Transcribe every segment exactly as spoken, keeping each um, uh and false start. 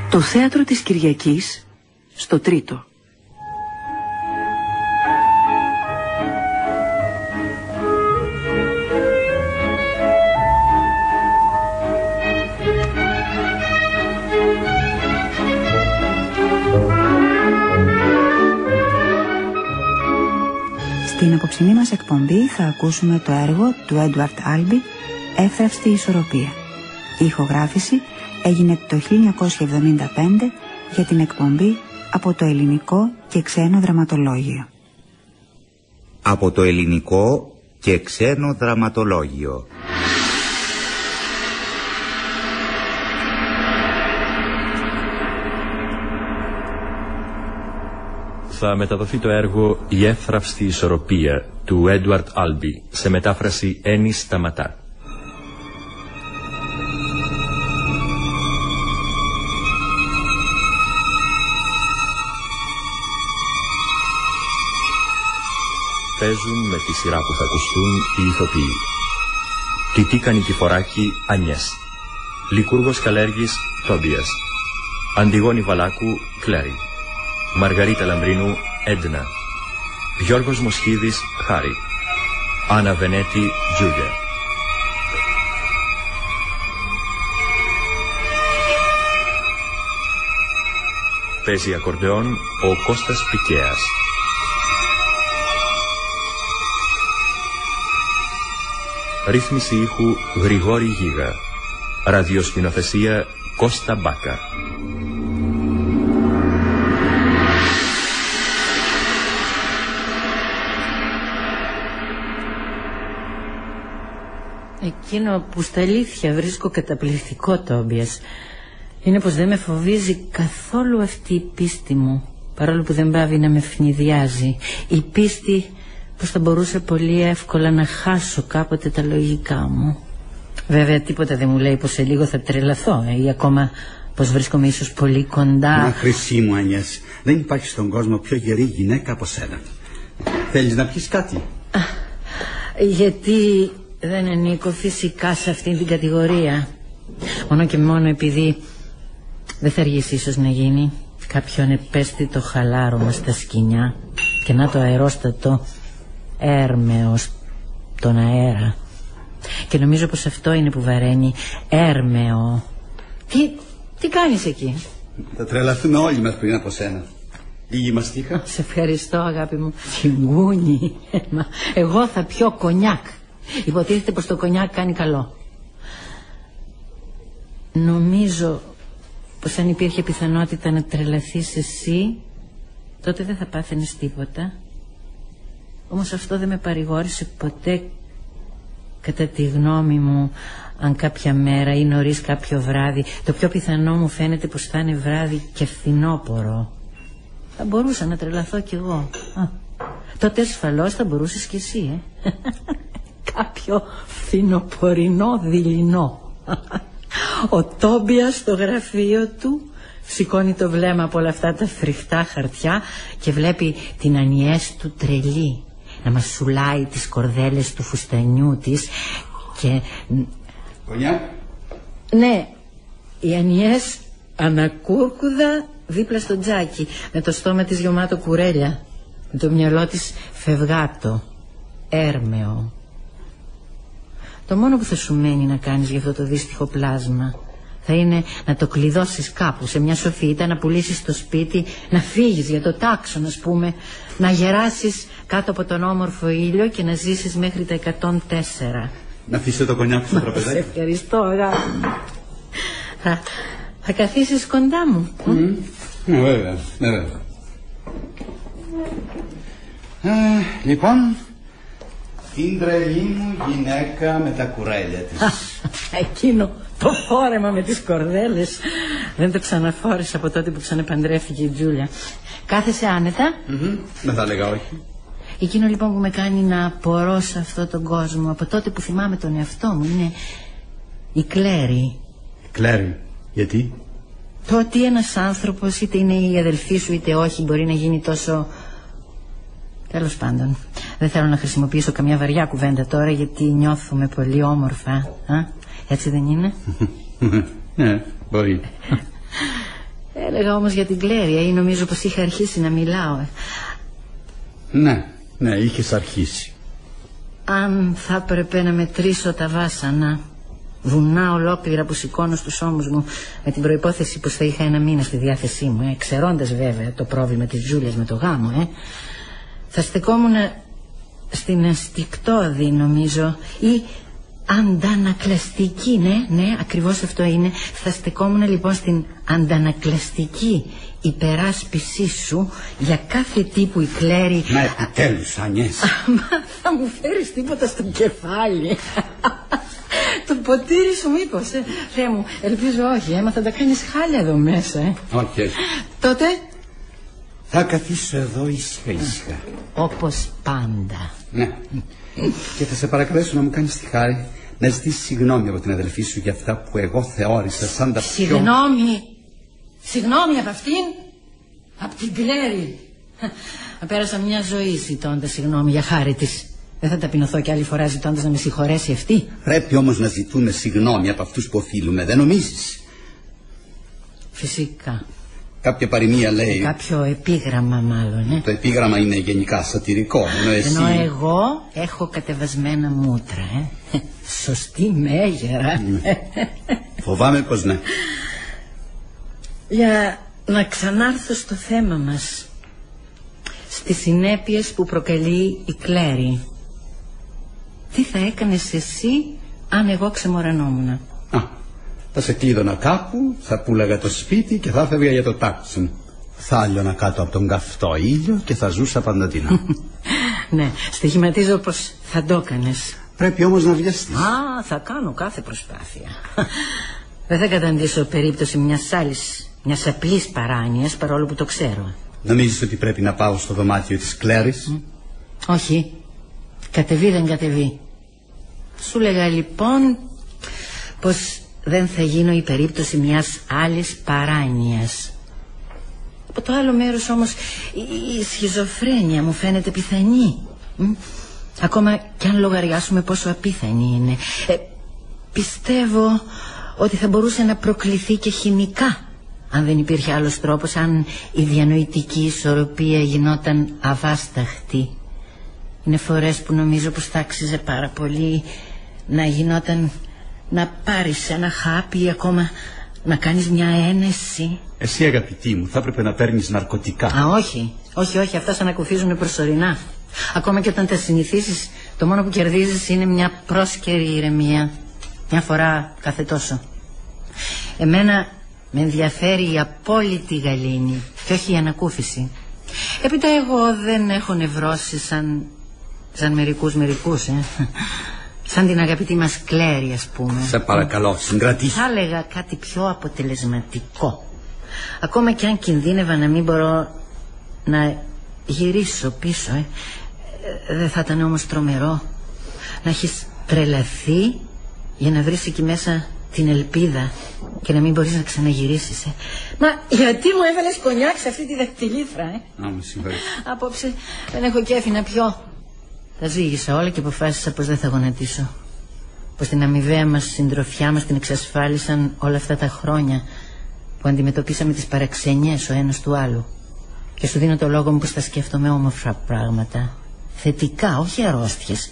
Το θέατρο της Κυριακής στο Τρίτο. Στην απόψινή μας εκπομπή θα ακούσουμε το έργο του Έντουαρτ Άλμπι, «Εύθραυστη ισορροπία». Η ηχογράφηση έγινε το χίλια εννιακόσια εβδομήντα πέντε για την εκπομπή από το ελληνικό και ξένο δραματολόγιο. Από το ελληνικό και ξένο δραματολόγιο. Θα μεταδοθεί το έργο «Η εύθραυστη ισορροπία» του Έντουαρτ Άλμπι σε μετάφραση Έννη Σταματά. Παίζουν με τη σειρά που θα ακουστούν οι ηθοποιοί: Τιτίκα Νικηφοράκη, Ανιές; Λικούργος Καλέργης, Τόμπιας; Αντιγόνη Βαλάκου, Κλέρι; Μαργαρίτα Λαμπρίνου, Έντνα; Γιώργος Μοσχίδης, Χάρη; Άννα Βενέτη, Τζούλια. Παίζει ακορντεόν ο Κώστας Πικέας. Ρύθμιση ήχου Γρηγόρη Γίγα. Ραδιοσκηνοθεσία Κώστα Μπάκα. Εκείνο που στα αλήθεια βρίσκω καταπληκτικό, Τόμπιας, είναι πως δεν με φοβίζει καθόλου αυτή η πίστη μου, παρόλο που δεν πάβει να με φνηδιάζει. Η πίστη πως θα μπορούσε πολύ εύκολα να χάσω κάποτε τα λογικά μου. Βέβαια τίποτα δεν μου λέει πως σε λίγο θα τρελαθώ ε, ή ακόμα πως βρίσκομαι ίσως πολύ κοντά. Μα χρυσή μου, Ανιές, δεν υπάρχει στον κόσμο πιο γερή γυναίκα από σένα. Θέλεις να πιεις κάτι? Α, γιατί δεν ανήκω φυσικά σε αυτήν την κατηγορία. Μόνο και μόνο επειδή δεν θα αργήσει ίσως να γίνει κάποιο ανεπαίσθητο χαλάρωμα στα σκοινιά και να το αερόστατο έρμεος τον αέρα. Και νομίζω πως αυτό είναι που βαραίνει. Έρμεο. Τι, τι κάνεις εκεί? Θα τρελαθούμε όλοι μας πριν από σένα. Λίγη μαστίχα. Σε ευχαριστώ, αγάπη μου. Τσιγκούνι. Μα εγώ θα πιω κονιάκ. Υποτίθεται πως το κονιάκ κάνει καλό. Νομίζω πως αν υπήρχε πιθανότητα να τρελαθείς εσύ, τότε δεν θα πάθαινες τίποτα. Όμως αυτό δεν με παρηγόρησε ποτέ. Κατά τη γνώμη μου, αν κάποια μέρα ή νωρίς κάποιο βράδυ, το πιο πιθανό μου φαίνεται πως θα είναι βράδυ και φθινόπορο, θα μπορούσα να τρελαθώ κι εγώ. Α, τότε ασφαλώς θα μπορούσες κι εσύ, ε. Κάποιο φθινοπορεινό δειλινό. Ο Τόμπιας στο γραφείο του σηκώνει το βλέμμα από όλα αυτά τα φρικτά χαρτιά και βλέπει την Ανιές του τρελή να μασουλάει τις κορδέλες του φουστανιού της και... Κονιά? Ναι, η Ανιές ανακούρκουδα δίπλα στο τζάκι, με το στόμα της γεμάτο κουρέλια, με το μυαλό της φευγάτο, έρμεο. Το μόνο που θα σου μένει να κάνεις για αυτό το δύστιχο πλάσμα θα είναι να το κλειδώσεις κάπου σε μια σοφίτα, να πουλήσεις το σπίτι, να φύγεις για το τάξον, ας πούμε, να γεράσεις κάτω από τον όμορφο ήλιο και να ζήσεις μέχρι τα εκατόν τέσσερα. Να αφήσω το κονιάκ στο τραπεζάκι. Σε ευχαριστώ, αγάπη. Θα, θα καθίσεις κοντά μου. Mm. Ναι, βέβαια, βέβαια. Ε, λοιπόν, την τρελή μου γυναίκα με τα κουρέλια της. Εκείνο το φόρεμα με τις κορδέλες δεν το ξαναφόρεσα από τότε που ξαναπαντρεύτηκε η Τζούλια. Κάθεσαι άνετα? Mm-hmm. Δεν θα έλεγα όχι. Εκείνο λοιπόν που με κάνει να απορώ σε αυτόν τον κόσμο από τότε που θυμάμαι τον εαυτό μου είναι η Κλέρι. Κλέρι, γιατί? Το ότι ένας άνθρωπος, είτε είναι η αδελφή σου είτε όχι, μπορεί να γίνει τόσο... Τέλος πάντων, δεν θέλω να χρησιμοποιήσω καμιά βαριά κουβέντα τώρα, γιατί νιώθουμε πολύ όμορφα. Α? Έτσι δεν είναι? Ναι, μπορεί. Έλεγα όμως για την Κλέρια ή νομίζω πως είχα αρχίσει να μιλάω. Ναι, ναι, είχες αρχίσει. Αν θα έπρεπε να μετρήσω τα βάσανα, βουνά ολόκληρα που σηκώνω στους ώμους μου, με την προϋπόθεση πως θα είχα ένα μήνα στη διάθεσή μου, ε, ξερώντας βέβαια το πρόβλημα της Τζούλιας με το γάμο, ε, θα στεκόμουν στην ενστικτώδη νομίζω ή αντανακλαστική, ναι, ναι, ακριβώς αυτό είναι. Θα στεκόμουν λοιπόν στην αντανακλαστική υπεράσπισή σου για κάθε τι που η Κλέρι... Μα επιτέλους, Ανιές. Μα θα μου φέρεις τίποτα στο κεφάλι. Το ποτήρι σου μήπως, ε. Θεέ μου, ελπίζω όχι, ε, μα θα τα κάνεις χάλια εδώ μέσα, ε. Όχι, όχι. Τότε... Θα καθίσω εδώ ήσυχα ήσυχα. Όπως πάντα. Ναι. Και θα σε παρακαλέσω να μου κάνεις τη χάρη να ζητήσεις συγγνώμη από την αδελφή σου για αυτά που εγώ θεώρησα σαν τα πιο... Συγγνώμη. Συγγνώμη από αυτήν. Από την Κλέρι. Πέρασα μια ζωή ζητώντας συγγνώμη για χάρη της. Δεν θα ταπεινωθώ κι άλλη φορά ζητώντας να με συγχωρέσει αυτή. Πρέπει όμως να ζητούμε συγγνώμη από αυτούς που οφείλουμε, δεν νομίζεις? Φυσικά. Κάποια παροιμία λέει... Κάποιο επίγραμμα μάλλον, ε. Το επίγραμμα είναι γενικά σατυρικό, ενώ εσύ... Ενώ εγώ έχω κατεβασμένα μούτρα, ε. Σωστή μέγερα. Φοβάμαι πως ναι. Για να ξανάρθω στο θέμα μας, στις συνέπειες που προκαλεί η Κλέρι. Τι θα έκανες εσύ αν εγώ ξεμορανόμουν? Α, θα σε κλείδωνα κάπου, θα πουλάγα το σπίτι και θα έφευγα για το τάξι. Θα άλιωνα κάτω από τον καυτό ήλιο και θα ζούσα παντοτινά. Ναι, στοιχηματίζω πως θα το έκανες. Πρέπει όμως να βιαστείς. Α, θα κάνω κάθε προσπάθεια. Δεν θα καταντήσω περίπτωση μιας άλλης, μιας απλής παράνοιας, παρόλο που το ξέρω. Νομίζεις ότι πρέπει να πάω στο δωμάτιο της Κλέρης? Mm. Όχι. Κατεβεί δεν κατεβεί. Σου λέγα λοιπόν πως δεν θα γίνω η περίπτωση μιας άλλης παράνοιας. Από το άλλο μέρος όμως η, η σχιζοφρένεια μου φαίνεται πιθανή. Mm. Ακόμα κι αν λογαριάσουμε πόσο απίθανη είναι. Ε, πιστεύω ότι θα μπορούσε να προκληθεί και χημικά, αν δεν υπήρχε άλλος τρόπος, αν η διανοητική ισορροπία γινόταν αβάσταχτη. Είναι φορές που νομίζω πως θα άξιζε πάρα πολύ να γινόταν, να πάρεις ένα χάπι ή ακόμα να κάνεις μια ένεση. Εσύ αγαπητή μου θα έπρεπε να παίρνεις ναρκωτικά. Α, όχι, όχι, όχι, αυτά σε ανακουφίζουν προσωρινά. Ακόμα και όταν τα συνηθίσεις, το μόνο που κερδίζεις είναι μια πρόσκαιρη ηρεμία. Μια φορά κάθε τόσο. Εμένα με ενδιαφέρει η απόλυτη γαλήνη και όχι η ανακούφιση. Έπειτα εγώ δεν έχω νευρώσεις σαν, σαν μερικούς μερικούς, ε. Σαν την αγαπητή μας Κλέρι, ας πούμε. Σε παρακαλώ, συγκρατήσου. Θα έλεγα κάτι πιο αποτελεσματικό. Ακόμα και αν κινδύνευα να μην μπορώ να γυρίσω πίσω, ε. Δεν θα ήταν όμως τρομερό να έχεις τρελαθεί για να βρεις εκεί μέσα την ελπίδα και να μην μπορείς να ξαναγυρίσεις, ε. Μα γιατί μου έβαλες κονιάκ σε αυτή τη δακτυλίφρα, ε? Α, μου συγχωρείς. Απόψε δεν έχω κέφι να πιω. Τα ζήγησα όλα και αποφάσισα πως δεν θα γονατίσω. Πως την αμοιβαία μας συντροφιά μας την εξασφάλισαν όλα αυτά τα χρόνια που αντιμετωπίσαμε τις παραξενιές ο ένας του άλλου. Και σου δίνω το λόγο μου πως θα σκέφτομαι όμορφα πράγματα. Θετικά, όχι αρρώστιες.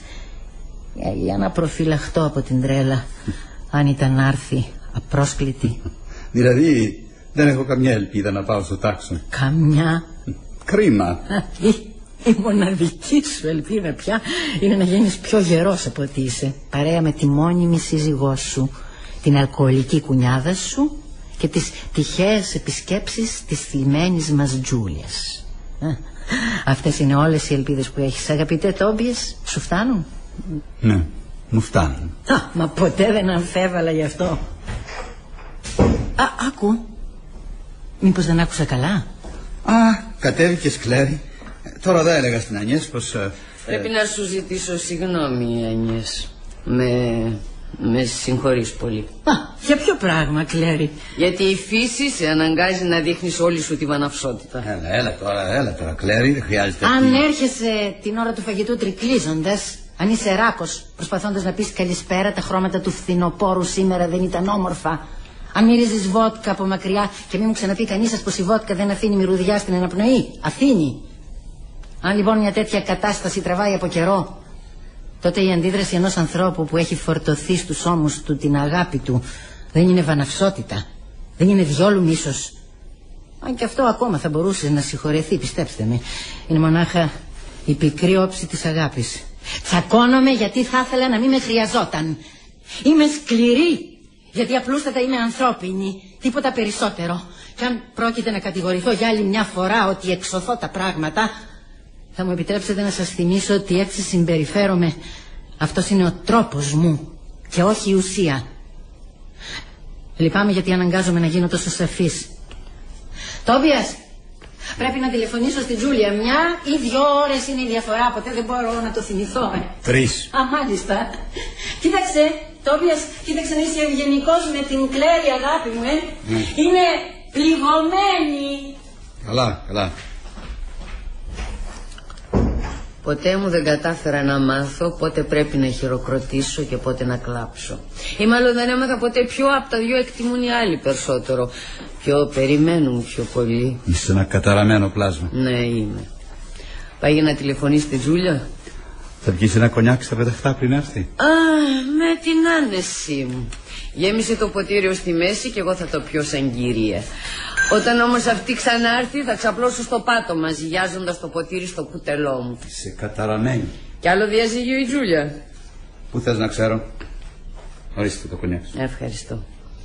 Για να προφυλαχτώ από την τρέλα, αν ήταν να έρθει απρόσκλητη. Δηλαδή δεν έχω καμιά ελπίδα να πάω στο τάξο? Καμιά. Κρίμα. Η, η μοναδική σου ελπίδα πια είναι να γίνεις πιο γερός από ό,τι είσαι, παρέα με τη μόνιμη σύζυγό σου, την αλκοολική κουνιάδα σου και τις τυχαίες επισκέψεις της θλιμμένης μας Τζούλιας. Αυτές είναι όλες οι ελπίδες που έχεις, αγαπητέ Τόμπιες? Σου φτάνουν? Ναι, μου φτάνουν. Α, μα ποτέ δεν αμφέβαλα γι' αυτό. Α, άκου. Μήπως δεν άκουσα καλά? Α, κατέβηκες, Κλέρι. Τώρα δεν έλεγα στην Ανιές πως... Ε, Πρέπει ε... να σου ζητήσω συγγνώμη, Ανιές. Με... με συγχωρείς πολύ. Α, για ποιο πράγμα, Κλέρι? Γιατί η φύση σε αναγκάζει να δείχνεις όλη σου τη βαναυσότητα. Έλα, έλα τώρα, έλα τώρα, Κλέρι, δεν χρειάζεται... Αν αυτή... έρχεσαι την ώρα του φαγητού τρικλίζοντας, αν είσαι ράκος προσπαθώντας να πεις καλησπέρα, τα χρώματα του φθινοπόρου σήμερα δεν ήταν όμορφα, Αν μυρίζεις βότκα από μακριά και μην μου ξαναπεί κανείς σας πως η βότκα δεν αφήνει μυρωδιά στην αναπνοή. Αφήνει. Αν λοιπόν μια τέτοια κατάσταση τραβάει από καιρό, τότε η αντίδραση ενός ανθρώπου που έχει φορτωθεί στους ώμους του την αγάπη του δεν είναι βαναυσότητα, δεν είναι διόλου μίσος. Αν και αυτό ακόμα θα μπορούσε να συγχωρεθεί, πιστέψτε με. Είναι μονάχα η πικρή όψη της αγάπης. Τσακώνομαι γιατί θα ήθελα να μην με χρειαζόταν. Είμαι σκληρή γιατί απλούστατα είμαι ανθρώπινη, τίποτα περισσότερο. Και αν πρόκειται να κατηγορηθώ για άλλη μια φορά ότι εξωθώ τα πράγματα, θα μου επιτρέψετε να σας θυμίσω ότι έτσι συμπεριφέρομαι. Αυτός είναι ο τρόπος μου και όχι η ουσία. Λυπάμαι γιατί αναγκάζομαι να γίνω τόσο σαφής. Τόμπιας, πρέπει να τηλεφωνήσω στην Τζούλια. Μια ή δυο ώρες είναι η διαφορά, ποτέ δεν μπορώ να το θυμηθώ. Ε. Τρεις. Α, μάλιστα. Κοίταξε, Τόμπιας, κοίταξε να είσαι ευγενικός με την Κλέρη, αγάπη μου, ε. Mm. Είναι πληγωμένη. Καλά, καλά. Ποτέ μου δεν κατάφερα να μάθω πότε πρέπει να χειροκροτήσω και πότε να κλάψω. Ή μάλλον δεν έμαθα ποτέ ποιο από τα δυο εκτιμούν οι άλλοι περισσότερο. Ποιο περιμένουν πιο πολύ. Είσαι ένα καταραμένο πλάσμα. Ναι, είμαι. Πάει για να τηλεφωνήσει στη Τζούλια. Θα βγεις ένα κονιάκ στα πενταχτά πριν έρθει. Α, με την άνεση μου. Γέμισε το ποτήριο στη μέση και εγώ θα το πιω σαν κυρία. Όταν όμως αυτή ξανάρθει θα ξαπλώσω στο πάτωμα, ζυγιάζοντας το ποτήρι στο κουτελό μου. Είσαι καταραμένη. Κι άλλο διαζύγιο η Τζούλια. Πού θες να ξέρω? Ορίστε το κονιάκ σου. Ευχαριστώ.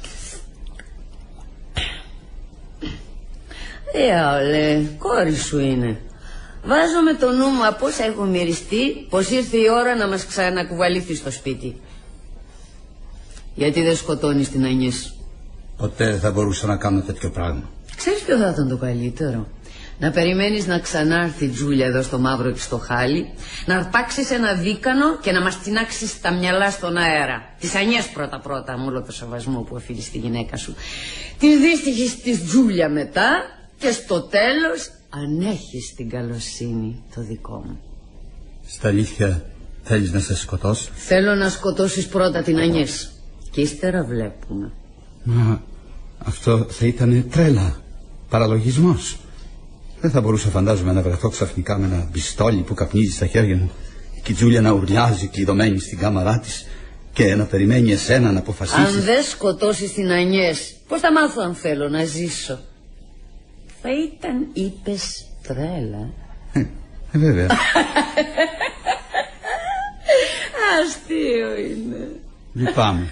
Ε, όλε, κόρη σου είναι. Βάζω με το νου μου από όσα έχω μυριστεί πως ήρθε η ώρα να μας ξανακουβαλήθει στο σπίτι. Γιατί δεν σκοτώνεις την Ανιές? Ποτέ δεν θα μπορούσα να κάνω τέτοιο πράγμα. Ξέρεις ποιο θα ήταν το καλύτερο? Να περιμένεις να ξανάρθει η Τζούλια εδώ στο μαύρο και στο χάλι, να αρπάξεις ένα δίκανο και να μας τινάξεις τα μυαλά στον αέρα. Τις Ανιές πρώτα πρώτα, με όλο το σεβασμό που οφείλεις στη γυναίκα σου. Τη δύστιχη της Τζούλια μετά και στο τέλος, αν έχεις την καλοσύνη, το δικό μου. Στα αλήθεια θέλεις να σε σκοτώσω? Θέλω να σκοτώσεις πρώτα την Ανιές και ύστερα βλέπουμε. Μα αυτό θα ήταν τρέλα, παραλογισμός. Δεν θα μπορούσα, φαντάζομαι, να βρεθώ ξαφνικά με ένα πιστόλι που καπνίζει στα χέρια μου και η Τζούλια να ουρλιάζει κλειδωμένη στην κάμαρά της και να περιμένει εσένα να αποφασίσεις. Αν δεν σκοτώσεις την Ανιές, πώς θα μάθω αν θέλω να ζήσω? Θα ήταν, είπες, τρέλα. Ε, ε βέβαια. Αστείο είναι. Λυπάμαι.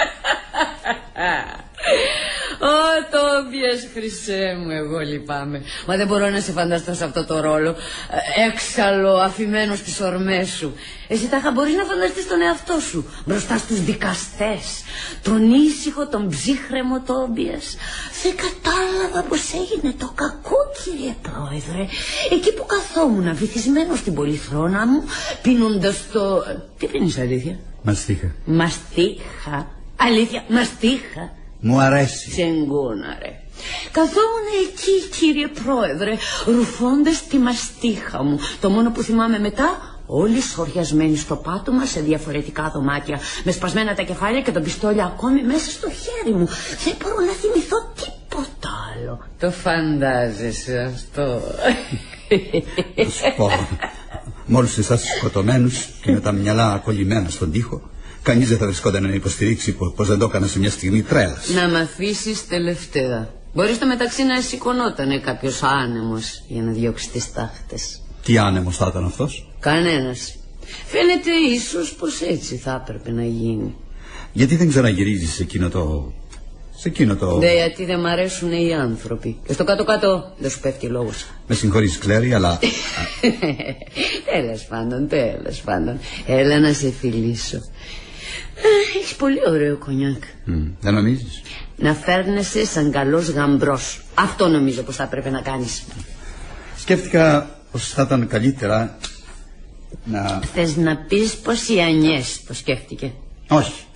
Ω, Τόμπιας, χρυσέ μου, εγώ λυπάμαι. Μα δεν μπορώ να σε φανταστώ σε αυτό το ρόλο. Έξαλλο, αφημένο στις ορμές σου. Εσύ τάχα μπορείς να φανταστείς τον εαυτό σου μπροστά στους δικαστές. Τον ήσυχο, τον ψύχρεμο Τόμπιας. Δεν κατάλαβα πως έγινε το κακό, κύριε Πρόεδρε. Εκεί που καθόμουν βυθισμένο στην πολυθρόνα μου, πίνοντας το... Τι πίνεις, αλήθεια? Μαστίχα. Μαστίχα. Αλήθεια, μαστίχα. Μου αρέσει. Τσεγκούνα, ρε. Καθόμουν εκεί, κύριε Πρόεδρε, ρουφώντας τη μαστίχα μου. Το μόνο που θυμάμαι μετά, όλοι σχοριασμένοι στο πάτωμα σε διαφορετικά δωμάτια, με σπασμένα τα κεφάλια και το πιστόλι ακόμη μέσα στο χέρι μου. Δεν μπορώ να θυμηθώ τίποτα άλλο. Το φαντάζεσαι αυτό? Θα σου πω, μόλις εσάς σκοτωμένους και με τα μυαλά κολλημένα στον τοίχο, κανείς δεν θα βρισκόταν να υποστηρίξει πως δεν το έκανα σε μια στιγμή τρέλας. Να μ' αφήσεις τελευταία. Μπορείς στο μεταξύ να σηκωνότανε κάποιος άνεμος για να διώξει τις τάχτες. Τι άνεμος θα ήταν αυτός? Κανένας. Φαίνεται ίσως πως έτσι θα έπρεπε να γίνει. Γιατί δεν ξαναγυρίζεις σε εκείνο το... σε εκείνο το... Δε, γιατί δεν μ' αρέσουν οι άνθρωποι. Και στο κάτω-κάτω δεν σου πέφτει λόγος. Με συγχωρείς, Κλέρη, αλλά... Τέλος πάντων, τέλος πάντων. Έλα να σε φιλήσω. Έχεις πολύ ωραίο κονιάκ. Mm, δεν νομίζεις? Να φέρνεσαι σαν καλός γαμπρός. Αυτό νομίζω πως θα έπρεπε να κάνεις. Σκέφτηκα πως θα ήταν καλύτερα να... Θες να πεις πως η Ανιές το σκέφτηκε? Όχι.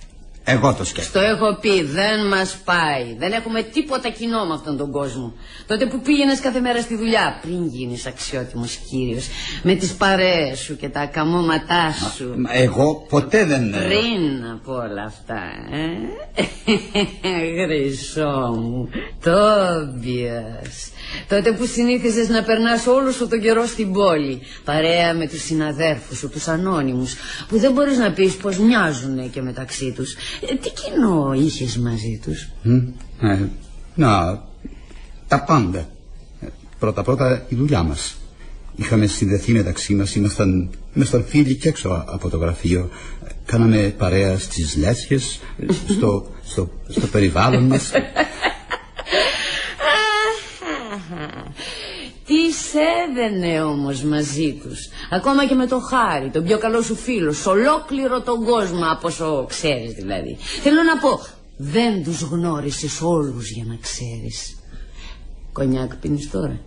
Εγώ το σκέφτομαι. Στο έχω πει, δεν μας πάει. Δεν έχουμε τίποτα κοινό με αυτόν τον κόσμο. Τότε που πήγαινες κάθε μέρα στη δουλειά, πριν γίνεις αξιότιμος κύριος, με τις παρέες σου και τα καμώματά σου. Μα, εγώ ποτέ δεν... Πριν από όλα αυτά, ε. Χρυσό μου, Τόμπιας. Τότε που συνήθιζες να περνάς όλο σου τον καιρό στην πόλη, παρέα με τους συναδέρφους σου, τους ανώνυμους, που δεν μπορείς να πεις πως μοιάζουνε και μεταξύ τους. Ε, τι κοινό είχες μαζί τους? Mm, ε, να, τα πάντα. Πρώτα-πρώτα η δουλειά μας. Είχαμε συνδεθεί μεταξύ μας, ήμασταν, ήμασταν φίλοι και έξω από το γραφείο. Κάναμε παρέα στις λέσχες, στο, στο, στο περιβάλλον μας. Τι σέβαινε όμως μαζί τους. Ακόμα και με το Χάρη, τον πιο καλό σου φίλο, σε ολόκληρο τον κόσμο, από όσο ξέρεις δηλαδή. Θέλω να πω, δεν τους γνώρισες όλους για να ξέρεις. Κονιάκ πίνεις τώρα?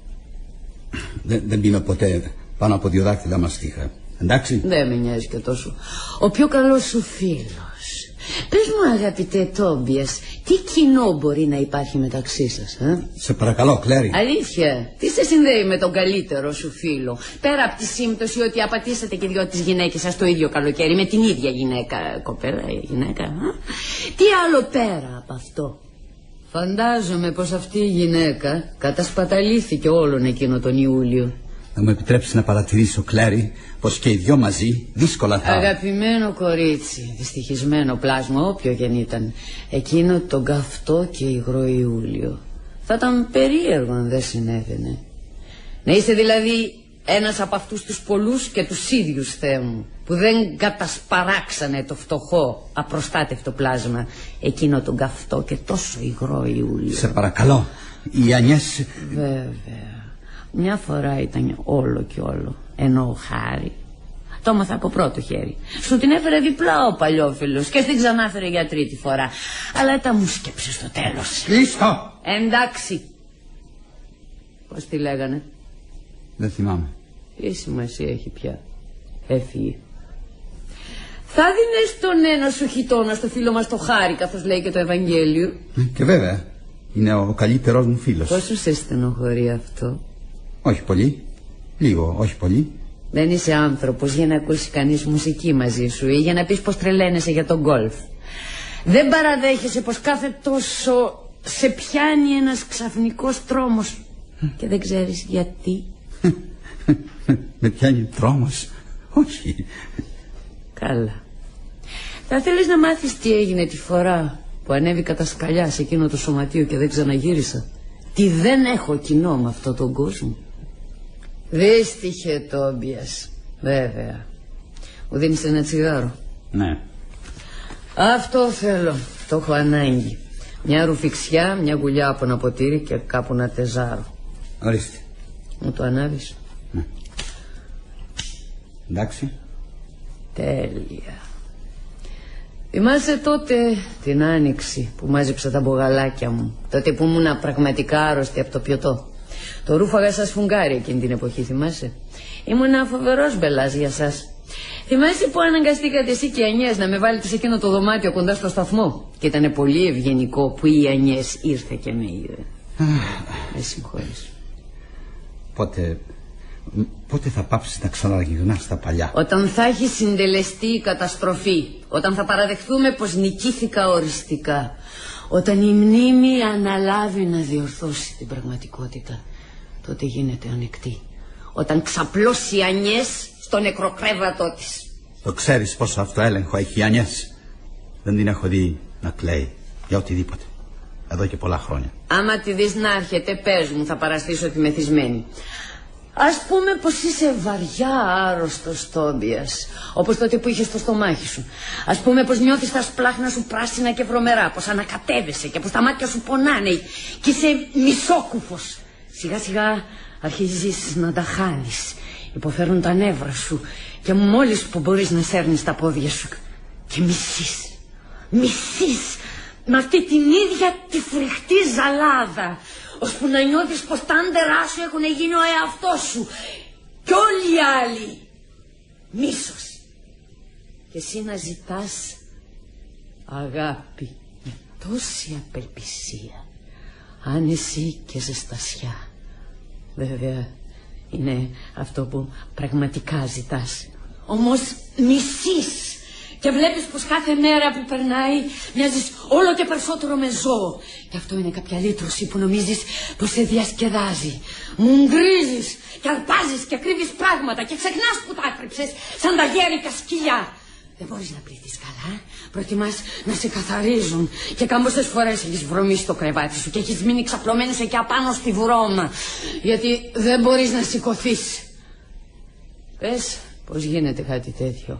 Δεν, δεν πίνω ποτέ πάνω από δύο δάχτυλα μαστίχα. Εντάξει. Δεν με νοιάζει και τόσο. Ο πιο καλός σου φίλος. Πες μου αγαπητέ Τόμπιας, τι κοινό μπορεί να υπάρχει μεταξύ σας, ε? Σε παρακαλώ, Κλέρι. Αλήθεια, τι σε συνδέει με τον καλύτερο σου φίλο? Πέρα από τη σύμπτωση ότι απατήσατε και δυο τις γυναίκες σας το ίδιο καλοκαίρι, με την ίδια γυναίκα, κοπέλα ή γυναίκα, ε? Τι άλλο πέρα από αυτό? Φαντάζομαι πως αυτή η γυναίκα κατασπαταλήθηκε όλον εκείνο τον Ιούλιο. Θα μου επιτρέψει να παρατηρήσω, Κλέρι, πως και οι δυο μαζί δύσκολα θα... Αγαπημένο κορίτσι, δυστυχισμένο πλάσμα, όποιο και ήταν, εκείνο τον καυτό και υγρό Ιούλιο. Θα ήταν περίεργο αν δεν συνέβαινε. Να είσαι δηλαδή ένας από αυτούς τους πολλούς και τους ίδιους, Θεέ μου, που δεν κατασπαράξανε το φτωχό, απροστάτευτο πλάσμα, εκείνο τον καυτό και τόσο υγρό Ιούλιο. Σε παρακαλώ, οι Ανιές... Βέβαια. Μια φορά ήταν όλο και όλο, ενώ ο Χάρη το έμαθα από πρώτο χέρι. Σου την έφερε διπλά ο παλιόφιλος και στην ξανάφερε για τρίτη φορά. Αλλά τα μου σκέψε στο τέλος. Κλείστο! Εντάξει. Πώς τη λέγανε? Δεν θυμάμαι. Τι σημασία έχει πια? Έφυγε. Θα δίνες τον ένα σου χιτώνα στο φίλο μας το Χάρη, καθώς λέει και το Ευαγγέλιο. Και βέβαια, είναι ο καλύτερος μου φίλος. Πόσο σε στενοχωρεί αυτό? Όχι πολύ. Λίγο, όχι πολύ. Δεν είσαι άνθρωπος για να ακούσει κανείς μουσική μαζί σου ή για να πεις πως τρελαίνεσαι για τον γκολφ. Δεν παραδέχεσαι πως κάθε τόσο σε πιάνει ένας ξαφνικός τρόμος και δεν ξέρεις γιατί. Με πιάνει τρόμος? Όχι. Καλά. Θα θέλεις να μάθεις τι έγινε τη φορά που ανέβηκα τα σκαλιά σε εκείνο το σωματείο και δεν ξαναγύρισα? Τι δεν έχω κοινό με αυτόν τον κόσμο? Δύστιχε Τόμπιας. Βέβαια. Μου δίνεις ένα τσιγάρο? Ναι. Αυτό θέλω. Το έχω ανάγκη. Μια ρουφιξιά, μια γουλιά από ένα ποτήρι και κάπου ένα τεζάρο. Ορίστε. Μου το ανάβεις? Ναι. Εντάξει. Τέλεια. Θυμάσαι τότε την Άνοιξη που μάζεψα τα μπογαλάκια μου, τότε που ήμουν πραγματικά άρρωστη από το πιωτό? Το ρούφαγα σαν σφουγγάρι εκείνη την εποχή, θυμάσαι? Ήμουν ένα φοβερός μπελάς για σας. Θυμάσαι που αναγκαστήκατε εσύ και οι Ανιές να με βάλετε σε εκείνο το δωμάτιο κοντά στο σταθμό? Και ήταν πολύ ευγενικό που η Ανιές ήρθε και με είδε. Με συγχωρείς. Πότε... Πότε θα πάψεις να ξαναγυρνάς στα παλιά? Όταν θα έχει συντελεστεί η καταστροφή. Όταν θα παραδεχθούμε πως νικήθηκα οριστικά. Όταν η μνήμη αναλάβει να διορθώσει την πραγματικότητα. Τότε γίνεται ανεκτή. Όταν ξαπλώσει η Ανιές στο νεκροκρέβατό της. Το ξέρεις πόσο αυτοέλεγχο έχει η Ανιές? Δεν την έχω δει να κλαίει για οτιδήποτε εδώ και πολλά χρόνια. Άμα τη δεις να έρχεται, πες μου, θα παραστήσω τη μεθυσμένη. Ας πούμε πως είσαι βαριά άρρωστος, Τόμπιας, όπως τότε που είχες το στομάχι σου. Ας πούμε πως νιώθεις τα σπλάχνα σου πράσινα και βρωμερά, πως ανακατεύεσαι και πως τα μάτια σου πονάνε και είσαι μισόκουφος. Σιγά σιγά αρχίζεις να τα χάνεις. Υποφέρουν τα νεύρα σου και μόλις που μπορείς να σέρνεις τα πόδια σου. Και μισείς, μισείς με αυτή την ίδια τη φρικτή ζαλάδα, ώσπου να νιώθεις πως τα άντερά σου έχουν γίνει ο εαυτός σου και όλοι οι άλλοι. Μίσος. Και εσύ να ζητάς αγάπη με τόση απελπισία, άνεση και ζεστασιά. Βέβαια είναι αυτό που πραγματικά ζητάς. Όμως μισείς και βλέπεις πως κάθε μέρα που περνάει μοιάζεις όλο και περισσότερο με ζώο. Και αυτό είναι κάποια λύτρωση που νομίζεις πως σε διασκεδάζει. Μουγκρίζεις και αρπάζεις και κρύβεις πράγματα και ξεχνάς που τα άκρυψες σαν τα γέρικα σκυλιά. Δεν μπορείς να πληθείς καλά. Προτιμάς να σε καθαρίζουν. Και κάμποσες φορές έχεις βρωμίσει το κρεβάτι σου και έχεις μείνει ξαπλωμένος εκεί απάνω στη βρώμα. Γιατί δεν μπορείς να σηκωθείς. Πες πως γίνεται κάτι τέτοιο.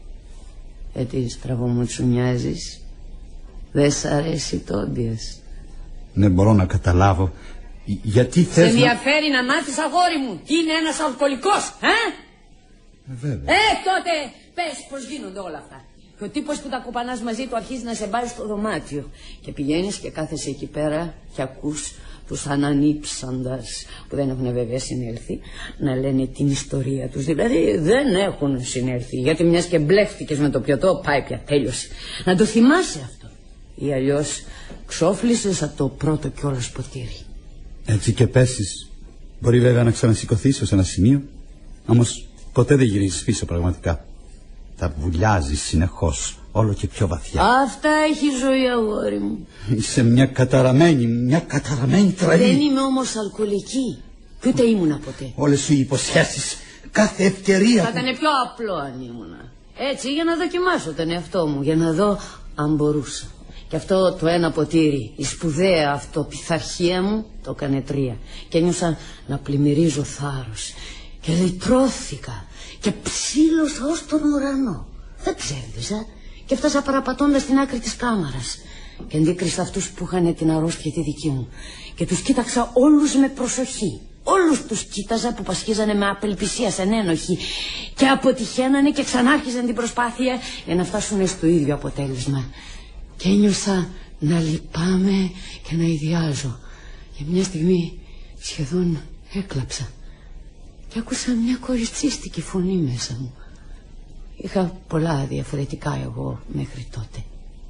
Γιατί στραβομουτσουνιάζεις. Δεν σ' αρέσει το Τόμπιας. Δεν μπορώ να καταλάβω. Γιατί θες να... Σε ενδιαφέρει να μάθεις, αγόρι μου, τι είναι ένας αλκοολικός, ε? Βέβαια. Ε, τότε πες πως γίνονται όλα αυτά. Και ο τύπος που τα κοπανάς μαζί του αρχίζει να σε μπάζει στο δωμάτιο. Και πηγαίνεις και κάθεσαι εκεί πέρα και ακούς τους ανανύψαντας, που δεν έχουν βέβαια συνέλθει, να λένε την ιστορία τους. Δηλαδή δεν έχουν συνέλθει, γιατί μιας και μπλέχτηκες με το πιωτό, πάει πια, τέλειωσε. Να το θυμάσαι αυτό. Ή αλλιώς ξόφλησες από το πρώτο κιόλας ποτήρι. Έτσι και πέσεις. Μπορεί βέβαια να ξανασηκωθείς ως ένα σημείο, όμως ποτέ δεν γυρίζεις πίσω πραγματικά. Τα βουλιάζεις συνεχώς, όλο και πιο βαθιά. Αυτά έχει η ζωή, αγόρι μου. Είσαι μια καταραμένη, μια καταραμένη τρελή. Δεν είμαι όμως αλκοολική. Και ούτε ήμουνα ποτέ. Όλες σου οι υποσχέσεις, κάθε ευκαιρία. Θα που... ήταν πιο απλό αν ήμουνα. Έτσι, για να δοκιμάσω τον εαυτό μου, για να δω αν μπορούσα. Και αυτό το ένα ποτήρι, η σπουδαία αυτοπιθαρχία μου, το έκανε τρία. Και ένιωσα να πλημμυρίζω θάρρος. Και λυτρώθηκα. Και ψήλωσα ως τον ουρανό. Δεν ψεύδιζα. Και έφτασα παραπατώντας στην άκρη της κάμαρας. Και αντίκρισα αυτούς που είχαν την αρρώστια τη δική μου. Και τους κοίταξα όλους με προσοχή. Όλους τους κοίταζα που πασχίζανε με απελπισία σενένοχη. Και αποτυχαίνανε και ξανάρχιζαν την προσπάθεια για να φτάσουν στο ίδιο αποτέλεσμα. Και ένιωσα να λυπάμαι και να ιδιάζω. Για μια στιγμή σχεδόν έκλαψα. Και άκουσα μια κοριτσίστικη φωνή μέσα μου. Είχα πολλά διαφορετικά εγώ μέχρι τότε.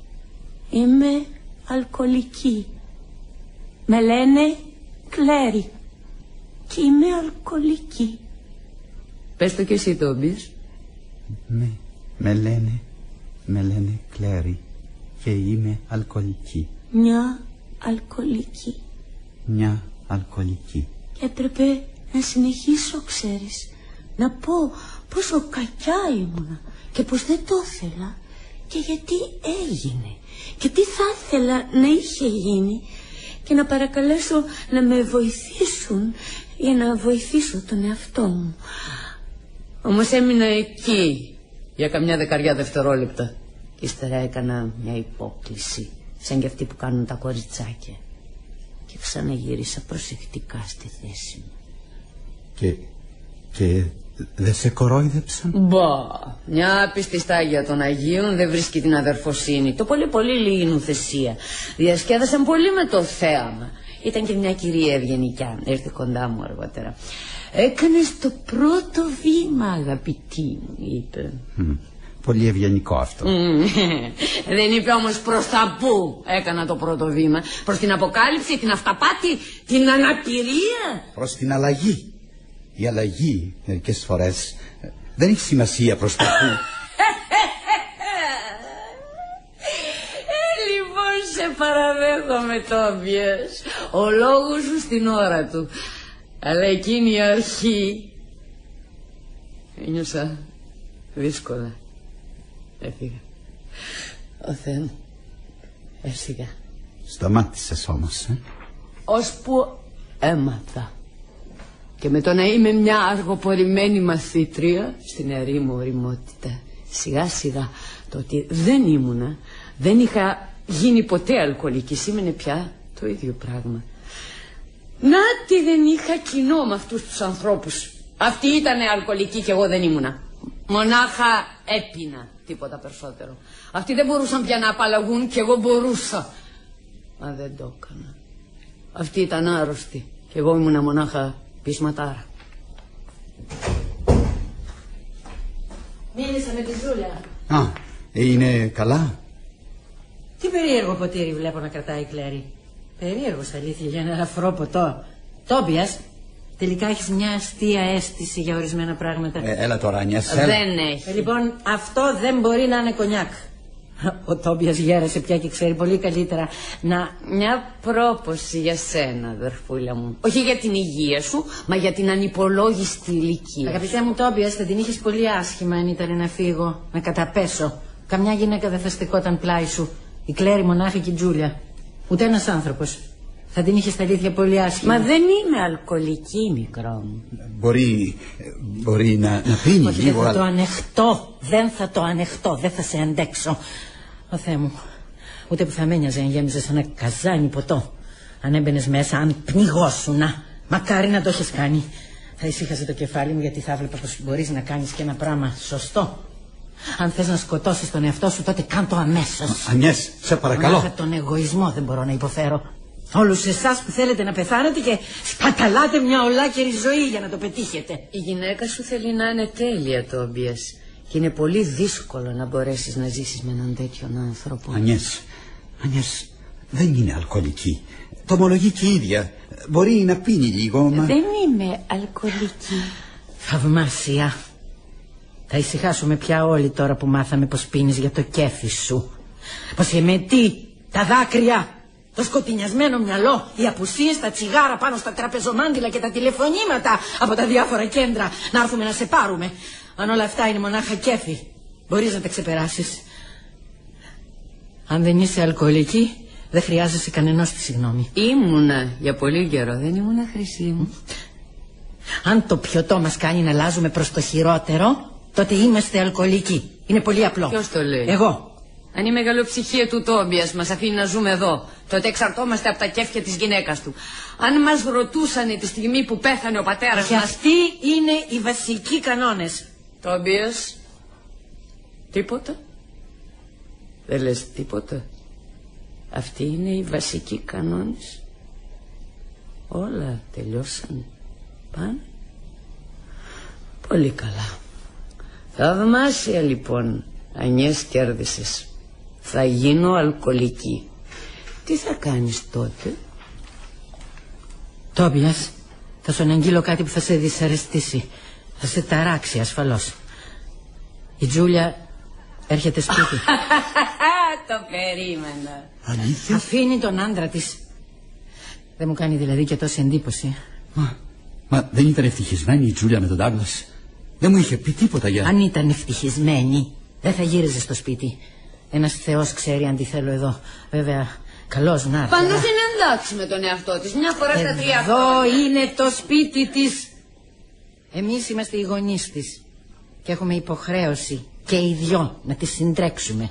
Είμαι αλκοολική. Με λένε Κλέρι. Και είμαι αλκοολική. Πες το κι εσύ, Τόμπιας. Ναι, με λένε, με λένε Κλέρι. Και είμαι αλκοολική. Μια αλκοολική. Μια αλκοολική. Και έπρεπε να συνεχίσω, ξέρεις, να πω πόσο κακιά ήμουνα και πως δεν το ήθελα και γιατί έγινε και τι θα ήθελα να είχε γίνει και να παρακαλέσω να με βοηθήσουν για να βοηθήσω τον εαυτό μου. Όμως έμεινα εκεί για καμιά δεκαριά δευτερόλεπτα και ύστερα έκανα μια υπόκληση σαν και αυτοί που κάνουν τα κοριτσάκια και ξαναγύρισα προσεκτικά στη θέση μου. Και, και δεν σε κορόιδεψαν? Μπα, μια πίστη στάγια των Αγίων δεν βρίσκει την αδερφοσύνη. Το πολύ πολύ λίγη νουθεσία. Διασκέδασαν πολύ με το θέαμα. Ήταν και μια κυρία ευγενικιά, ήρθε κοντά μου αργότερα. Έκανες το πρώτο βήμα, αγαπητή μου, είπε. Mm, πολύ ευγενικό αυτό. Mm, δεν είπε όμως προς τα πού έκανα το πρώτο βήμα. Προς την αποκάλυψη, την αυταπάτη, την αναπηρία. Προς την αλλαγή. Η αλλαγή μερικές φορές δεν έχει σημασία προς τα πού. ε, λοιπόν σε παραδέχομαι, Τόμπιας. Ο λόγος σου στην ώρα του. Αλλά εκείνη η αρχή ένιωσα δύσκολα. Έφυγα. Ο Θεέ μου, έφυγα. Σταμάτησες όμως, ε? Ώσπου έμαθα. Και με το να είμαι μια αργοπορημένη μαθήτρια στην ερήμο ωριμότητα, σιγά σιγά το ότι δεν ήμουνα, δεν είχα γίνει ποτέ αλκοολική, σήμαινε πια το ίδιο πράγμα. Να τι δεν είχα κοινό με αυτούς τους ανθρώπους. Αυτοί ήτανε αλκοολικοί και εγώ δεν ήμουνα. Μονάχα έπινα, τίποτα περισσότερο. Αυτοί δεν μπορούσαν πια να απαλλαγούν και εγώ μπορούσα. Μα δεν το έκανα. Αυτοί ήταν άρρωστοι και εγώ ήμουνα μονάχα πεισματάρα. Μίλησα με τη Ζούλια. Α, είναι καλά. Τι περίεργο ποτήρι βλέπω να κρατάει η Κλέρη. Περίεργο στα αλήθεια για ένα ελαφρό ποτό. Τόμπιας, τελικά έχεις μια αστεία αίσθηση για ορισμένα πράγματα. Ε, έλα τώρα, Ανιές. Δεν έχει. Ε, λοιπόν, αυτό δεν μπορεί να είναι κονιάκ. Ο Τόμπιας γέρασε πια και ξέρει πολύ καλύτερα να... Μια πρόποση για σένα, αδερφούλα μου. Όχι για την υγεία σου, μα για την ανυπολόγιστη ηλικία. Αγαπητέ μου Τόμπιας, θα την είχες πολύ άσχημα αν ήταν να φύγω, να καταπέσω. Καμιά γυναίκα δεν θα στεκόταν πλάι σου. Η Κλέρη μονάχη και η Τζούλια. Ούτε ένας άνθρωπος. Θα την είχε στα αλήθεια πολύ άσχημα. Μα δεν είμαι αλκοολική, μικρό μου. Μπορεί, μπορεί να, να πίνει Όχι, λίγο. δεν θα αλλά... το ανεχτώ. Δεν θα το ανεχτώ. Δεν θα σε αντέξω. Ο Θεέ μου. Ούτε που θα με ένοιαζε αν γέμιζες ένα καζάνι ποτό. Αν έμπαινες μέσα, αν πνιγώσουνα. Μακάρι να το έχεις κάνει. Θα ησύχαζε το κεφάλι μου γιατί θα έβλεπα πως μπορείς να κάνεις και ένα πράγμα σωστό. Αν θες να σκοτώσεις τον εαυτό σου, τότε κάν το αμέσως. Ανιές, σε παρακαλώ. Μονάχα τον εγωισμό δεν μπορώ να υποφέρω. Όλους εσάς που θέλετε να πεθάνετε και σπαταλάτε μια ολάκερη ζωή για να το πετύχετε. Η γυναίκα σου θέλει να είναι τέλεια, Τόμπιας. Και είναι πολύ δύσκολο να μπορέσεις να ζήσεις με έναν τέτοιον άνθρωπο. Ανιές, Ανιές, δεν είναι αλκοολική. Το ομολογεί και η ίδια. Μπορεί να πίνει λίγο, μα... Δεν είμαι αλκοολική. Θαυμάσια. Θα ησυχάσουμε πια όλοι τώρα που μάθαμε πως πίνεις για το κέφι σου. Πως η εμετή, τα δάκρυα, το σκοτεινιασμένο μυαλό, οι απουσίες, τα τσιγάρα πάνω στα τραπεζομάντιλα και τα τηλεφωνήματα από τα διάφορα κέντρα να έρθουμε να σε πάρουμε. Αν όλα αυτά είναι μονάχα κέφι, μπορείς να τα ξεπεράσεις. Αν δεν είσαι αλκοολική, δεν χρειάζεσαι κανενός τη συγγνώμη. Ήμουνα για πολύ καιρό, δεν ήμουνα, Χρυσή μου. Αν το πιωτό μας κάνει να αλλάζουμε προς το χειρότερο, τότε είμαστε αλκοολικοί. Είναι πολύ απλό. Ποιος το λέει? Εγώ. Αν η μεγαλοψυχία του Τόμπιας μας αφήνει να ζούμε εδώ, τότε εξαρτώμαστε από τα κέφια της γυναίκας του. Αν μας ρωτούσανε τη στιγμή που πέθανε ο πατέρας Και μας... αυτοί είναι οι βασικοί κανόνες. Τόμπιας, τίποτα? Δεν λες τίποτα? Αυτοί είναι οι βασικοί κανόνες. Όλα τελειώσανε. Πάνε. Πολύ καλά. Θαυμάσια λοιπόν, Ανιές, κέρδισες. Θα γίνω αλκοολική. Τι θα κάνεις τότε? Τόμπιας, θα σου αναγγείλω κάτι που θα σε δυσαρεστήσει. Θα σε ταράξει ασφαλώς. Η Τζούλια έρχεται σπίτι. Το περίμενα. Αλήθεια? Αφήνει τον άντρα της. Δεν μου κάνει δηλαδή και τόση εντύπωση. Μα, μα δεν ήταν ευτυχισμένη η Τζούλια με τον Ντάγκλας? Δεν μου είχε πει τίποτα για... Αν ήταν ευτυχισμένη, δεν θα γύριζε στο σπίτι. Ένας Θεός ξέρει αν τη θέλω εδώ. Βέβαια, καλώς να έρθει. Πάντως είναι εντάξει με τον εαυτό της. Μια φορά στα τρία Εδώ χρόνια. είναι το σπίτι της. Εμείς είμαστε οι γονείς της. Και έχουμε υποχρέωση και οι δυο να τη συντρέξουμε.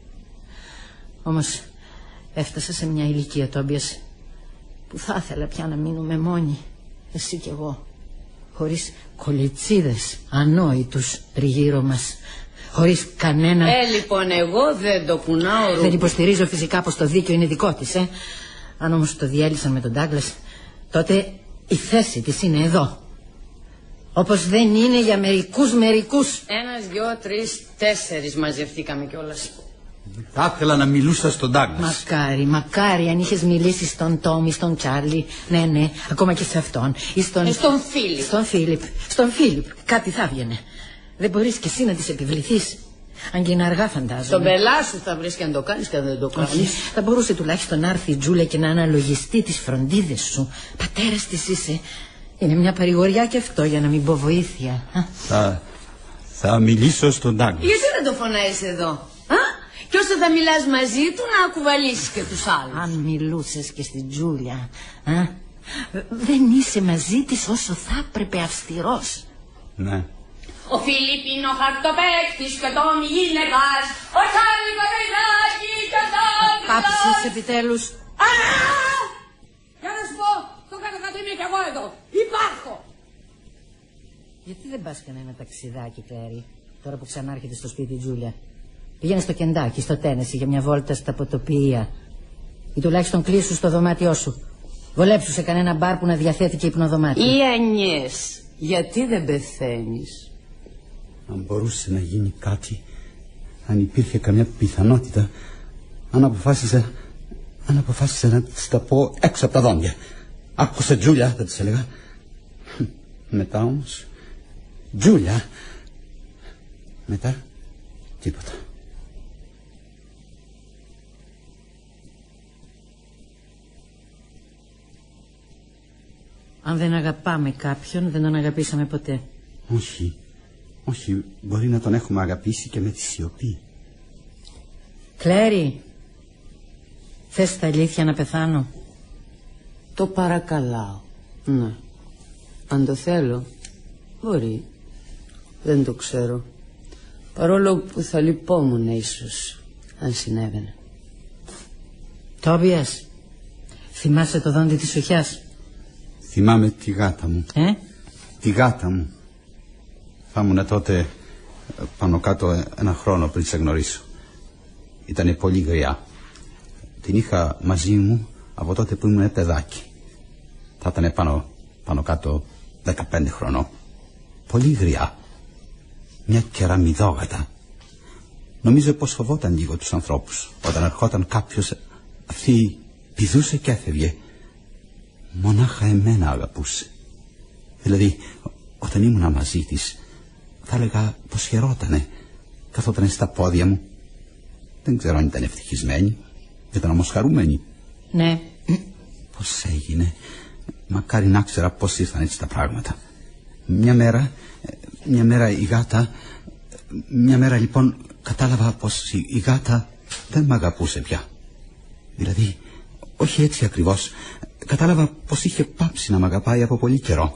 Όμως έφτασα σε μια ηλικία, Τόμπιας, που θα ήθελα πια να μείνουμε μόνοι. Εσύ κι εγώ. Χωρίς κολιτσίδες ανόητους τριγύρω μας. Χωρίς κανένα... Ε, λοιπόν, εγώ δεν το κουνάω ρούχο. Δεν υποστηρίζω φυσικά πως το δίκαιο είναι δικό της, ε. Αν όμως το διέλυσαν με τον Ντάγκλας, τότε η θέση της είναι εδώ. Όπως δεν είναι για μερικούς μερικούς. Ένας, δυο, τρεις, τέσσερις μαζευτήκαμε κιόλας. Θα ήθελα να μιλούσα στον Ντάγκλας. Μακάρι, μακάρι αν είχες μιλήσει στον Τόμι, στον Τσάρλι. Ναι, ναι, ακόμα και σε αυτόν. Ή στον... Ε, στον Φίλιπ. Στον Φίλιπ. Στον Φίλιπ. Κάτι θα έβγαινε. Δεν μπορείς κι εσύ να της επιβληθείς. Αν και είναι αργά, φαντάζομαι. Στον πελά σου θα βρεις και αν το κάνεις και αν δεν το κάνεις. Όχι, θα μπορούσε τουλάχιστον να έρθει η Τζούλια και να αναλογιστεί τις φροντίδες σου. Πατέρας της είσαι. Είναι μια παρηγοριά και αυτό, για να μην πω βοήθεια. Θα, θα μιλήσω στον Ντάγκλας. Γιατί δεν το φωνάζεις εδώ? Α? Και όσο θα μιλάς μαζί του να κουβαλήσεις και τους άλλους. Αν μιλούσες και στην Τζούλια, α? Δεν είσαι μαζί της όσο θα έπρεπε, αυστηρός. Ναι. Ο Φίλιπ είναι ο χαρτοπαίκτης και το μη γυναικάς. Ο Τσάρλι Καπεδάκι και ο Ντάγκλας. Πάψεις επιτέλους. Α! Για να σου πω, το κατακάτω είμαι κι εγώ εδώ. Υπάρχω. Γιατί δεν πας κανένα ταξιδάκι, Κλέρι, τώρα που ξανάρχεται στο σπίτι η Τζούλια? Πήγαινε στο Κεντάκι, στο Τένεσι, για μια βόλτα στα ποτοπία. Ή τουλάχιστον κλείσου στο δωμάτιό σου. Βολέψου σε κανένα μπαρ που να διαθέτει και υπνοδωμάτιο. Ή Ανιές, γιατί δεν πεθαίνεις? Αν μπορούσε να γίνει κάτι, αν υπήρχε καμιά πιθανότητα, Αν αποφάσισε, αν αποφάσισε να της τα πω έξω από τα δόντια. Άκουσε Τζούλια, θα της έλεγα. Μετά όμως, Τζούλια, μετά τίποτα. Αν δεν αγαπάμε κάποιον, δεν τον αγαπήσαμε ποτέ. Όχι, όχι, μπορεί να τον έχουμε αγαπήσει και με τη σιωπή. Κλέρι, θες τα αλήθεια να πεθάνω? Το παρακαλάω. Ναι. Αν το θέλω, μπορεί. Δεν το ξέρω. Παρόλο που θα λυπόμουν ίσως, αν συνέβαινε. Τόμπιας, θυμάσαι το δόντι της σοχιάς? Θυμάμαι τη γάτα μου. Ε? Τη γάτα μου. Θα ήμουν τότε πάνω κάτω ένα χρόνο πριν σε γνωρίσω. Ήτανε πολύ γριά. Την είχα μαζί μου από τότε που ήμουν παιδάκι. Θα ήταν πάνω, πάνω κάτω δεκαπέντε χρονών. Πολύ γριά. Μια κεραμιδόγατα. Νομίζω πως φοβόταν λίγο τους ανθρώπους. Όταν ερχόταν κάποιος, αυτή πηδούσε και έφευγε. Μονάχα εμένα αγαπούσε. Δηλαδή, όταν ήμουνα μαζί της, θα έλεγα πως χαιρότανε. Καθότανε στα πόδια μου. Δεν ξέρω αν ήταν ευτυχισμένη. Ήταν όμως χαρούμενη. Ναι. Πώς έγινε. Μακάρι να ξέρα πως ήρθαν έτσι τα πράγματα. Μια μέρα, μια μέρα η γάτα, μια μέρα λοιπόν κατάλαβα πως η, η γάτα δεν μ' αγαπούσε πια. Δηλαδή, όχι έτσι ακριβώς. Κατάλαβα πως είχε πάψει να μ' αγαπάει από πολύ καιρό.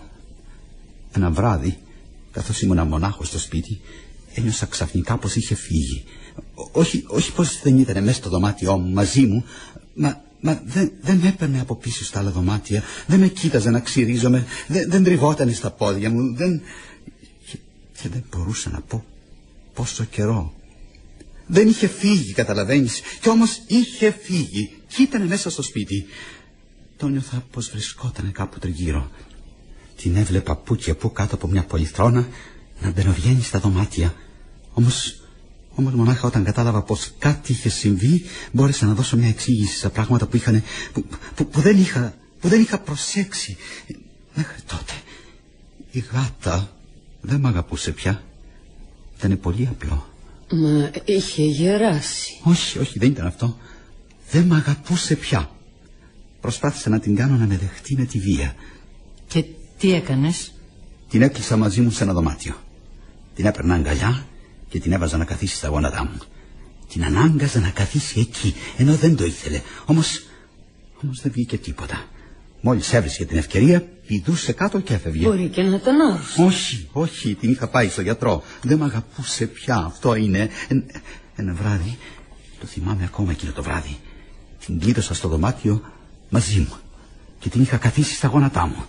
Ένα βράδυ, καθώς ήμουνα μονάχος στο σπίτι, ένιωσα ξαφνικά πως είχε φύγει. Όχι, όχι πως δεν ήταν μέσα στο δωμάτιό μου μαζί μου, μα, μα δεν, δεν με έπαιρνε από πίσω στα άλλα δωμάτια, δεν με κοίταζε να ξυρίζομαι, δεν, δεν τριβότανε στα πόδια μου, δεν... Και, και δεν μπορούσα να πω πόσο καιρό. Δεν είχε φύγει, καταλαβαίνεις, κι όμως είχε φύγει κι ήτανε μέσα στο σπίτι. Το νιώθα πως βρισκότανε κάπου τριγύρω. Την έβλεπα που και που κάτω από μια πολυθρόνα να μπαινοβγαίνει στα δωμάτια. Όμως, όμως μονάχα όταν κατάλαβα πως κάτι είχε συμβεί, μπόρεσα να δώσω μια εξήγηση στα πράγματα που, είχανε, που, που, που, δεν είχα, που δεν είχα προσέξει. Μέχρι τότε η γάτα δεν μ' αγαπούσε πια. Ήτανε πολύ απλό. Μα είχε γεράσει. Όχι, όχι, δεν ήταν αυτό. Δεν μ' αγαπούσε πια. Προσπάθησα να την κάνω να με δεχτεί με τη βία. Και τι έκανες? Την έκλεισα μαζί μου σε ένα δωμάτιο. Την έπαιρνα αγκαλιά και την έβαζα να καθίσει στα γόνατά μου. Την ανάγκαζα να καθίσει εκεί, ενώ δεν το ήθελε. Όμως, όμως δεν βγήκε τίποτα. Μόλις έβρισκε την ευκαιρία, πηδούσε κάτω και έφευγε. Μπορεί και να τον άρρωσε. Όχι, όχι, την είχα πάει στο γιατρό. Δεν μ' αγαπούσε πια, αυτό είναι. Εν, ένα βράδυ, το θυμάμαι ακόμα εκείνο το βράδυ, την κλείδωσα στο δωμάτιο μαζί μου και την είχα καθίσει στα γόνατά μου.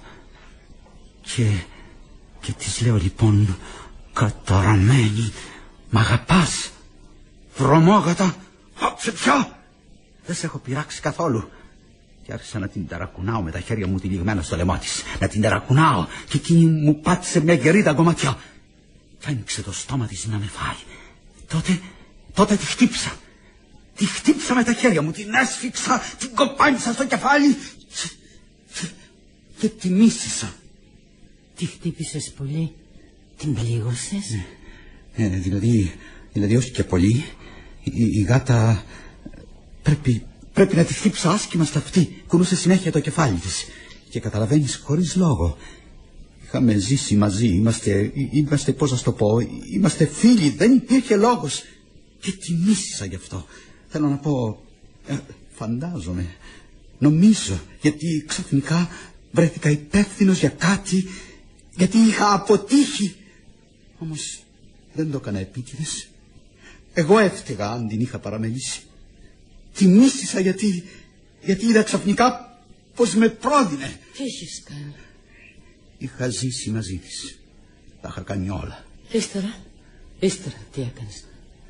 Και, και της λέω λοιπόν, καταραμένη, μ' αγαπάς? Βρωμόγατα, άψε πια! Δεν σε έχω πειράξει καθόλου. Και άρχισα να την ταρακουνάω με τα χέρια μου τυλιγμένα στο λαιμό της. Να την ταρακουνάω και εκείνη μου πάτησε μια γερίδα κομματιά. Κι άνοιξε το στόμα της να με φάει. Τότε, τότε τη χτύπησα. Τη χτύπησα με τα χέρια μου, την έσφιξα, την κοπάνισα στο κεφάλι και, και, και τη μίσησα. Τη χτύπησες πολύ? Την πλήγωσες? Ε, ε, δηλαδή, δηλαδή όχι και πολύ. Η, η γάτα πρέπει, πρέπει να τη χτύψα άσχημα στα αυτή. Κουνούσε συνέχεια το κεφάλι της. Και καταλαβαίνεις, χωρίς λόγο. Είχαμε ζήσει μαζί, είμαστε, είμαστε πώς να το πω, είμαστε φίλοι, δεν υπήρχε λόγος. Και τη μίσησα γι' αυτό. Θέλω να πω, ε, φαντάζομαι, νομίζω, γιατί ξαφνικά βρέθηκα υπεύθυνος για κάτι, γιατί είχα αποτύχει. Όμως δεν το έκανα επίτηδες. Εγώ έφταιγα αν την είχα παραμελήσει. Τη μίσησα γιατί, γιατί είδα ξαφνικά πως με πρόδεινε. Τι έχεις κάνει? Είχα ζήσει μαζί της. Τα είχα κάνει όλα. Ύστερα, ύστερα τι έκανες?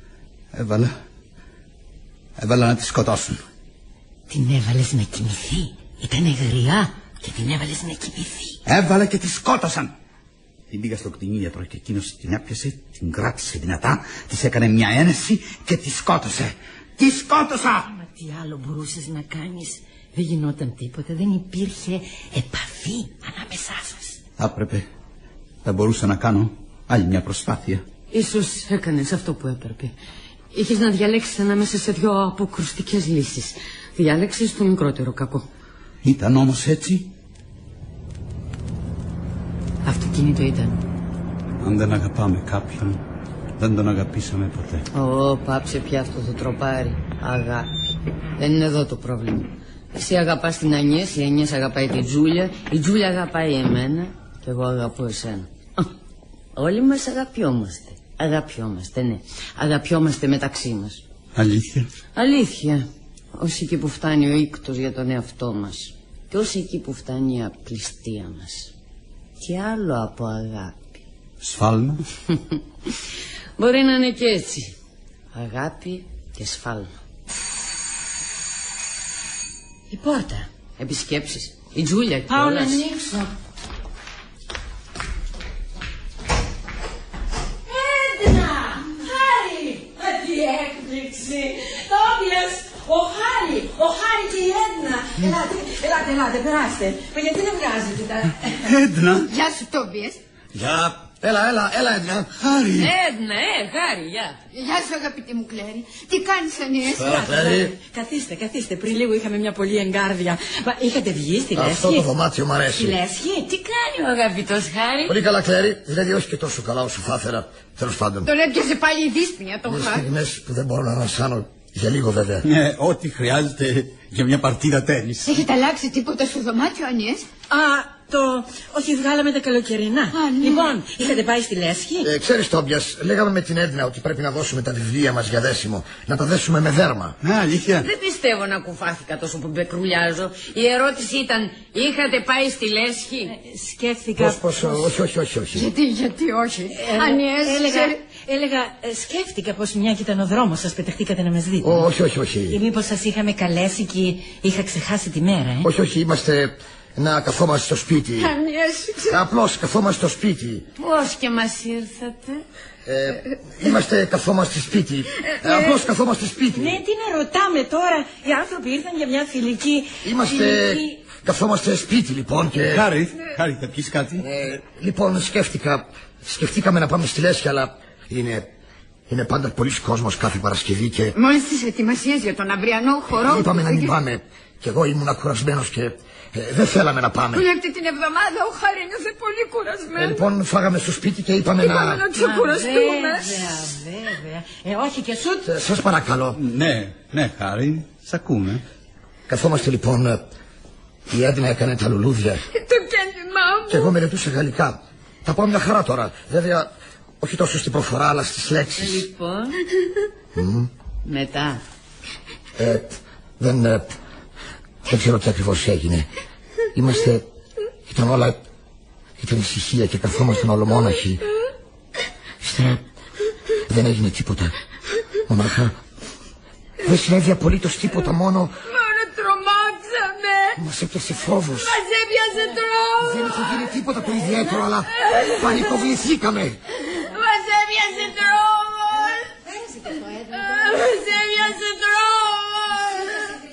Έβαλα, έβαλα να τη σκοτώσουν. Την έβαλες να κοιμηθεί? Ήτανε γριά και την έβαλες να κοιμηθεί? Έβαλα και τη σκότωσαν. Την πήγα στο κτηνίατρο και εκείνος την έπιασε, την κράτησε δυνατά, της έκανε μια ένεση και τη σκότωσε. Τη σκότωσα! Τι άλλο μπορούσες να κάνεις? Δεν γινόταν τίποτα, δεν υπήρχε επαφή ανάμεσά σας. Άπρεπε. Θα μπορούσα να κάνω άλλη μια προσπάθεια. Ίσως έκανες αυτό που έπρεπε. Είχες να διαλέξεις ανάμεσα σε δυο αποκρουστικές λύσεις. Διάλεξες το μικρότερο κακό. Ήταν όμως έτσι. Αυτοκίνητο ήταν. Αν δεν αγαπάμε κάποιον, δεν τον αγαπήσαμε ποτέ. Ω, πάψε πια αυτό το τροπάρι. Αγάπη. Δεν είναι εδώ το πρόβλημα. Εσύ αγαπάς την Ανιές, η Ανιές αγαπάει την Τζούλια, η Τζούλια αγαπάει εμένα και εγώ αγαπώ εσένα. Όλοι μας αγαπιόμαστε. Αγαπιόμαστε, ναι. Αγαπιόμαστε μεταξύ μας. Αλήθεια? Αλήθεια. Ως εκεί που φτάνει ο ήκτος για τον εαυτό μας. Και ως εκεί που φτάνει η απληστία μας. Και άλλο από αγάπη. Σφάλμα? Μπορεί να είναι και έτσι. Αγάπη και σφάλμα. Η πόρτα. Επισκέψεις. Η Τζούλια κιόλας. Πάω να ανοίξω. Έντνα! Χάρη! Τι έκπληξη! Τόπιας! Ο Χάρη! Ο Χάρη και η Έντνα! Ελάτε, ελάτε, ελάτε, περάστε. Μα γιατί δεν βγάζετε τα... Έντνα! Γεια σου, Τόπιας. Γεια. Έλα, έλα, έλα, Έντνα. Χάρη! Έντνα, ε, Χάρη, γεια. Γεια σου, αγαπητή μου Κλέρη. Τι κάνεις, Ανιές? Έλα, Κλέρη. Καθίστε, καθίστε. Πριν λίγο είχαμε μια πολύ εγκάρδια. Μα είχατε βγει στη Λέσχη? Αυτό το δωμάτιο μου αρέσει. Στη Λέσχη? Τι κάνει ο αγαπητός Χάρη? Πολύ καλά, Κλέρη. Δηλαδή, όχι και τόσο καλά όσο θα ήθελα. Τέλος πάντων. Τον έπιασε πάλι η δύσπνοια, τον Είναι Χάρη. στιγμές που δεν μπορώ να ανασάνω. Για λίγο, βέβαια. Ναι, ό,τι χρειάζεται για μια παρτίδα τένις. Έχετε αλλάξει τίποτα στο δωμάτιο, Ανιές? Α, το... Όχι, βγάλαμε τα καλοκαιρινά. ναι. Λοιπόν, είχατε πάει στη Λέσχη? Ε, ξέρεις, Τόμπιας, λέγαμε με την Έντνα ότι πρέπει να δώσουμε τα βιβλία μας για δέσιμο. Να τα δέσουμε με δέρμα. Α, αλήθεια? Δεν πιστεύω να κουφάθηκα τόσο που μπεκρουλιάζω. Η ερώτηση ήταν, είχατε πάει στη Λέσχη? Ε, σκέφτηκα... Πώς, πώς, όχι, όχι, όχι, όχι. Γιατί, γιατί όχι? Ε, Ανιές, έλεγα, ξέρει... έλεγα ε, σκέφτηκα πως μια και ήταν ο δρόμος σας, πεταχτήκατε να μας δείτε. Ω, όχι, όχι, όχι. Ή μήπως σας είχαμε καλέσει και είχα ξεχάσει τη μέρα, ε? Όχι, όχι, είμαστε να καθόμαστε στο σπίτι. Ανιές, ξέρω... Απλώς καθόμαστε στο σπίτι. Πώς και μας ήρθατε? Ε, είμαστε καθόμαστε σπίτι. Ε, απλώς καθόμαστε σπίτι. Ναι, τι να ρωτάμε τώρα. Οι άνθρωποι ήρθαν για μια φιλική... Είμαστε... φιλική... Καθόμαστε σπίτι λοιπόν και... Χάρη, Χάρη, θα πεις κάτι? Ε, λοιπόν, σκέφτηκα... Σκεφτήκαμε να πάμε στη Λέσχη, αλλά είναι... Είναι πάντα πολλής κόσμος κάθε Παρασκευή και... Μόλις τις ετοιμασίες για τον αυριανό χορό... Είπαμε να μην πάμε. Και εγώ ήμουν κουρασμένος και... Ε, δεν θέλαμε να πάμε. Όλη αυτή την εβδομάδα ο Χάρη νιώθε πολύ κουρασμένο. Ε, λοιπόν, φάγαμε στο σπίτι και είπαμε, Είπαμε να... να ξεκουραστούμε. Βέβαια, βέβαια. Ε, όχι και σούτ. Ε, σας παρακαλώ. Ναι, ναι, Χάρη, σ' ακούμε. Καθόμαστε λοιπόν... ε, Η Έντνα έκανε τα λουλούδια. Το κέντημά μου. Και εγώ μελετούσα γαλλικά. Τα πάω μια χαρά τώρα. Βέβαια, όχι τόσο στην προφορά, αλλά στις λέξεις. Λοιπόν, Mm. μετά. Ε, δεν, ε, δεν ξέρω τι ακριβώς έγινε. Είμαστε... Ήταν όλα... Ήταν ησυχία και καθόμασταν ολομόναχοι. Ύστερα δεν έγινε τίποτα. Μονάχα δεν συνέβη απολύτως τίποτα, μόνο... Μόνο τρομάξαμε. Μας έπιασε φόβος. Μας έπιασε τρόμος. Δεν είχε γίνει τίποτα το ιδιαίτερο, αλλά πανικοβληθήκαμε. Μας έπιασε τρόμος. Μας έπιασε τρόμος.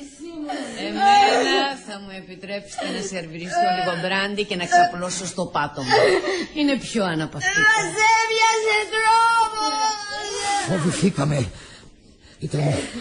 Εμένα θα μου επιτρέψετε να σερβιριστώ λίγο μπράντι και να ξαπλώσω στο πάτωμα. Είναι πιο αναπαυτικό. Μας έπιασε τρόμος. Φοβηθήκαμε. Ήταν...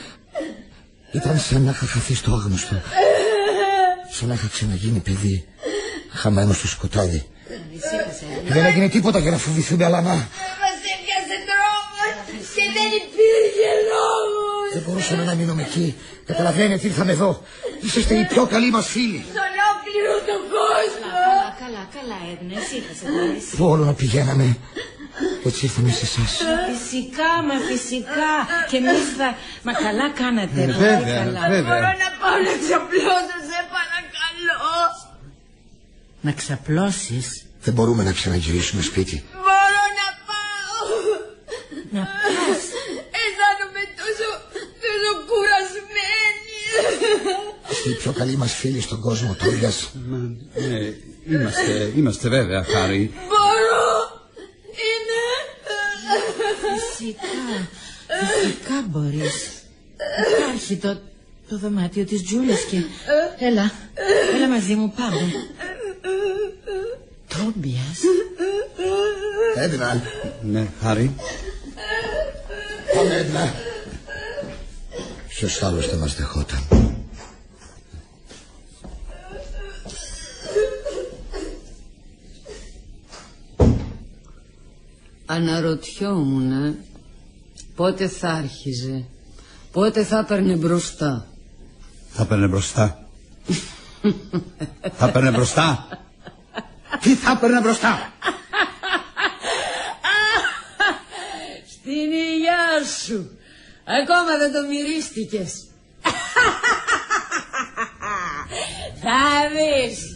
Ήταν σαν να είχα χαθεί στο άγνωστο. Σαν να είχα ξαναγίνει παιδί. Χαμένο στο σκοτάδι. Δεν έγινε τίποτα για να φοβηθούμε, αλλά να... Μας έπιασε τρόμος και δεν υπήρχε λόγος. Δεν μπορούσαμε να μείνουμε εκεί. Καταλαβαίνετε, ήρθαμε εδώ. Είσαστε οι πιο καλοί μας φίλοι. Στον ολόκληρο τον κόσμο. Καλά, καλά, καλά, Έντνα, ησύχασε τώρα. Πού όλο να πηγαίναμε. Έτσι ήρθαμε σε εσάς. Φυσικά, μα φυσικά. Και εμείς θα... Μα καλά κάνατε. Ε, πολύ βέβαια, καλά. βέβαια. Μπορώ να πάω να ξαπλώσω, σε παρακαλώ. Να ξαπλώσεις. Δεν μπορούμε να ξαναγυρίσουμε σπίτι. Μπορώ να πάω. Να πας. Αισθάνομαι τόσο, τόσο κουρασμένη. Είστε οι πιο καλοί μας φίλοι στον κόσμο, Τόριας. Μα, ναι, είμαστε, είμαστε βέβαια, Χάρη. Μπορώ. Είναι. Φυσικά, φυσικά μπορείς. Υπάρχει το, Το δωμάτιο της Τζούλιας και... Έλα, έλα μαζί μου, πάμε. Τόμπιας. Έντνα. Ναι, Χάρη. Πάμε, Έντνα. Ποιος άλλος θα μας δεχόταν. Αναρωτιόμουν πότε θα άρχιζε, πότε θα έπαιρνε μπροστά. Θα έπαιρνε μπροστά. Θα έπαιρνε μπροστά. Τι θα έπαιρνε μπροστά. Στην υγειά σου. Ακόμα δεν το μυρίστηκες. Θα δεις.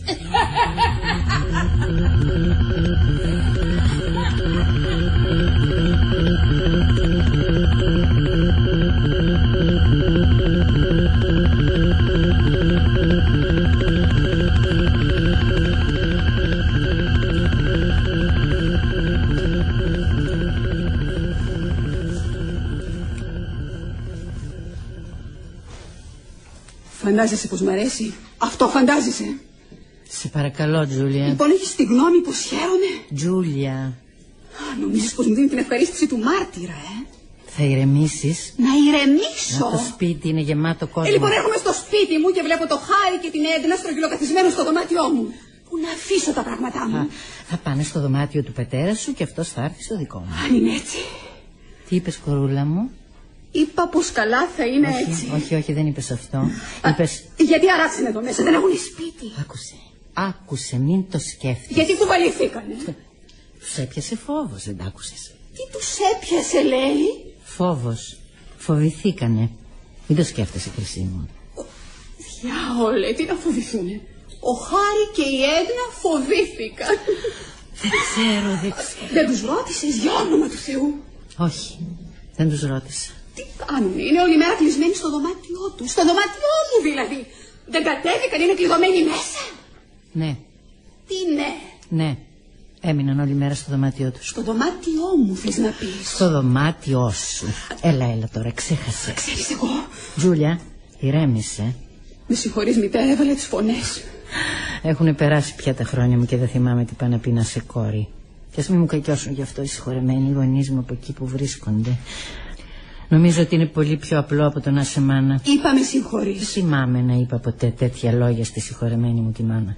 Φαντάζεσαι πως μ' αρέσει. Αυτό φαντάζεσαι. Σε παρακαλώ, Τζούλια. Λοιπόν, έχεις τη γνώμη πως χαίρομαι. Τζούλια. Νομίζεις πως μου δίνει την ευχαρίστηση του μάρτυρα, ε? Θα ηρεμήσεις. Να ηρεμήσω. Να, το σπίτι είναι γεμάτο κόσμο. Ε, λοιπόν, έρχομαι στο σπίτι μου και βλέπω το Χάρη και την Έντνα στρογγυλοκαθισμένο στο δωμάτιό μου. Πού να αφήσω τα πράγματά μου. Α, θα πάνε στο δωμάτιο του πατέρα σου και αυτός θα έρθει στο δικό μου. Αν είναι έτσι. Τι είπες, κορούλα μου? Είπα πως καλά θα είναι όχι, έτσι. Όχι, όχι, δεν είπες αυτό. Α, είπες... Γιατί αράξανε εδώ μέσα, δεν έχουν σπίτι. Άκουσε, άκουσε, μην το σκέφτεσαι. Γιατί κουβαληθήκανε. Τους έπιασε φόβος, δεν τ' άκουσες. Τι τους έπιασε, λέει. Φόβος, φοβηθήκανε. Μην το σκέφτεσαι, Χρυσή μου. Διάολε, τι να φοβηθούνε. Ο Χάρη και η Έντνα φοβήθηκαν. Δεν ξέρω, δεν ξέρω. Δεν τους ρώτησες, για όνομα του Θεού? Όχι, δεν τους ρώτησα. Τι κάνουνε, είναι όλη μέρα κλεισμένοι στο δωμάτιό του. Στο δωμάτιό μου δηλαδή. Δεν κατέβηκαν, είναι κλειδωμένοι μέσα. Ναι. Τι ναι? Ναι, έμειναν όλη μέρα στο δωμάτιό τους. Στο δωμάτιό μου θες να πεις? Στο δωμάτιό σου. Έλα, έλα τώρα, ξέχασε. Ξέρεις εγώ. Τζούλια, ηρέμησε. Με συγχωρείς μητέρα, έβαλε τις φωνές. Έχουνε περάσει πια τα χρόνια μου και δεν θυμάμαι τι πάει να πει να σε κόρη. Και ας μην μου κακιώσουν γι' αυτό οι συγχωρεμένοι γονείς μου από εκεί που βρίσκονται. Νομίζω ότι είναι πολύ πιο απλό από το να σε μάνα. Είπα με συγχωρείς. Δεν θυμάμαι να είπα ποτέ τέτοια λόγια στη συγχωρεμένη μου τη μάνα.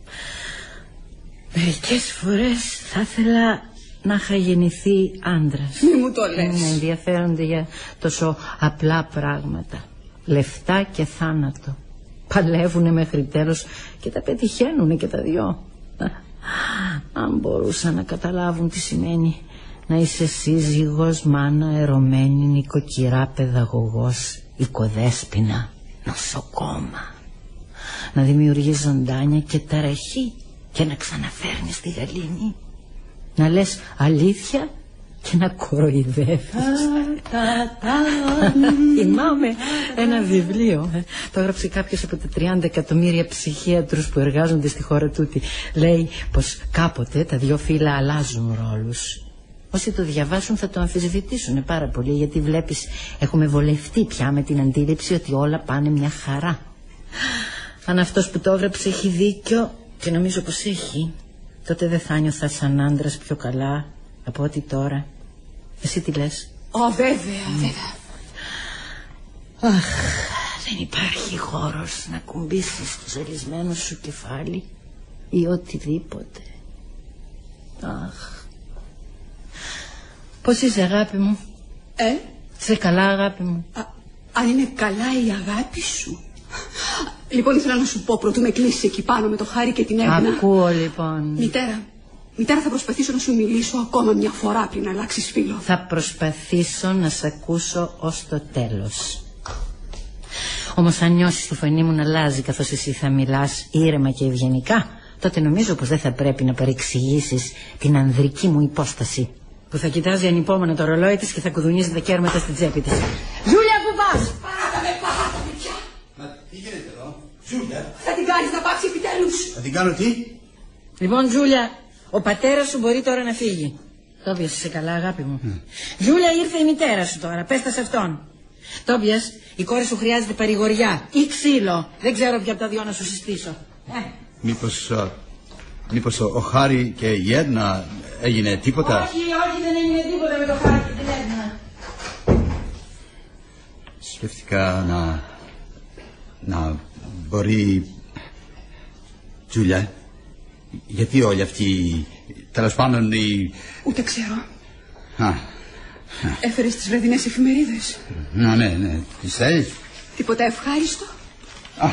Μερικές φορές θα ήθελα να είχα γεννηθεί άντρας. Μη μου το λες. Να ενδιαφέρονται για τόσο απλά πράγματα. Λεφτά και θάνατο. Παλεύουνε μέχρι τέλος και τα πετυχαίνουνε και τα δυο. Αν μπορούσαν να καταλάβουν τι σημαίνει να είσαι σύζυγος, μάνα, ερωμένη, νοικοκυρά, παιδαγωγός, οικοδέσποινα, νοσοκόμα. Να δημιουργείς ζωντάνια και ταραχή και να ξαναφέρνεις τη γαλήνη. Να λες αλήθεια και να κοροϊδεύεις. Θυμάμαι ένα βιβλίο. Το έγραψε κάποιος από τα τριάντα εκατομμύρια ψυχίατρους που εργάζονται στη χώρα τούτη. Λέει πως κάποτε τα δυο φύλλα αλλάζουν ρόλους. Όσοι το διαβάσουν θα το αμφισβητήσουν πάρα πολύ, γιατί βλέπεις έχουμε βολευτεί πια με την αντίληψη ότι όλα πάνε μια χαρά. Αν αυτός που το έγραψε έχει δίκιο, και νομίζω πως έχει, τότε δεν θα νιώθα σαν άντρας πιο καλά από ό,τι τώρα. Εσύ τι λες? Ω, βέβαια, βέβαια. Αχ, δεν υπάρχει χώρος να κουμπίσεις το ζαλισμένο σου κεφάλι ή οτιδήποτε. Αχ. Πώς είσαι, αγάπη μου? Ε? Σε καλά, αγάπη μου? Α, αν είναι καλά η αγάπη σου. Λοιπόν, ήθελα να σου πω πρωτού με κλείσεις εκεί πάνω με το Χάρη και την Έντνα. Ακούω, λοιπόν. Μητέρα, μητέρα, θα προσπαθήσω να σου μιλήσω ακόμα μια φορά πριν αλλάξεις φίλο. Θα προσπαθήσω να σε ακούσω ως το τέλος. Όμως αν νιώσεις τη φωνή μου να αλλάζει καθώς εσύ θα μιλάς ήρεμα και ευγενικά, τότε νομίζω πως δεν θα πρέπει να παρεξηγήσεις την ανδρική μου υπόσταση, που θα κοιτάζει ανυπόμονα το ρολόι της και θα κουδουνίζει τα κέρματα στην τσέπη της. Ζούλια, πού πας? Πάτα με, πάτα με πια. Μα τι γίνεται εδώ, Ζούλια? Θα την κάνεις να πάψει επιτέλους. Θα την κάνω τι? Λοιπόν, Ζούλια, ο πατέρας σου μπορεί τώρα να φύγει. Το έπιασες σε καλά, αγάπη μου. Mm. Ζούλια, ήρθε η μητέρα σου τώρα, πες τα σε αυτόν. Τόμπιας, η κόρη σου χρειάζεται παρηγοριά ή ξύλο. Δεν ξέρω ποια από τα δυο να σου συστήσω. Ε. Μήπως, α, μήπως ο, ο Χάρη και η Έδνα έγινε τίποτα? Όχι, όχι, δεν έγινε τίποτα με το Χάρη και την Έδνα. Σκέφτηκα να... να μπορεί... Τζούλια, γιατί όλοι αυτοί, τέλος πάντων οι... Ούτε ξέρω. Α, Έφερες τις βραδινές εφημερίδες? ναι, ναι, ναι, τις θέλεις? Τίποτα ευχάριστο? Α,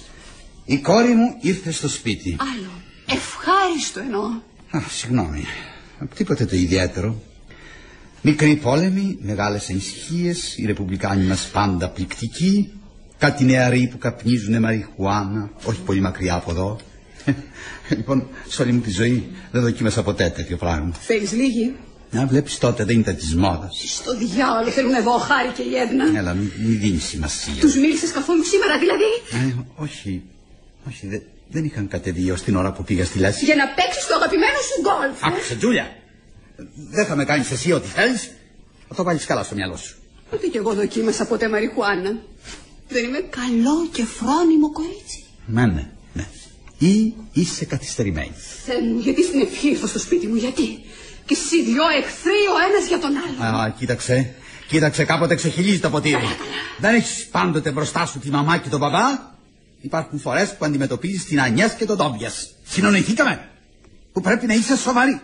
η κόρη μου ήρθε στο σπίτι. Άλλο, ευχάριστο εννοώ. Α, συγγνώμη, τίποτε το ιδιαίτερο. Μικροί πόλεμοι, μεγάλες ανησυχίες, οι ρεπουμπλικάνοι μας πάντα πληκτικοί, κάτι νεαροί που καπνίζουνε μαριχουάνα, όχι πολύ μακριά από εδώ. Λοιπόν, σε όλη μου τη ζωή δεν δοκίμασα ποτέ τέτοιο πράγμα. Θέλεις λίγη? Να βλέπεις, τότε δεν ήταν της μόδας. Στο διάολο θέλουν εδώ ο Χάρη και η Έδνα. Έλα, μην μη δίνεις σημασία. Τους μίλησες καθόλου σήμερα δηλαδή? Ε, όχι, όχι, δε, δεν είχαν κατεβεί ως την ώρα που πήγα στη Λάση. Για να παίξεις το αγαπημένο σου γκολφ. Άκουσε, Τζούλια, δεν θα με κάνεις εσύ ό,τι θέλεις. Θα το βάλεις καλά στο μυαλό σου. Ούτε κι εγώ δοκίμασα ποτέ μαριχουάνα. Δεν είμαι καλό και φρόνιμο κορίτσι? Ναι, ναι, ναι. Ή είσαι καθυστερημένη. Θεέ μου, γιατί στην ευχή ήρθα στο σπίτι μου, γιατί? Και εσείς δυο εχθροί ο ένας για τον άλλο. Α, κοίταξε, κοίταξε, κάποτε ξεχυλίζει το ποτήρι. Καλά, καλά. Δεν έχεις πάντοτε μπροστά σου τη μαμά και τον μπαμπά. Υπάρχουν φορές που αντιμετωπίζεις την Ανιές και τον Τόμπιας. Συνονιθήκαμε, που πρέπει να είσαι σοβαρή.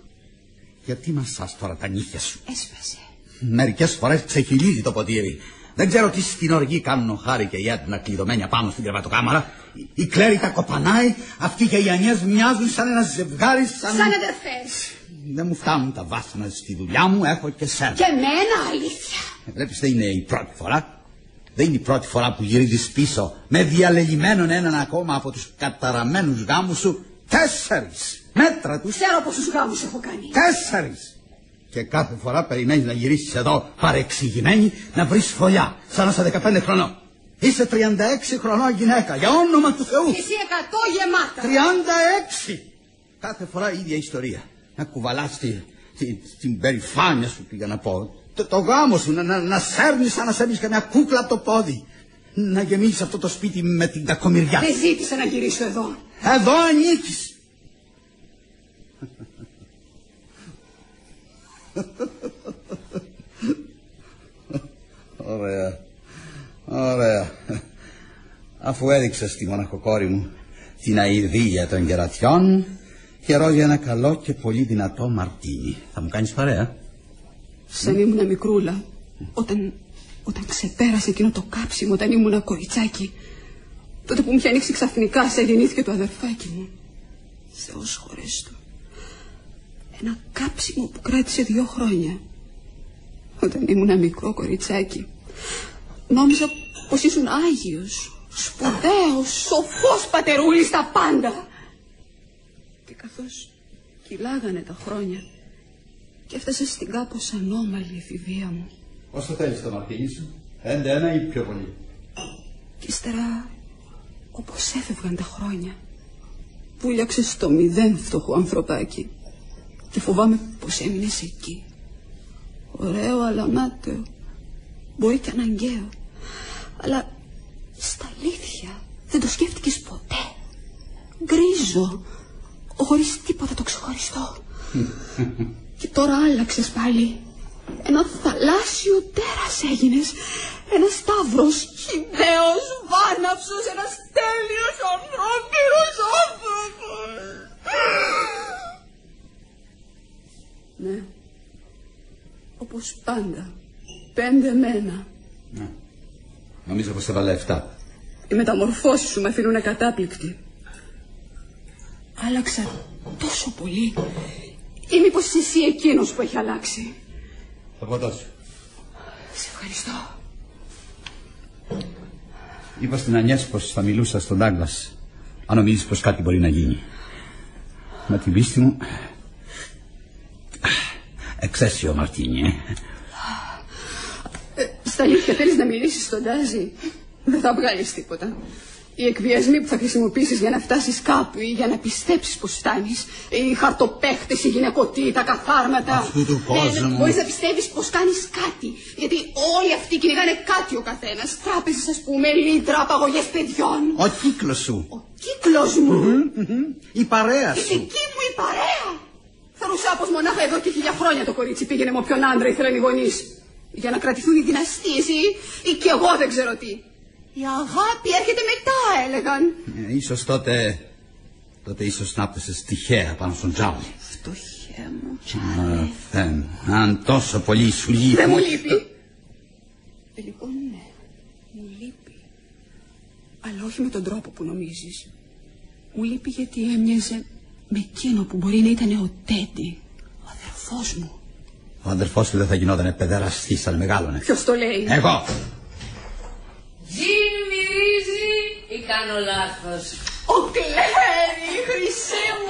Γιατί μασάς τώρα τα νύχια σου? Έσπασε. Μερικές φορές ξεχυλίζει το ποτήρι. Δεν ξέρω τι στην οργή κάνουν ο Χάρη και η Έδνα κλειδωμένοι απάνω στην κρεβατοκάμαρα. Η Κλέρι τα κοπανάει, αυτοί και οι Ανιές μοιάζουν σαν ένα ζευγάρι. Σαν, σαν αδερφές. Δεν μου φτάνουν τα βάσανα στη δουλειά μου, έχω και σένα. Και εμένα, αλήθεια. Βλέπεις, δεν είναι η πρώτη φορά. Δεν είναι η πρώτη φορά που γυρίζεις πίσω με διαλελειμμένον έναν ακόμα από τους καταραμένους γάμους σου. Τέσσερις μέτρα τους. Ξέρω πόσους γάμους έχω κάνει. Τέσσερις. Και κάθε φορά περιμένεις να γυρίσεις εδώ παρεξηγημένη, να βρεις φωλιά, σαν να είσαι δεκαπέντε χρονών. Είσαι τριάντα έξι χρονών γυναίκα, για όνομα του Θεού. Και εσύ εκατό γεμάτα. τριάντα έξι. Κάθε φορά η ίδια ιστορία. Να κουβαλάς τη, τη, την περηφάνεια σου, πήγα να πω. Το, το γάμο σου, να, να, να σέρνεις σαν να σέρνεις καμιά κούκλα από το πόδι. Να γεμίσεις αυτό το σπίτι με την κακομοιριά. Δεν ζήτησα να γυρίσω εδώ. Εδώ ανήκεις. Ωραία. Ωραία. Αφού έδειξες στη μοναχοκόρη μου την αηδία των κερατιών, καιρό για ένα καλό και πολύ δυνατό μαρτίνι. Θα μου κάνεις παρέα? Σαν ήμουνα μικρούλα, όταν, όταν ξεπέρασε εκείνο το κάψιμο, όταν ήμουνα κοριτσάκι, τότε που μου είχε ανοίξει ξαφνικά, σε γεννήθηκε το αδερφάκι μου. Θεός χωρέστο. Ένα κάψιμο που κράτησε δύο χρόνια. Όταν ήμουνα μικρό κοριτσάκι, νόμιζα πως ήσουν άγιος, σπουδαίος, σοφός πατερούλης στα πάντα. Και καθώς κυλάγανε τα χρόνια και έφτασα στην κάπως ανώμαλη εφηβεία μου. Πόσο θέλεις το μαρτίνι σου? Πέντε ένα ή πιο πολύ? Και ύστερα, όπως έφευγαν τα χρόνια, βούλιαξε στο μηδέν φτωχό ανθρωπάκι. Και φοβάμαι πως έμεινες εκεί. Ωραίο αλλά μάταιο. Μπορεί και αναγκαίο. Αλλά στα αλήθεια δεν το σκέφτηκες ποτέ. Γκρίζο, χωρίς τίποτα το ξεχωριστό. Και τώρα άλλαξες πάλι. Ένα θαλάσσιο τέρας έγινες. Ένας σταύρος χυδαίος, βάναυσος, ένας τέλειος ανθρώπινος άνθρωπος. Ναι, όπως πάντα, πέντε μένα. Ναι, νομίζω πως έβαλα εφτά. Οι μεταμορφώσεις σου με αφήνουν ακατάπληκτη. Άλλαξα τόσο πολύ. Ή μήπως είσαι εσύ εκείνος που έχει αλλάξει? Το ποτό σου. Σε ευχαριστώ. Είπα στην Ανιές πως θα μιλούσα στον Ντάγκλας, αν νομίζεις πως κάτι μπορεί να γίνει. Με την πίστη μου, εξαίσιο μαρτίνι, ε. ε. Στα αλήθεια θέλεις να μιλήσεις στον Τάζι? Δεν θα βγάλεις τίποτα. Οι εκβιασμοί που θα χρησιμοποιήσεις για να φτάσεις κάπου ή για να πιστέψεις πως φτάνεις, οι χαρτοπαίχτες, η γυναικωτή, τα καθάρματα. Αυτού του κόσμου. Ε, μπορείς να πιστεύεις πως κάνεις κάτι. Γιατί όλοι αυτοί κυνηγάνε κάτι ο καθένας. Τράπεζες, ας πούμε, λίτρα, απαγωγές παιδιών. Ο κύκλος σου. Ο κύκλος μου. Mm-hmm, mm-hmm. Η παρέα σου. Η δική μου η παρέα. Θεωρούσα πως μονάχα εδώ και χίλια χρόνια το κορίτσι πήγαινε με όποιον άντρα ήθελαν οι γονείς. Για να κρατηθούν οι δυναστείες ή, ή κι εγώ δεν ξέρω τι. Η αγάπη έρχεται μετά, έλεγαν. Ε, ίσως τότε, τότε ίσως να πτωσες τυχαία πάνω στον τζάουλι. Φτωχέ μου. Θεέ, αν τόσο πολύ σου λείπει. Δεν μου λείπει. Ε, λοιπόν, ναι, μου λείπει. Αλλά όχι με τον τρόπο που νομίζεις. Μου λείπει γιατί έμοιαζε με εκείνο που μπορεί να ήταν ο Τέντι, ο αδερφός μου. Ο αδερφός του δεν θα γινότανε παιδεραστής, αλλά μεγάλωνε. Ποιος το λέει? Εγώ. Τζιν μυρίζει ή κάνω λάθος? Ο Κλέρι, χρυσέ μου.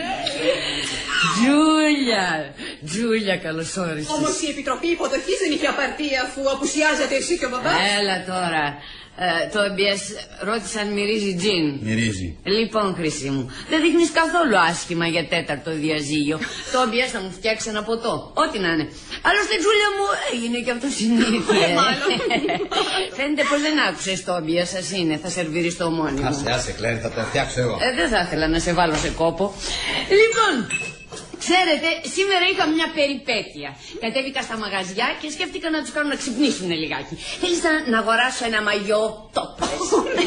Τζούλια, Τζούλια, καλώς όρισες. Όμως η Επιτροπή Υποδοχής δεν είχε απαρτία αφού απουσιάζατε εσύ και ο μπαμπάς. Έλα τώρα. Ε, το εμπιές ρώτησε αν μυρίζει τζιν. Μυρίζει. Λοιπόν, χρυσή μου, δεν δείχνεις καθόλου άσχημα για τέταρτο διαζύγιο. Το εμπιές θα μου φτιάξει ένα ποτό. Ό,τι να είναι. Άλλωστε, Τζούλια μου, έγινε και αυτό συνήθεια. Φαίνεται πως δεν άκουσες το εμπιές, σας είναι. Θα σερβίρεις το ομώνυμο. Άσε, άσε, Κλέρι, θα το φτιάξω εγώ. Ε, δεν θα ήθελα να σε βάλω σε κόπο. Λοιπόν, ξέρετε, σήμερα είχα μια περιπέτεια. Κατέβηκα στα μαγαζιά και σκέφτηκα να τους κάνω να ξυπνήσουν λιγάκι. Θέλεις να, να αγοράσω ένα μαγιό τόπλες?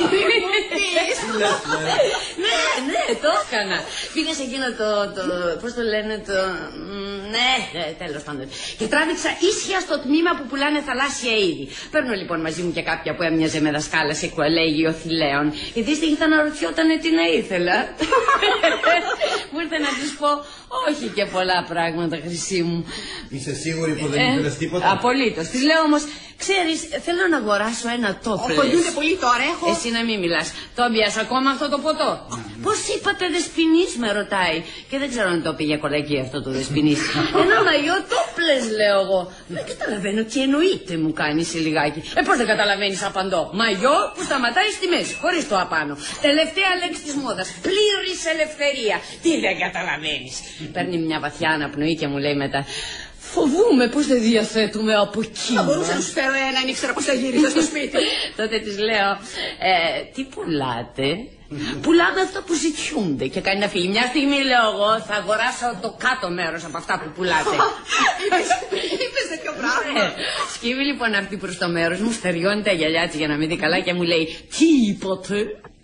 Ναι, ναι, το έκανα. Πήγα σε εκείνο το, το, πώς το λένε, το... Ναι, τέλος πάντων. Και τράβηξα ίσια στο τμήμα που πουλάνε θαλάσσια είδη. Παίρνω λοιπόν μαζί μου και κάποια που έμοιαζε με δασκάλα σε κολέγιο θηλαίων. Η δύστιχη θα αναρωτιότανε τι να ήθελα. Μου ήρθε να τους πω όχι και πολλά πράγματα, χρυσή μου. Είσαι σίγουρη που δεν ε, ήθελες τίποτα? Απολύτως. Της λέω όμως, ξέρεις, θέλω να αγοράσω ένα τόπλες. Οχολιούνται πολύ τώρα, έχω. Εσύ να μην μιλάς. Το έμπιας ακόμα αυτό το ποτό? Πώς είπατε δεσποινής, με ρωτάει. Και δεν ξέρω αν το πήγε κολέγιο αυτό το δεσποινής. Ένα μαγιό τόπλες, λέω εγώ. Δεν καταλαβαίνω τι εννοείται, μου κάνει σε λιγάκι. Ε, πώς δεν καταλαβαίνεις, απαντώ. Μαγιό που σταματάει στη μέση, χωρίς το απάνω. Τελευταία λέξη της μόδας. Πλήρης ελευθερία. Τι δεν καταλαβαίνεις? Παίρνει μια βαθιά αναπνοή και μου λέει μετά, φοβούμαι πως δεν διαθέτουμε από εκεί. Θα μπορούσα να σου φέρω ένα, αν ήξερα πως θα γύριζα στο σπίτι. Τότε της λέω, ε, τι πουλάτε? Πουλάμε αυτά που ζητιούνται. Και κάνει να φύγει. Μια στιγμή λέω εγώ, θα αγοράσω το κάτω μέρος από αυτά που πουλάτε. Είπες τέτοιο πράγμα? Σκύβει λοιπόν αυτή προς το μέρος μου, στεριώνει τα γυαλιά της για να μην δει καλά και μου λέει, τι είπατε?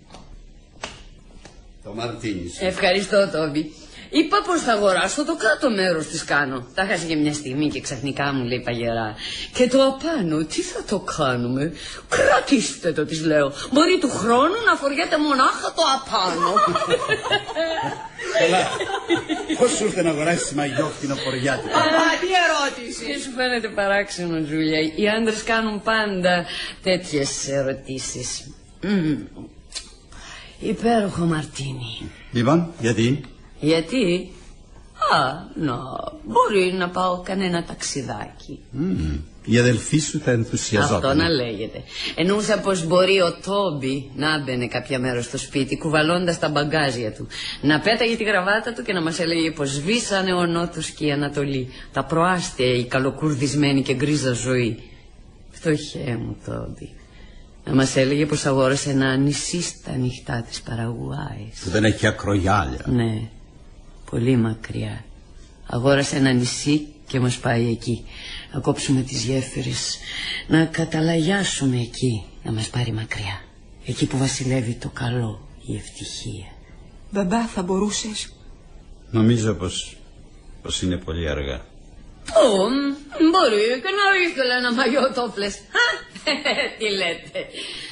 Το μαρτίνι. Ευχαριστώ, Τόμπι. Είπα πως θα αγοράσω το κάτω μέρος της κάνω. Τα χάσε και μια στιγμή και ξαφνικά μου λέει παγερά, και το απάνω τι θα το κάνουμε? Κρατήστε το, της λέω. Μπορεί του χρόνου να φοριέται μονάχα το απάνω. Καλά. Πώς σου ήρθε να αγοράσεις μαγιό φθινοπωριάτικο? Α, τι ερώτηση. Και σου φαίνεται παράξενο, Τζούλια? Οι άντρες κάνουν πάντα τέτοιες ερωτήσεις. Mm. Υπέροχο μαρτίνι. Λοιπόν, γιατί? Γιατί? Α, να, μπορεί να πάω κανένα ταξιδάκι. Mm. Η αδελφή σου θα ενθουσιαζόταν. Αυτό να λέγεται. Εννοούσα πως μπορεί ο Τόμπι να μπαινε κάποια μέρα στο σπίτι κουβαλώντας τα μπαγκάζια του, να πέταγε τη γραβάτα του και να μας έλεγε πως σβήσανε ο Νότος και η Ανατολή, τα προάστια, η καλοκουρδισμένη και γκρίζα ζωή. Φτωχέ μου, Τόμπι. Να μας έλεγε πως αγόρασε ένα νησί στα νυχτά της Παραγουάης. Που δεν έχει ακρογιάλια. Ναι, πολύ μακριά. Αγόρασε ένα νησί και μας πάει εκεί. Να κόψουμε τις γέφυρες, να καταλαγιάσουμε εκεί, να μας πάρει μακριά. Εκεί που βασιλεύει το καλό, η ευτυχία. Μπαμπά, θα μπορούσες? Νομίζω πως, πως είναι πολύ αργά. Ω, μπορεί και να ήθελα ένα μαγιό τόπλες. Τι λέτε?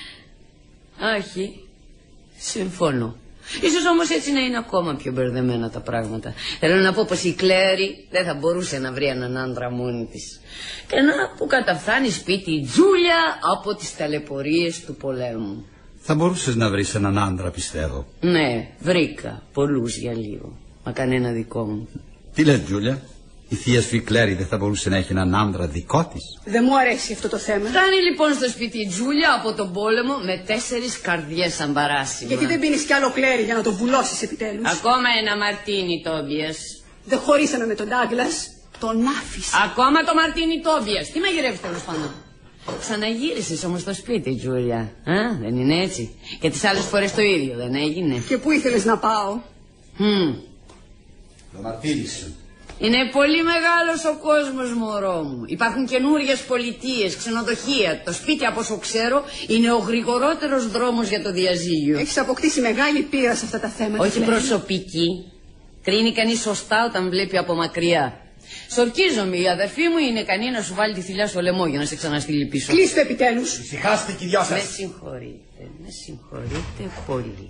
Όχι, συμφωνώ. Ίσως όμως έτσι να είναι ακόμα πιο μπερδεμένα τα πράγματα. Θέλω να πω πως η Κλέρι δεν θα μπορούσε να βρει έναν άντρα μόνη της. Και να που καταφθάνει σπίτι η Τζούλια από τις ταλαιπωρίες του πολέμου. Θα μπορούσες να βρεις έναν άντρα, πιστεύω. Ναι, βρήκα πολλούς για λίγο. Μα κανένα δικό μου. Τι λες, Τζούλια? Η θεία σου η Κλέρι δεν θα μπορούσε να έχει έναν άντρα δικό της? Δεν μου αρέσει αυτό το θέμα. Φτάνει λοιπόν στο σπίτι η Τζούλια από τον πόλεμο με τέσσερις καρδιές σαν παράσημα. Γιατί δεν πίνεις κι άλλο Κλέρι για να το βουλώσεις επιτέλους? Ακόμα ένα μαρτίνι, Τόμπιας. Δεν χωρίσαμε με τον Ντάγκλας. Τον άφησα. Ακόμα το μαρτίνι, Τόμπιας. Τι μαγειρεύεις τέλος πάντων? Ξαναγύρισες όμως στο σπίτι, Τζούλια. Α, δεν είναι έτσι? Και τις άλλες φορές το ίδιο δεν έγινε? Και πού ήθελες να πάω? Mm. Το μαρτύρι σου. Είναι πολύ μεγάλος ο κόσμος, μωρό μου. Υπάρχουν καινούριες πολιτείες, ξενοδοχεία. Το σπίτι, από όσο ξέρω, είναι ο γρηγορότερος δρόμος για το διαζύγιο. Έχεις αποκτήσει μεγάλη πείρα σε αυτά τα θέματα. Όχι προσωπική. Κρίνει κανείς σωστά όταν βλέπει από μακριά. Σορκίζομαι, η αδερφή μου είναι ικανή να σου βάλει τη θηλιά στο λαιμό για να σε ξαναστείλει πίσω. Κλείστε επιτέλους. Ησυχάστε κι οι δυο σας. Με συγχωρείτε, με συγχωρείτε πολύ.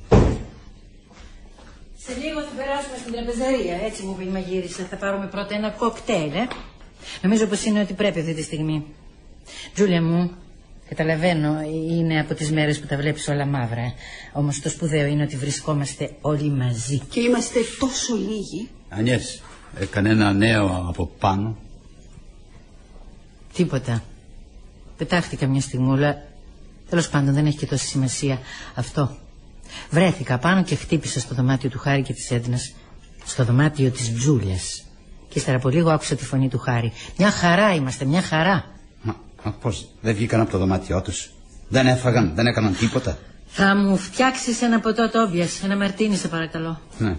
Σε λίγο θα περάσουμε στην τραπεζαρία, έτσι μου είπε η μαγείρισα. Θα πάρουμε πρώτα ένα κοκτέιλ, ε. Νομίζω πως είναι ότι πρέπει αυτή τη στιγμή. Τζούλια μου, καταλαβαίνω, είναι από τις μέρες που τα βλέπεις όλα μαύρα. Ε. Όμως το σπουδαίο είναι ότι βρισκόμαστε όλοι μαζί. Και είμαστε τόσο λίγοι. Ανιές, έκανε ένα νέο από πάνω? Τίποτα. Πετάχτηκα μια στιγμούλα. Τέλος πάντων δεν έχει και τόση σημασία αυτό. Βρέθηκα πάνω και χτύπησα στο δωμάτιο του Χάρη και της Έντνας. Στο δωμάτιο της Τζούλιας. Και ύστερα από λίγο άκουσα τη φωνή του Χάρη. Μια χαρά είμαστε, μια χαρά. Μα, μα πώς, δεν βγήκαν από το δωμάτιό τους? Δεν έφαγαν, δεν έκαναν τίποτα? Θα μου φτιάξεις ένα ποτό, Τόμπιας. Ένα μαρτίνι, σε παρακαλώ. Ναι.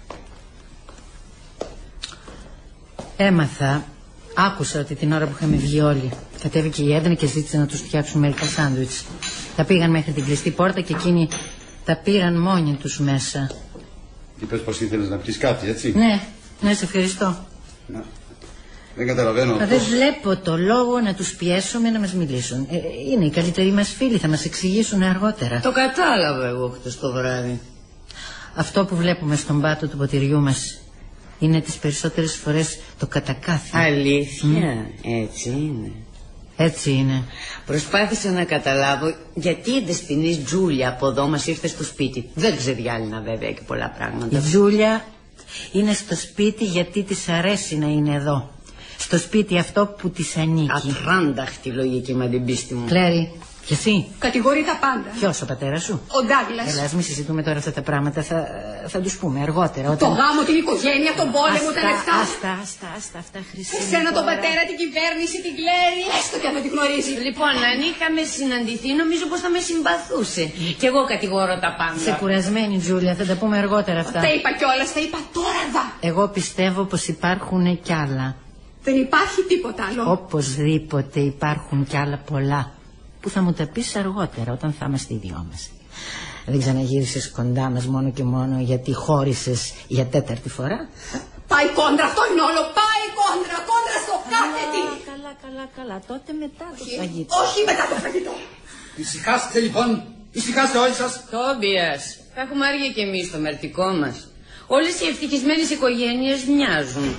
Έμαθα, άκουσα ότι την ώρα που είχαμε βγει όλοι, κατέβηκε η Έντνα και ζήτησε να τους φτιάξουν μερικά σάντουιτς. Τα πήγαν μέχρι την κλειστή πόρτα και εκείνοι τα πήραν μόνοι τους μέσα. Είπες πως ήθελες να πεις κάτι, έτσι? Ναι, ναι, σε ευχαριστώ. Να. Δεν καταλαβαίνω. Μα δεν βλέπω το λόγο να τους πιέσουμε να μας μιλήσουν. Ε, είναι οι καλύτεροι μας φίλοι, θα μας εξηγήσουν αργότερα. Το κατάλαβα εγώ χτες το βράδυ. Αυτό που βλέπουμε στον πάτο του ποτηριού μας είναι τις περισσότερες φορές το κατακάθι. Αλήθεια, mm. έτσι είναι. Έτσι είναι. Προσπάθησα να καταλάβω γιατί η ντεστινής Τζούλια από εδώ μας ήρθε στο σπίτι. Δεν ξεδιάλυνα βέβαια και πολλά πράγματα. Η Τζούλια είναι στο σπίτι γιατί της αρέσει να είναι εδώ. Στο σπίτι αυτό που της ανήκει. Ατράνταχτη λογική με την πίστη μου. Κλέρι, και εσύ? Κατηγορεί τα πάντα. Ποιος, ο πατέρας σου? Ο Ντάγκλας. Έλα, ας μην συζητούμε τώρα αυτά τα πράγματα. Θα, θα τους πούμε αργότερα. Όταν... Το γάμο, την οικογένεια, τον πόλεμο, τα λεφτά. Άστα, άστα, άστα, αυτά χρυσή. Εσένα τον πατέρα, την κυβέρνηση, την Κλέρι. Έστω και αν δεν τη γνωρίζει. Λοιπόν, αν είχαμε συναντηθεί, νομίζω πως θα με συμπαθούσε. Κι εγώ κατηγορώ τα πάντα. Σε κουρασμένη, Τζούλια, θα τα πούμε αργότερα αυτά. Τα είπα κιόλας, τα είπα τώρα δα. Εγώ πιστεύω πως υπάρχουν κι άλλα. Δεν υπάρχει τίποτα άλλο. Οπωσδήποτε υπάρχουν κι άλλα πολλά. Που θα μου τα πεις αργότερα όταν θα είμαστε οι δυο μας. Δεν ξαναγύρισες κοντά μας μόνο και μόνο γιατί χώρισες για τέταρτη φορά. Πάει κόντρα, αυτό είναι όλο. Πάει κόντρα, κόντρα στο κάθε τι. Καλά, καλά, καλά. Τότε μετά το όχι, φαγητό. Όχι μετά το φαγητό. Ησυχάστε λοιπόν. Ησυχάστε όλοι σας. Τόμπιας, θα έχουμε άργια κι εμείς το μερτικό μας. Όλες οι ευτυχισμένες οικογένειες μοιάζουν.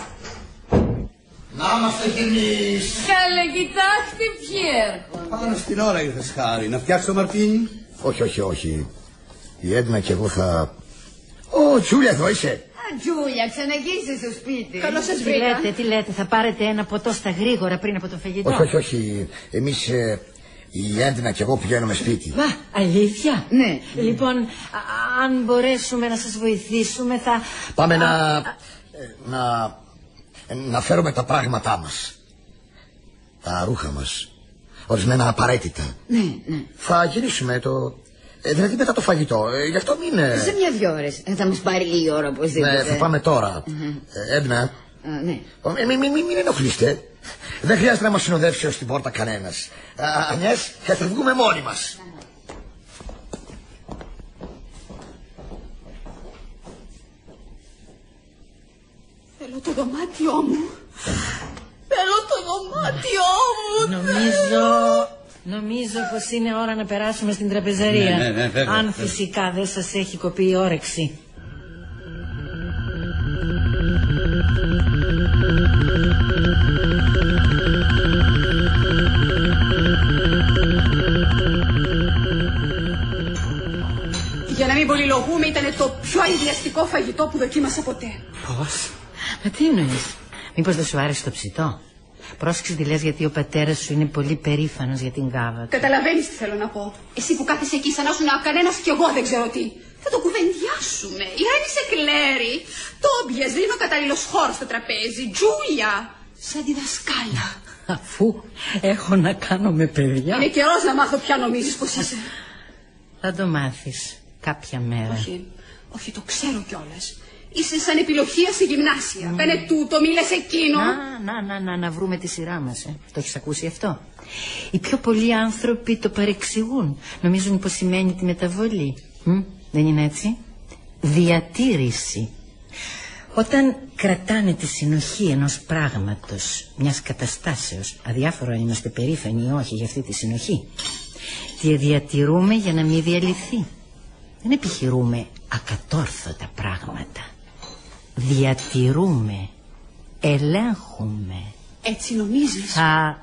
Να είμαστε κι εμείς. Καλέ, κοιτάξτε ποιοι έρχονται. Πάνω στην ώρα ήρθες, Χάρη. Να φτιάξω μαρτίνι? Όχι, όχι, όχι. Η Έντνα και εγώ θα... Ω, Τζούλια, εδώ είσαι. Α, Τζούλια, ξαναγύρισες στο σπίτι. Καλώς σας Τι βρήκα. λέτε, τι λέτε, θα πάρετε ένα ποτό στα γρήγορα πριν από το φαγητό? Όχι, όχι, όχι. Εμείς, ε, η Έντνα και εγώ πηγαίνουμε σπίτι. Μα, αλήθεια? Ναι. Λοιπόν, α, αν μπορέσουμε να σας βοηθήσουμε θα... Πάμε α, να... Α, ε, να... να φέρουμε τα πράγματά μας. Τα ρούχα μας. Ορισμένα απαραίτητα. Ναι, ναι. Θα γυρίσουμε το... Ε, δηλαδή μετά το φαγητό. Ε, γι' αυτό μην... Σε μια-δυο ώρες. Θα μας πάρει λίγη ώρα οπωσδήποτε. Ναι, θα πάμε τώρα. Mm-hmm. Ε, Έντνα. Uh, ναι. Ε, μην μη, μη, μη ενοχλείστε. Δεν χρειάζεται να μας συνοδεύσει ως την πόρτα κανένας. Ανιές, θα βγούμε μόνοι μας. Θέλω το δωμάτιό μου. Θέλω το δωμάτιό μου. Νομίζω... Νομίζω πως είναι ώρα να περάσουμε στην τραπεζαρία. Ναι, ναι, ναι, βέβαια, αν βέβαια. φυσικά δεν σας έχει κοπεί η όρεξη. Για να μην πολυλογούμε, ήταν το πιο αειδιαστικό φαγητό που δοκίμασα ποτέ. Πώς? Μα τι εννοείς? Μήπως δεν σου άρεσε το ψητό? Πρόσεξε τι λες, γιατί ο πατέρας σου είναι πολύ περήφανος για την κάβα του. Καταλαβαίνεις τι θέλω να πω. Εσύ που κάθεσαι εκεί σαν να σου να κανένας κι εγώ δεν ξέρω τι. Θα το κουβεντιάσουμε. Η Άννη σε κλαίρει. Τόμπιας, δεν είναι ο κατάλληλος χώρος στο τραπέζι. Τζούλια, σαν τη δασκάλα. Αφού έχω να κάνω με παιδιά. Είναι καιρός να μάθω ποια νομίζεις πως είσαι. Θα το μάθεις κάποια μέρα. Όχι, όχι, το ξέρω κιόλας. Είσαι σαν επιλογία στη γυμνάσια. Mm. Πένε τούτο, μίλες εκείνο. Να, να, να, να, να βρούμε τη σειρά μας. Ε. Το έχεις ακούσει αυτό? Οι πιο πολλοί άνθρωποι το παρεξηγούν. Νομίζουν πως σημαίνει τη μεταβολή. Μ? Δεν είναι έτσι? Διατήρηση. Όταν κρατάνε τη συνοχή ενός πράγματος, μιας καταστάσεως, αδιάφορο αν είμαστε περήφανοι ή όχι για αυτή τη συνοχή, τη διατηρούμε για να μην διαλυθεί. Δεν επιχειρούμε ακατόρθωτα πράγματα. Διατηρούμε, ελέγχουμε. Έτσι νομίζεις? Θα,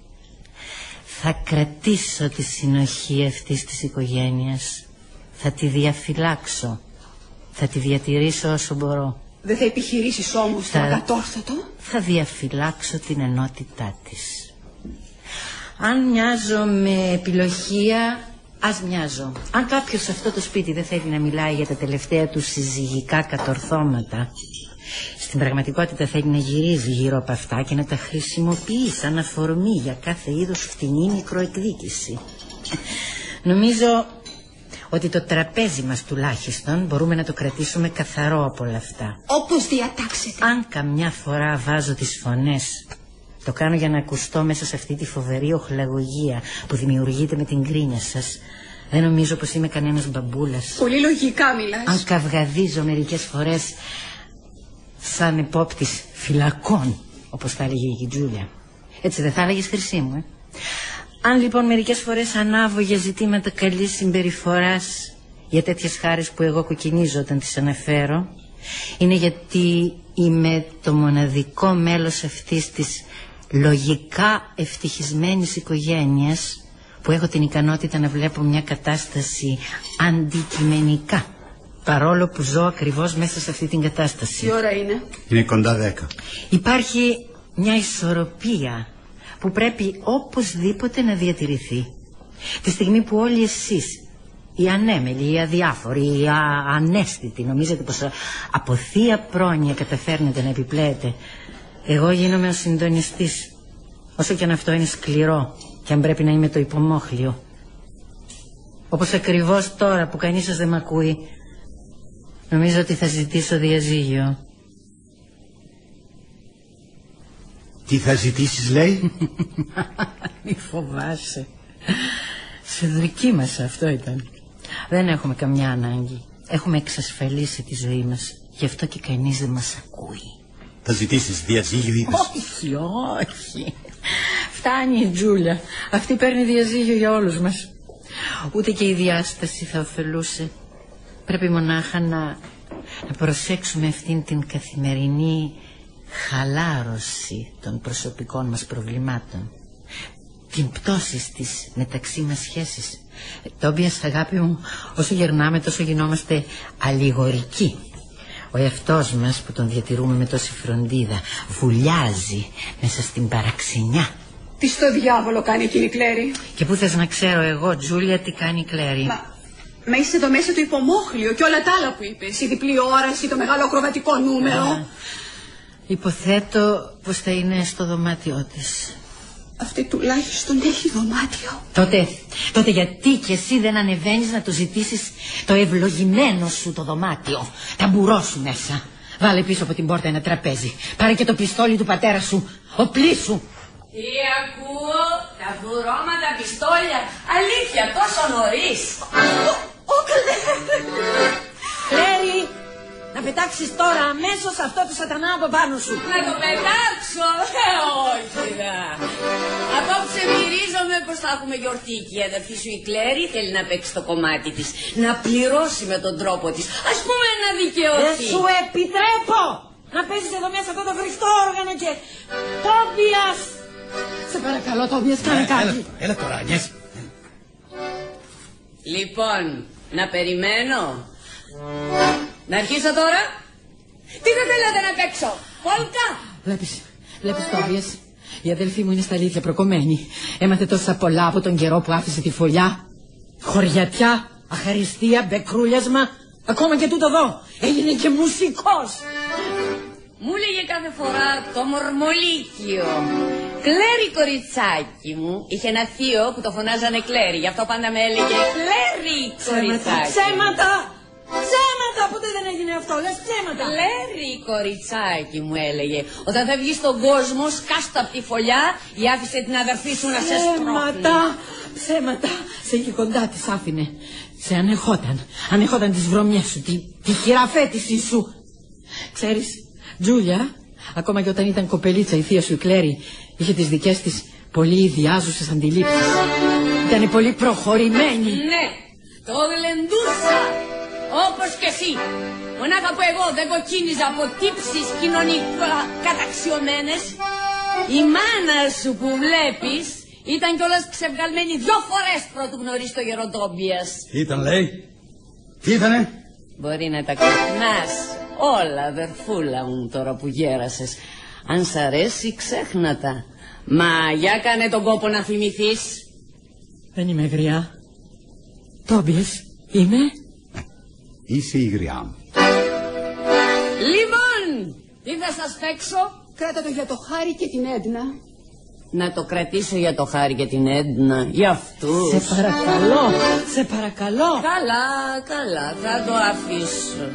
θα κρατήσω τη συνοχή αυτής της οικογένειας. Θα τη διαφυλάξω. Θα τη διατηρήσω όσο μπορώ. Δεν θα επιχειρήσεις όμως θα, το ακατόρθωτο? Θα διαφυλάξω την ενότητά της. Αν μοιάζω με επιλογία, ας μοιάζω. Αν κάποιος σε αυτό το σπίτι δεν θέλει να μιλάει για τα τελευταία του συζυγικά κατορθώματα, στην πραγματικότητα θέλει να γυρίζει γύρω από αυτά και να τα χρησιμοποιεί σαν αφορμή για κάθε είδους φτηνή μικροεκδίκηση. Νομίζω ότι το τραπέζι μας τουλάχιστον μπορούμε να το κρατήσουμε καθαρό από όλα αυτά. Όπως διατάξετε. Αν καμιά φορά βάζω τις φωνές, το κάνω για να ακουστώ μέσα σε αυτή τη φοβερή οχλαγωγία που δημιουργείται με την κρίνια σας. Δεν νομίζω πως είμαι κανένας μπαμπούλας. Πολύ λογικά μιλάς. Αν καυγαδίζω μερικές φορές σαν επόπτης φυλακών, όπως θα έλεγε η Τζούλια. Έτσι δεν θα έλεγες, Χρυσή μου, ε? Αν λοιπόν μερικές φορές ανάβω για ζητήματα καλής συμπεριφοράς, για τέτοιες χάρες που εγώ κοκκινίζω όταν τις αναφέρω, είναι γιατί είμαι το μοναδικό μέλος αυτής της λογικά ευτυχισμένης οικογένειας που έχω την ικανότητα να βλέπω μια κατάσταση αντικειμενικά, παρόλο που ζω ακριβώς μέσα σε αυτή την κατάσταση. Τι ώρα είναι? Είναι κοντά δέκα. Υπάρχει μια ισορροπία που πρέπει οπωσδήποτε να διατηρηθεί. Τη στιγμή που όλοι εσείς, οι ανέμελοι, οι αδιάφοροι, οι ανέστητοι, νομίζετε πως από θεία πρόνοια καταφέρνετε να επιπλέετε, εγώ γίνομαι ο συντονιστής. Όσο και αν αυτό είναι σκληρό και αν πρέπει να είμαι το υπομόχλιο. Όπως ακριβώς τώρα που κανείς σας δεν μ' ακούει, νομίζω ότι θα ζητήσω διαζύγιο. Τι θα ζητήσεις, λέει? Μη φοβάσαι. Σε δική μας αυτό ήταν. Δεν έχουμε καμιά ανάγκη. Έχουμε εξασφαλίσει τη ζωή μας. Γι' αυτό και κανείς δεν μας ακούει. Θα ζητήσεις διαζύγιο, είπες? Όχι, όχι. Φτάνει η Τζούλια. Αυτή παίρνει διαζύγιο για όλους μας. Ούτε και η διάσταση θα ωφελούσε. Πρέπει μονάχα να, να προσέξουμε αυτήν την καθημερινή χαλάρωση των προσωπικών μας προβλημάτων, την πτώση στις μεταξύ μας σχέσεις. Τόμπιας, αγάπη μου, όσο γερνάμε τόσο γινόμαστε αλληγορικοί. Ο εαυτός μας που τον διατηρούμε με τόση φροντίδα βουλιάζει μέσα στην παραξενιά. Τι στο διάβολο κάνει εκείνη η Κλέρι? Και πού θες να ξέρω εγώ, Τζούλια, τι κάνει η Κλέρι? Μα, μα είσαι εδώ μέσα το υπομόχλιο και όλα τα άλλα που είπες. Η διπλή όραση, το μεγάλο ακροβατικό νούμερο. Α, υποθέτω πως θα είναι στο δωμάτιό της. Αυτή τουλάχιστον έχει δωμάτιο. Τότε, τότε γιατί κι εσύ δεν ανεβαίνεις να το ζητήσεις το ευλογημένο σου το δωμάτιο? Ταμπουρό σου μέσα. Βάλε πίσω από την πόρτα ένα τραπέζι. Πάρε και το πιστόλι του πατέρα σου. Οπλίσου. Τι ακούω? Ταμπουρώματα, πιστόλια. Αλήθεια, τόσο νωρίς? Ο Κλέρι! Κλέρι! Να πετάξεις τώρα αμέσως αυτό το σατανά από πάνω σου. Να το πετάξω? Ε, όχι δα. Απόψε μυρίζομαι πως θα έχουμε γιορτή και η αδερφή σου η Κλέρι θέλει να παίξει το κομμάτι της. Να πληρώσει με τον τρόπο της. Ας πούμε να δικαιωθεί. Δεν σου επιτρέπω να παίζεις εδώ μέσα αυτό το φρικτό όργανο και... Τόμπιας! Σε παρακαλώ, Τόμπιας, κάνε κάτι. Έλα, έλα τώρα, Αγνιές. Λοιπόν, να περιμένω. Να αρχίσω τώρα? Τι δεν θέλετε να παίξω? Πόλκα, Βλέπεις, βλέπεις Τόμπιας. Η αδελφή μου είναι στα αλήθεια προκομμένη. Έμαθε τόσα πολλά από τον καιρό που άφησε τη φωλιά. Χωριατιά, αχαριστία, μπεκρούλιασμα. Ακόμα και τούτο εδώ. Έγινε και μουσικός. Μου έλεγε κάθε φορά το μορμολίκιο. Κλέρι κοριτσάκι μου. Είχε ένα θείο που το φωνάζανε Κλέρι. Γι' αυτό πάντα με έλεγε Κλέρι κοριτσάκι. Ψέματα! Ψέματα! Ποτέ δεν έγινε αυτό. Λες ψέματα. Κλέρι κοριτσάκι μου έλεγε. Όταν θα βγει στον κόσμο σκάστα από τη φωλιά ή άφησε την αδερφή σου να σε σπρώχνει. Ψέματα! Ψέματα! Σε είχε κοντά της άφηνε. Σε ανεχόταν. Ανεχόταν τις βρωμιές σου. Τη, τη χειραφέτηση σου. Ξέρεις, Τζούλια, ακόμα και όταν ήταν κοπελίτσα η θεία σου η Κλέρι, είχε τις δικές της πολύ ιδιάζουσες αντιλήψεις. Ήτανε πολύ προχωρημένη. Ναι, το γλεντούσα, όπως και εσύ. Μονάχα που εγώ δεν κοκκίνιζα από τύψεις κοινωνικά καταξιωμένες. Η μάνα σου που βλέπεις ήταν κιόλας ξεβγαλμένη δυο φορές πρώτου γνωρίσει το Γεροντόμπιας. Ήταν, λέει. Τι ήτανε? Μπορεί να τα ξεχνάς όλα, αδερφούλα μου, τώρα που γέρασες. Αν σ' αρέσει, ξέχνα τα. Μα για κάνε τον κόπο να θυμηθείς. Δεν είμαι γριά. Τόμπιας, είμαι. Είσαι η γριά μου. Λοιπόν, τι θα σας παίξω? Κράτα το για το Χάρη και την Έντνα. Να το κρατήσω για το Χάρη και την Έντνα, για αυτούς. Σε παρακαλώ, σε παρακαλώ. Καλά, καλά, θα το αφήσω.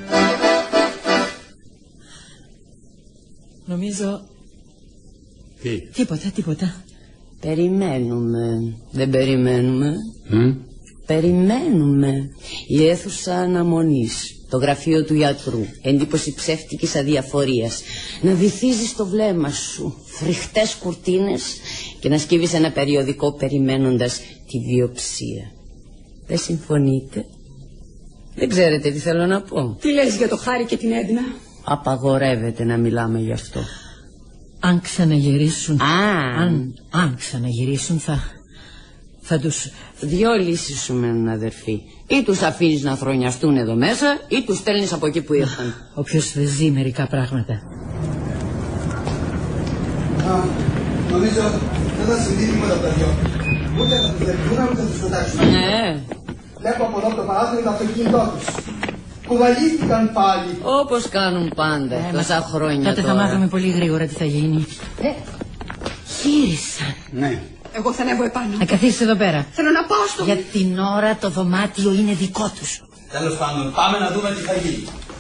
Νομίζω... Τι? Τίποτα, τίποτα. Περιμένουμε. Δεν περιμένουμε. Mm? Περιμένουμε. Η αίθουσα αναμονής. Το γραφείο του γιατρού. Εντύπωση ψεύτικης αδιαφορίας. Να βυθίζεις το βλέμμα σου. Φρικτές κουρτίνες. Και να σκύβεις ένα περιοδικό περιμένοντας τη βιοψία. Δεν συμφωνείτε? Δεν ξέρετε τι θέλω να πω? Τι λες για το Χάρη και την Έντνα? Απαγορεύεται να μιλάμε γι' αυτό. Αν ξαναγυρίσουν... Α, αν, αν ξαναγυρίσουν θα... θα τους... Δυο λύσεις σου μένουν, αδερφοί. Ή τους αφήνεις να θρονιαστούν εδώ μέσα, ή τους στέλνεις από εκεί που ήρθαν. Όποιος δεν ζει μερικά πράγματα. Α, νομίζω δεν θα συμβεί τίποτα από τα δυο. Ούτε θα τους δεχτούμε, ούτε θα τους πετάξουμε. Ναι. Βλέπω από εδώ από το παράθυρο το αυτοκίνητό τους. Κουβαλίστηκαν πάλι. Όπως κάνουν πάντα, ε, τόσα χρόνια τότε τώρα. θα μάθουμε πολύ γρήγορα τι θα γίνει. Ε, γύρισαν. Ναι. Εγώ θα ανέβω επάνω. Να καθίσεις εδώ πέρα. Θέλω να πάω στο... Για την ώρα το δωμάτιο είναι δικό τους. Τέλος πάντων, πάμε να δούμε τι θα γίνει.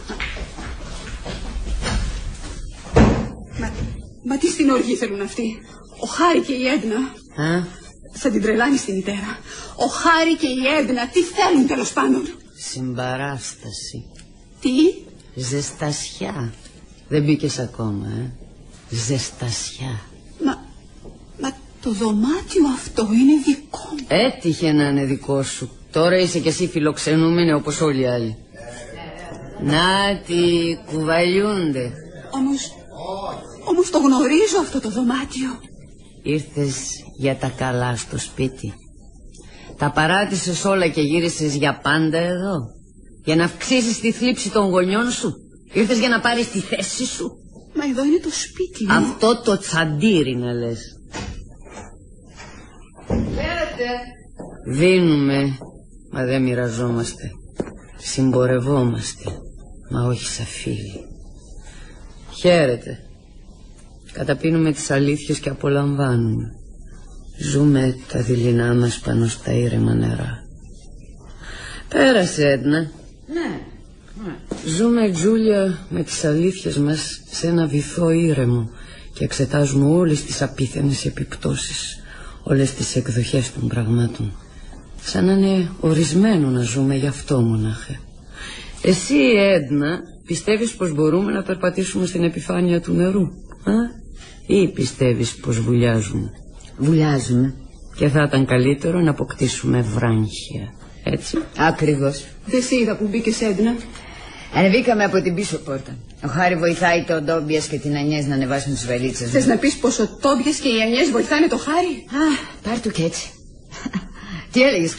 Μα, μα τι στην οργή θέλουν αυτοί? Ο Χάρη και η Έντνα. Α? Θα την τρελάνει στη μητέρα. Ο Χάρη και η Έντνα τι θέλουν τέλος πάντων? Συμπαράσταση. Τι? Ζεστασιά. Δεν μπήκες ακόμα, ε. Ζεστασιά. Μα, μα το δωμάτιο αυτό είναι δικό μου. Έτυχε να είναι δικό σου. Τώρα είσαι κι εσύ φιλοξενούμενη όπως όλοι οι άλλοι. Νάτι, κουβαλιούνται. Όμως, όμως το γνωρίζω αυτό το δωμάτιο. Ήρθες για τα καλά στο σπίτι. Τα παράτησες όλα και γύρισες για πάντα εδώ? Για να αυξήσεις τη θλίψη των γονιών σου? Ήρθες για να πάρεις τη θέση σου? Μα εδώ είναι το σπίτι μου. Αυτό το τσαντήρι να λες. Χαίρετε. Δίνουμε, μα δεν μοιραζόμαστε. Συμπορευόμαστε, μα όχι σαν φίλοι. Χαίρετε. Καταπίνουμε τις αλήθειες και απολαμβάνουμε. Ζούμε τα δειλινά μας πάνω στα ήρεμα νερά. Πέρασε, Έντνα. Ναι. Ζούμε, Τζούλια, με τις αλήθειες μας σε ένα βυθό ήρεμο και εξετάζουμε όλες τις απίθανες επιπτώσεις, όλες τις εκδοχές των πραγμάτων. Σαν να είναι ορισμένο να ζούμε γι' αυτό μονάχα. Εσύ, Έντνα, πιστεύεις πως μπορούμε να περπατήσουμε στην επιφάνεια του νερού? Α? Ή πιστεύεις πως βουλιάζουμε? Βουλιάζουμε. Και θα ήταν καλύτερο να αποκτήσουμε βράχια. Έτσι. Ακριβώς. Δεν σε είδα που μπήκες, Έντνα. Ανεβήκαμε από την πίσω πόρτα. Ο Χάρη βοηθάει τον Τόμπιας και την Ανιές να ανεβάσουν τις βαλίτσες. Θες να πεις πως ο Τόμπιας και οι Ανιές βοηθάνε το Χάρη? Α, πάρ' του κι έτσι. Τι έλεγες, Κλέρ?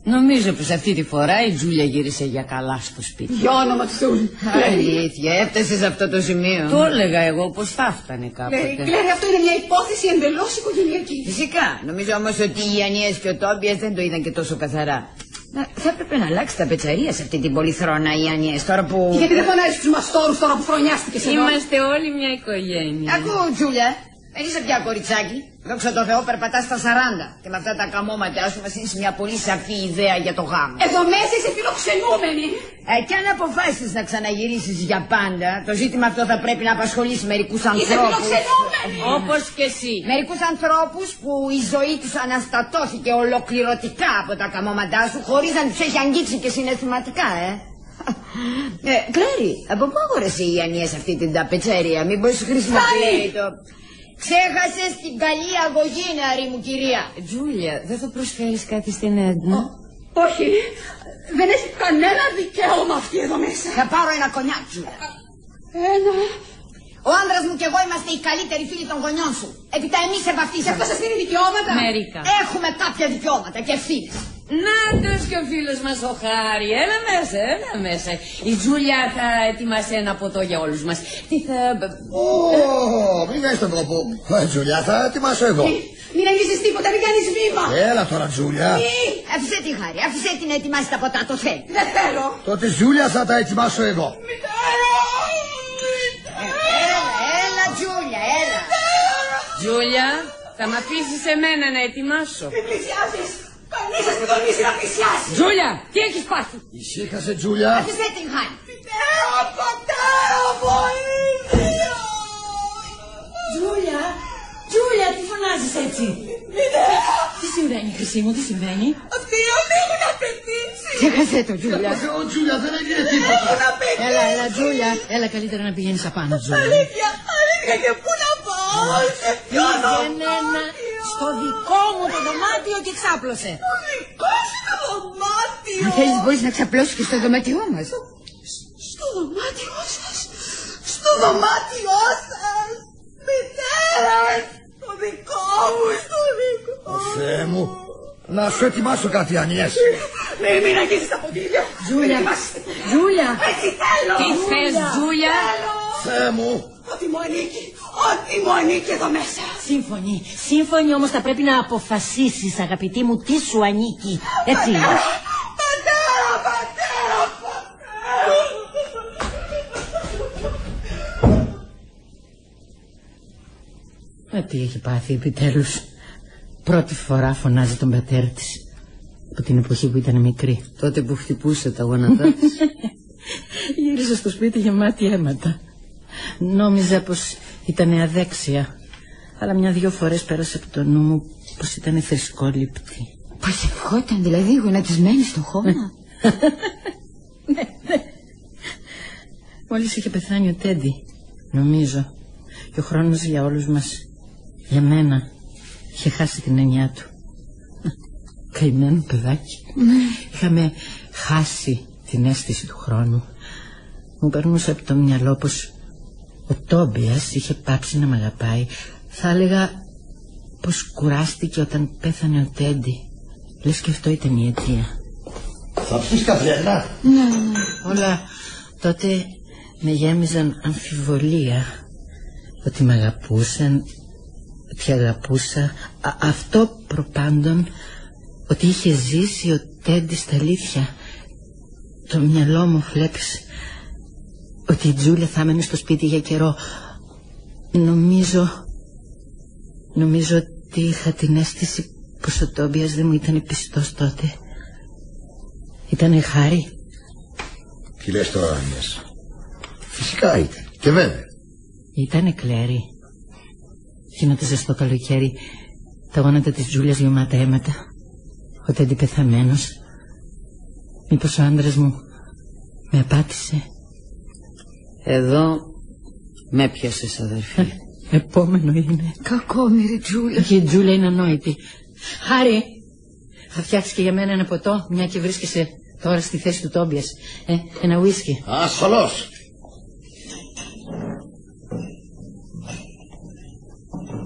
Νομίζω πως αυτή τη φορά η Τζούλια γύρισε για καλά στο σπίτι. Για όνομα του Θεού. Αλήθεια, έφτασε σε αυτό το σημείο. Το έλεγα εγώ πως θα φτάνε κάποτε. Κλέρι, αυτό είναι μια υπόθεση εντελώς οικογενειακή. Φυσικά. Νομίζω όμως ότι οι Ιαννίες και ο Τόμπιας δεν το είδαν και τόσο καθαρά. Θα έπρεπε να αλλάξει τα πετσαρία σε αυτή την πολυθρόνα οι Ιαννίες τώρα που... Γιατί δεν φωνάζεις τους μαστόρους τώρα που χρονιάστηκες εδώ. Είμαστε όλοι μια οικογένεια. Ακού, Τζούλια, δεν είσαι πια κοριτσάκι. Δόξα τω Θεώ, περπατάς στα σαράντα. Και με αυτά τα καμώματά σου μας είναι μια πολύ σαφή ιδέα για το γάμο. Εδώ μέσα είσαι φιλοξενούμενη. Ε, και αν αποφάσεις να ξαναγυρίσεις για πάντα, το ζήτημα αυτό θα πρέπει να απασχολήσει μερικούς ανθρώπους. Είσαι φιλοξενούμενη. Όπως και εσύ. Μερικούς ανθρώπους που η ζωή τους αναστατώθηκε ολοκληρωτικά από τα καμώματά σου, χωρίς να τους έχει αγγίξει και συναισθηματικά, ε. ε Κλέρι, από πού αγόρασε η Ιαννία σε αυτή την ταπετσέρια, μήπως χρησιμοποιεί το... Ξέχασες την καλή αγωγή, νεαρή μου κυρία. Τζούλια, δεν θα προσφέρεις κάτι στην Έντνα? Όχι, δεν έχει κανένα δικαίωμα αυτή εδώ μέσα. Θα πάρω ένα κονιάκ, Τζούλια. Ένα. Ο άντρας μου και εγώ είμαστε οι καλύτεροι φίλοι των γονιών σου. Έπειτα εμείς επαυτίσαμε. Και αυτό σας δίνει δικαιώματα? Μερικά. Έχουμε κάποια δικαιώματα και ευθύνες. Νάτος και ο φίλος μας ο Χάρη. Έλα μέσα, έλα μέσα. Η Τζούλια θα ετοιμάσει ένα ποτό για όλους μας. Τι θα... Ω, μην κάνεις τον τρόπο. Τζούλια, θα ετοιμάσω εγώ. Μην αγγίσεις τίποτα, μην κάνεις βήμα. Έλα τώρα, Τζούλια. Άφησε τη Χάρη, άφησε την να ετοιμάσει τα ποτά, το θέλει. Δεν θέλω. Τότε, Τζούλια, θα τα ετοιμάσω εγώ. Έλα, Τζούλια, έλα. Τζούλια, θα μ' αφήσεις εμένα να ετοιμάσω. Μην πλησιάσεις. Κανείς σας μην τολμήσει να πλησιάσει. Τζούλια, τι έχεις πάθει? Ησύχασε, Τζούλια. Άφησε την Χάρη. Μητέρα, πατέρα, βοήθεια. Τζούλια, Τζούλια, τι φωνάζεις έτσι? Μητέρα. Τι συμβαίνει, Χρυσή μου, τι συμβαίνει? Αυτοί ανοίγουν απαιτήσει. Ξέχασε το, Τζούλια. Ω, Τζούλια, δεν έγινε τίποτα. Έλα, έλα, Τζούλια. Έλα, καλύτερα να πηγαίνεις απάνω, Τζούλια. Αλήθεια, αλήθεια, και πού να πάω? Σε ποιο Πήγαινε στο δικό μου το δωμάτιο και ξάπλωσε. Το δικό σου το δωμάτιο. Αν θέλεις μπορείς να ξαπλώσεις και στο δωμάτιό μας. Στο δωμάτιό σας. Στο δωμάτιό σας. Μητέρα. Στο δικό μου, στο δικό μου. Θεέ μου, να σου ετοιμάσω κάτι, Ανιές. Μην μην αγγίσεις τα ποδήλια. Τζούλια, Τζούλια. Έτσι θέλω. Τι θες, Τζούλια? Θεέ μου. Ό,τι μου ανήκει. Ό,τι μου ανήκει εδώ μέσα. Σύμφωνοι, σύμφωνοι όμως θα πρέπει να αποφασίσεις, αγαπητή μου, τι σου ανήκει. Έτσι είναι. Πατέρα, πατέρα, πατέρα. Ε, τι έχει πάθει επιτέλους? Πρώτη φορά φωνάζει τον πατέρα της από την εποχή που ήταν μικρή. Τότε που χτυπούσε τα γόνατά της. Γύρισε στο σπίτι γεμάτη αίματα. Νόμιζα πως ήταν αδέξια, αλλά μια-δυο φορές πέρασε από το νου μου πως ήταν θρησκόληπτη. Πως ευχόταν δηλαδή γονατισμένη στο χώμα. Ναι, ναι. Μόλις είχε πεθάνει ο Τέντι, νομίζω, και ο χρόνος για όλους μας, για μένα, είχε χάσει την έννοιά του. Καημένο παιδάκι. Είχαμε χάσει την αίσθηση του χρόνου. Μου περνούσε από το μυαλό πως ο Τόμπιας είχε πάψει να μ' αγαπάει. Θα έλεγα πως κουράστηκε όταν πέθανε ο Τέντι. Λες και αυτό ήταν η αιτία. Θα πεις καθένα? Ναι, ναι. Όλα τότε με γέμιζαν αμφιβολία. Ότι μ' αγαπούσαν, ότι αγαπούσα. Α, αυτό προπάντων, ότι είχε ζήσει ο Τέντι στα αλήθεια. Το μυαλό μου βλέπεις ότι η Τζούλια θα έμενε στο σπίτι για καιρό. Νομίζω Νομίζω ότι είχα την αίσθηση πως ο Τόμπιας δεν μου ήταν πιστός τότε. Ήτανε Χάρη. Τι λες τώρα, Άνιες? Φυσικά ήταν. Και βέβαια. Ήτανε Κλέρι. Εκείνο το ζεστό καλοκαίρι, τα γόνατα της Τζούλιας γεμάτα αίματα. Ο Τέντι πεθαμένος. Μήπως ο άντρας μου με απάτησε? Εδώ με πιάσες, αδερφή. Επόμενο είναι. Κακόμοιρη Τζούλια. Και η Τζούλια είναι ανόητη. Χάρη, θα φτιάξεις και για μένα ένα ποτό, μια και βρίσκεσαι τώρα στη θέση του Τόμπιας. Ε, ένα ουίσκι. Ασφαλώς.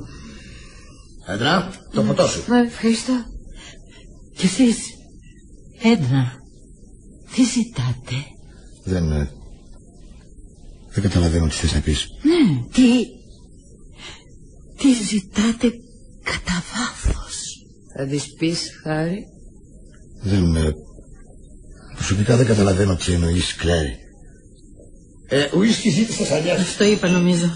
Έντρα, το ποτό σου. Ευχαριστώ. Κι εσείς, Έντνα, τι ζητάτε? Δεν... Ε, δεν καταλαβαίνω τι θες να πεις. Ναι, τι... Τι ζητάτε κατά βάθος? Θα της πεις, Χάρη? Δεν... Ε, προσωπικά δεν καταλαβαίνω τι εννοείς, Κλέρι. Ε, ουίσκι ζήτησες, Ανιά. Αυτό είπα, νομίζω.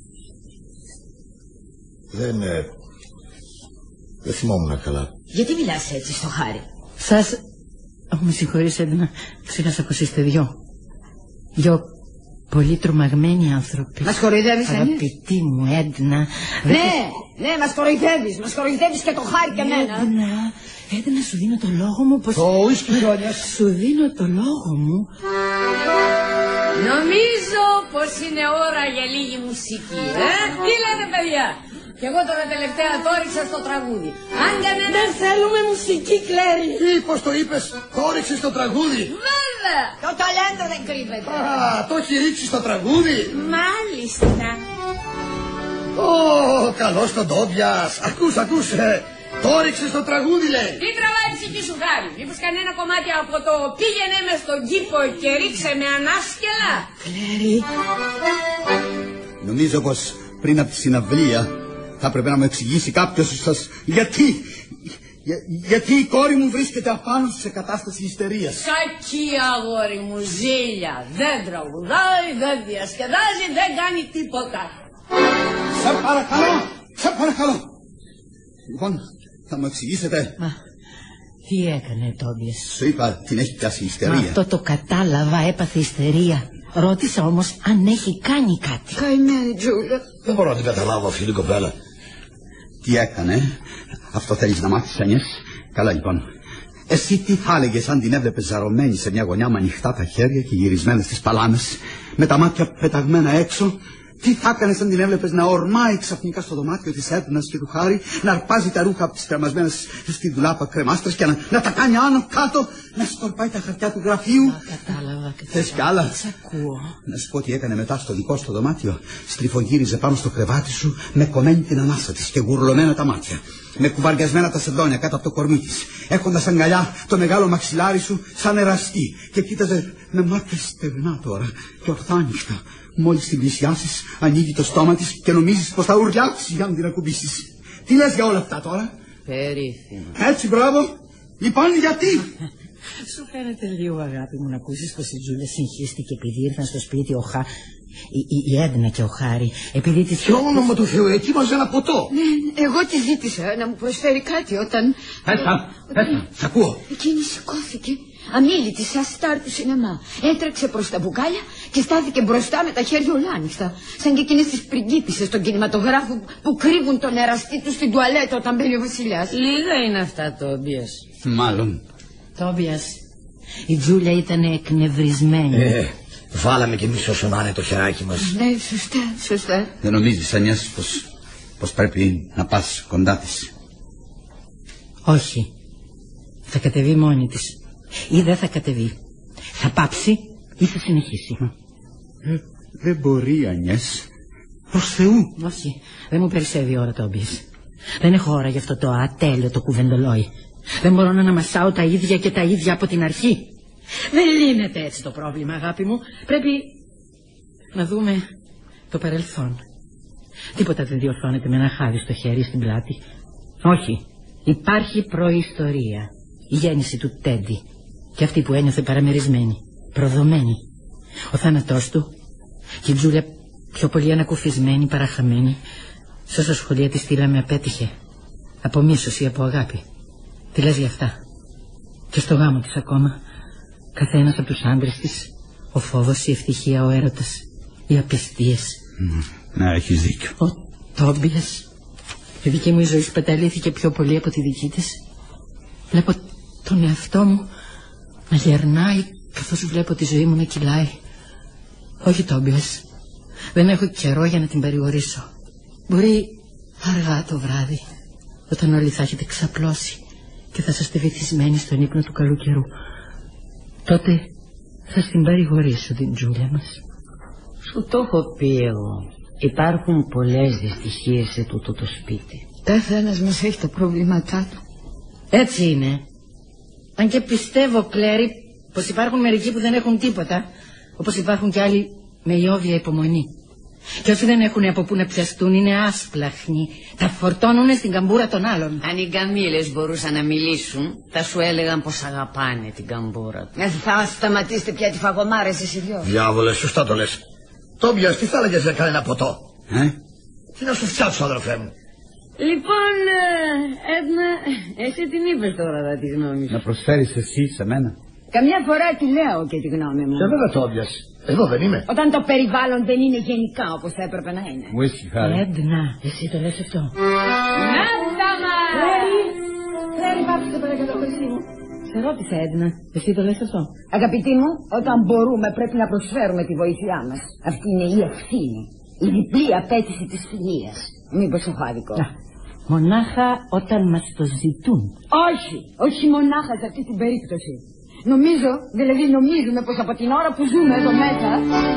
Δεν... Ε, δεν θυμόμουν καλά. Γιατί μιλάς έτσι στο Χάρη? Σας... Oh, με συγχωρείς, Έντνα. Ξέχασα πως είστε δυο. Δυο πολύ τρομαγμένοι άνθρωποι. Μας κοροϊδεύεις, Ανιά? Αγαπητή μου, Έντνα. Ναι, ναι, μας κοροϊδεύεις. Μας κοροϊδεύεις και το Χάρη και εμένα. Έντνα, Έντνα, σου δίνω το λόγο μου πως... Το ουίσκι, Ανιά. Σου δίνω το λόγο μου. Νομίζω πως είναι ώρα για λίγη μουσική, ε? Τι λέτε, παιδιά? Και εγώ τώρα τελευταία το ρίξα στο τραγούδι. Αν κανένα... Δεν θέλουμε μουσική, Κλέρι. Τι, πως το είπες, το ρίξες στο τραγούδι? Βέβαια! Το ταλέντο δεν κρύβεται. Α, το έχει ρίξει στο τραγούδι. Μάλιστα. Ω, καλώς τον Ντόμπιας. Ακούς, ακούς, ε, το ρίξες στο τραγούδι, λέει. Τι τραβάει η ψυχή σου, Χάρη? Μήπως κανένα κομμάτι από το πήγαινε με στον κήπο και ρίξε με ανάσκελα? Κλέρι. Νομίζω πως πριν από τη συναυλία θα έπρεπε να μου εξηγήσει κάποιος σας γιατί, για, γιατί η κόρη μου βρίσκεται απάνω σε κατάσταση ιστερίας. Κακή αγόρι μου, ζήλια. Δεν τραγουδάει, δεν διασκεδάζει, δεν κάνει τίποτα. Σε παρακαλώ, σε παρακαλώ. Λοιπόν, θα μου εξηγήσετε. Μα, τι έκανε, Τόμπιας? Σου είπα, την έχει πιάσει η ιστερία. Μα αυτό το κατάλαβα, έπαθε ιστερία. Ρώτησα όμως αν έχει κάνει κάτι. Καημένη Τζούλια. Δεν μπορώ να την καταλάβω αυτή την κοπέλα. Τι έκανε, αυτό θέλεις να μάθεις, Άνιες? Καλά, λοιπόν. Εσύ τι θα έλεγες αν την έβλεπες ζαρωμένη σε μια γωνιά με ανοιχτά τα χέρια και γυρισμένες στις παλάμες, με τα μάτια πεταγμένα έξω? Τι θα έκανες αν την έβλεπες να ορμάει ξαφνικά στο δωμάτιο της Έντνας και του Χάρη, να αρπάζει τα ρούχα από τις κρεμασμένες στη ντουλάπα κρεμάστρες και να, να τα κάνει άνω κάτω, να σκορπάει τα χαρτιά του γραφείου? Μα, κατάλαβα. Θες κι άλλα? Σ' ακούω. Να σου πω τι έκανε μετά στο δικό στο δωμάτιο. Στριφογύριζε πάνω στο κρεβάτι σου με κομμένη την ανάσα της και γουρλωμένα τα μάτια, με κουβαριασμένα τα σεντόνια κάτω από το κορμί της, έχοντας αγκαλιά το μεγάλο μαξιλάρι σου σαν εραστή, και κοίταζε με μάτια στεγνά τώρα και ορθάνυχτα. Μόλις την πλησιάσεις, ανοίγει το στόμα της και νομίζεις πως θα ουρλιάξει για να την ακουμπήσεις. Τι λες για όλα αυτά τώρα? Περίφημα. Έτσι, μπράβο. Λοιπόν, γιατί? Σου φαίνεται λίγο, αγάπη μου, να ακούσεις πως η Τζούλια συγχύστηκε επειδή ήρθαν στο σπίτι ο Χα... η, η, η Έντνα και ο Χάρη, επειδή της... Στο όνομα του Θεού, ετοίμαζε ένα ποτό. Ναι, εγώ τη ζήτησα να μου προσφέρει κάτι όταν... Έτα, έτα, σ' ακούω. Εκείνη σηκώθηκε, αμίλητη σαν στάρ του σινεμά. Έτρεξε προς τα μπουκάλια και στάθηκε μπροστά με τα χέρια ολάνυχτα, σαν και εκείνες τις πριγκίπισσες στον κινηματογράφο που κρύβουν τον εραστή του στην τουαλέτα όταν μπαίνει ο βασιλιάς. Λίγα είναι αυτά, Τόμπιας. Μάλλον. Τόμπιας, η Τζούλια ήταν εκνευρισμένη. Ε, βάλαμε κι εμείς όσο να είναι το χεράκι μας. Ναι, σωστά, σωστά. Δεν νομίζεις, Ανιές, πως, πως πρέπει να πας κοντά της? Όχι. Θα κατεβεί μόνη της. Ή δεν θα κατεβεί. Θα πάψει ή θα συνεχίσει. Ε, δεν μπορεί, Ανιές. Προς Θεού. Όχι, δεν μου περισσεύει η ώρα, Τόμπιας. Δεν έχω ώρα γι' αυτό το ατέλειο το κουβεντολόι. Δεν μπορώ να αναμασάω τα ίδια και τα ίδια από την αρχή. Δεν λύνεται έτσι το πρόβλημα, αγάπη μου. Πρέπει να δούμε το παρελθόν. Τίποτα δεν διορθώνεται με ένα χάδι στο χέρι στην πλάτη. Όχι. Υπάρχει προϊστορία. Η γέννηση του Τέντι. Και αυτή που ένιωθε παραμερισμένη, προδομένη. Ο θάνατός του. Και η Τζούλια πιο πολύ ανακουφισμένη, παραχαμένη. Σε όσα σχολεία τη στείλαμε απέτυχε. Από μίσος ή από αγάπη. Τι λες γι' αυτά? Και στο γάμο της ακόμα. Καθένας από τους άντρες της. Ο φόβος, η ευτυχία, ο έρωτας. Οι απιστίες. Να, έχεις δίκιο. Ο Τόμπιας. Η δική μου η ζωή σπαταλήθηκε πιο πολύ από τη δική της. Βλέπω τον εαυτό μου να γερνάει καθώς βλέπω τη ζωή μου να κυλάει. Όχι, Τόμπιας. Δεν έχω καιρό για να την παρηγορήσω. Μπορεί αργά το βράδυ, όταν όλοι θα έχετε ξαπλώσει και θα είστε βυθισμένοι στον ύπνο του καλού καιρού. Τότε θα την παρηγορήσω την Τζούλια μας. Σου το έχω πει εγώ. Υπάρχουν πολλές δυστυχίες σε τούτο το σπίτι. Καθένας μας έχει τα προβλήματά του. Έτσι είναι. Αν και πιστεύω, Κλέρι, πως υπάρχουν μερικοί που δεν έχουν τίποτα, όπως υπάρχουν και άλλοι με ιόβια υπομονή. Και όσοι δεν έχουν από πού να πιαστούν είναι άσπλαχνοι. Τα φορτώνουν στην καμπούρα των άλλων. Αν οι γκαμίλες μπορούσαν να μιλήσουν, θα σου έλεγαν πως αγαπάνε την καμπούρα του. Ε, θα σταματήσετε πια τη φαγωμάρα εσείς οι δυο. Διάβολε, σωστά το λες. Τόμπιας, τι θα έλεγες να κάνει ένα ποτό? Ε? Τι να σου φτιάξω, αδερφέ μου? Λοιπόν, Έντνα, εσύ την είπες τώρα τα τη γνώμη σου. Να προσφέρεις εσύ σε μένα? Καμιά φορά τη λέω και τη γνώμη μου. Και βέβαια, Τόμπιας, εδώ δεν είμαι. Όταν το περιβάλλον δεν είναι γενικά όπως θα έπρεπε να είναι. Whisky, χάρη. Έντνα, εσύ το λες αυτό? Νάντα μας! Κλέρι, Κλέρι, πάψε το παρακαλώ, χρυσή μου. Σε ρώτησε, Έντνα, εσύ το λες αυτό? Αγαπητοί μου, όταν μπορούμε πρέπει να προσφέρουμε τη βοήθειά μας. Αυτή είναι η ευθύνη. Η διπλή απέτηση της φιλίας. Μήπως έχω άδικο? Να, μονάχα όταν μας το ζητούν. Όχι, όχι μονάχα σε αυτή την περίπτωση. Νομίζω, δηλαδή νομίζουμε πως από την ώρα που ζούμε εδώ μέσα...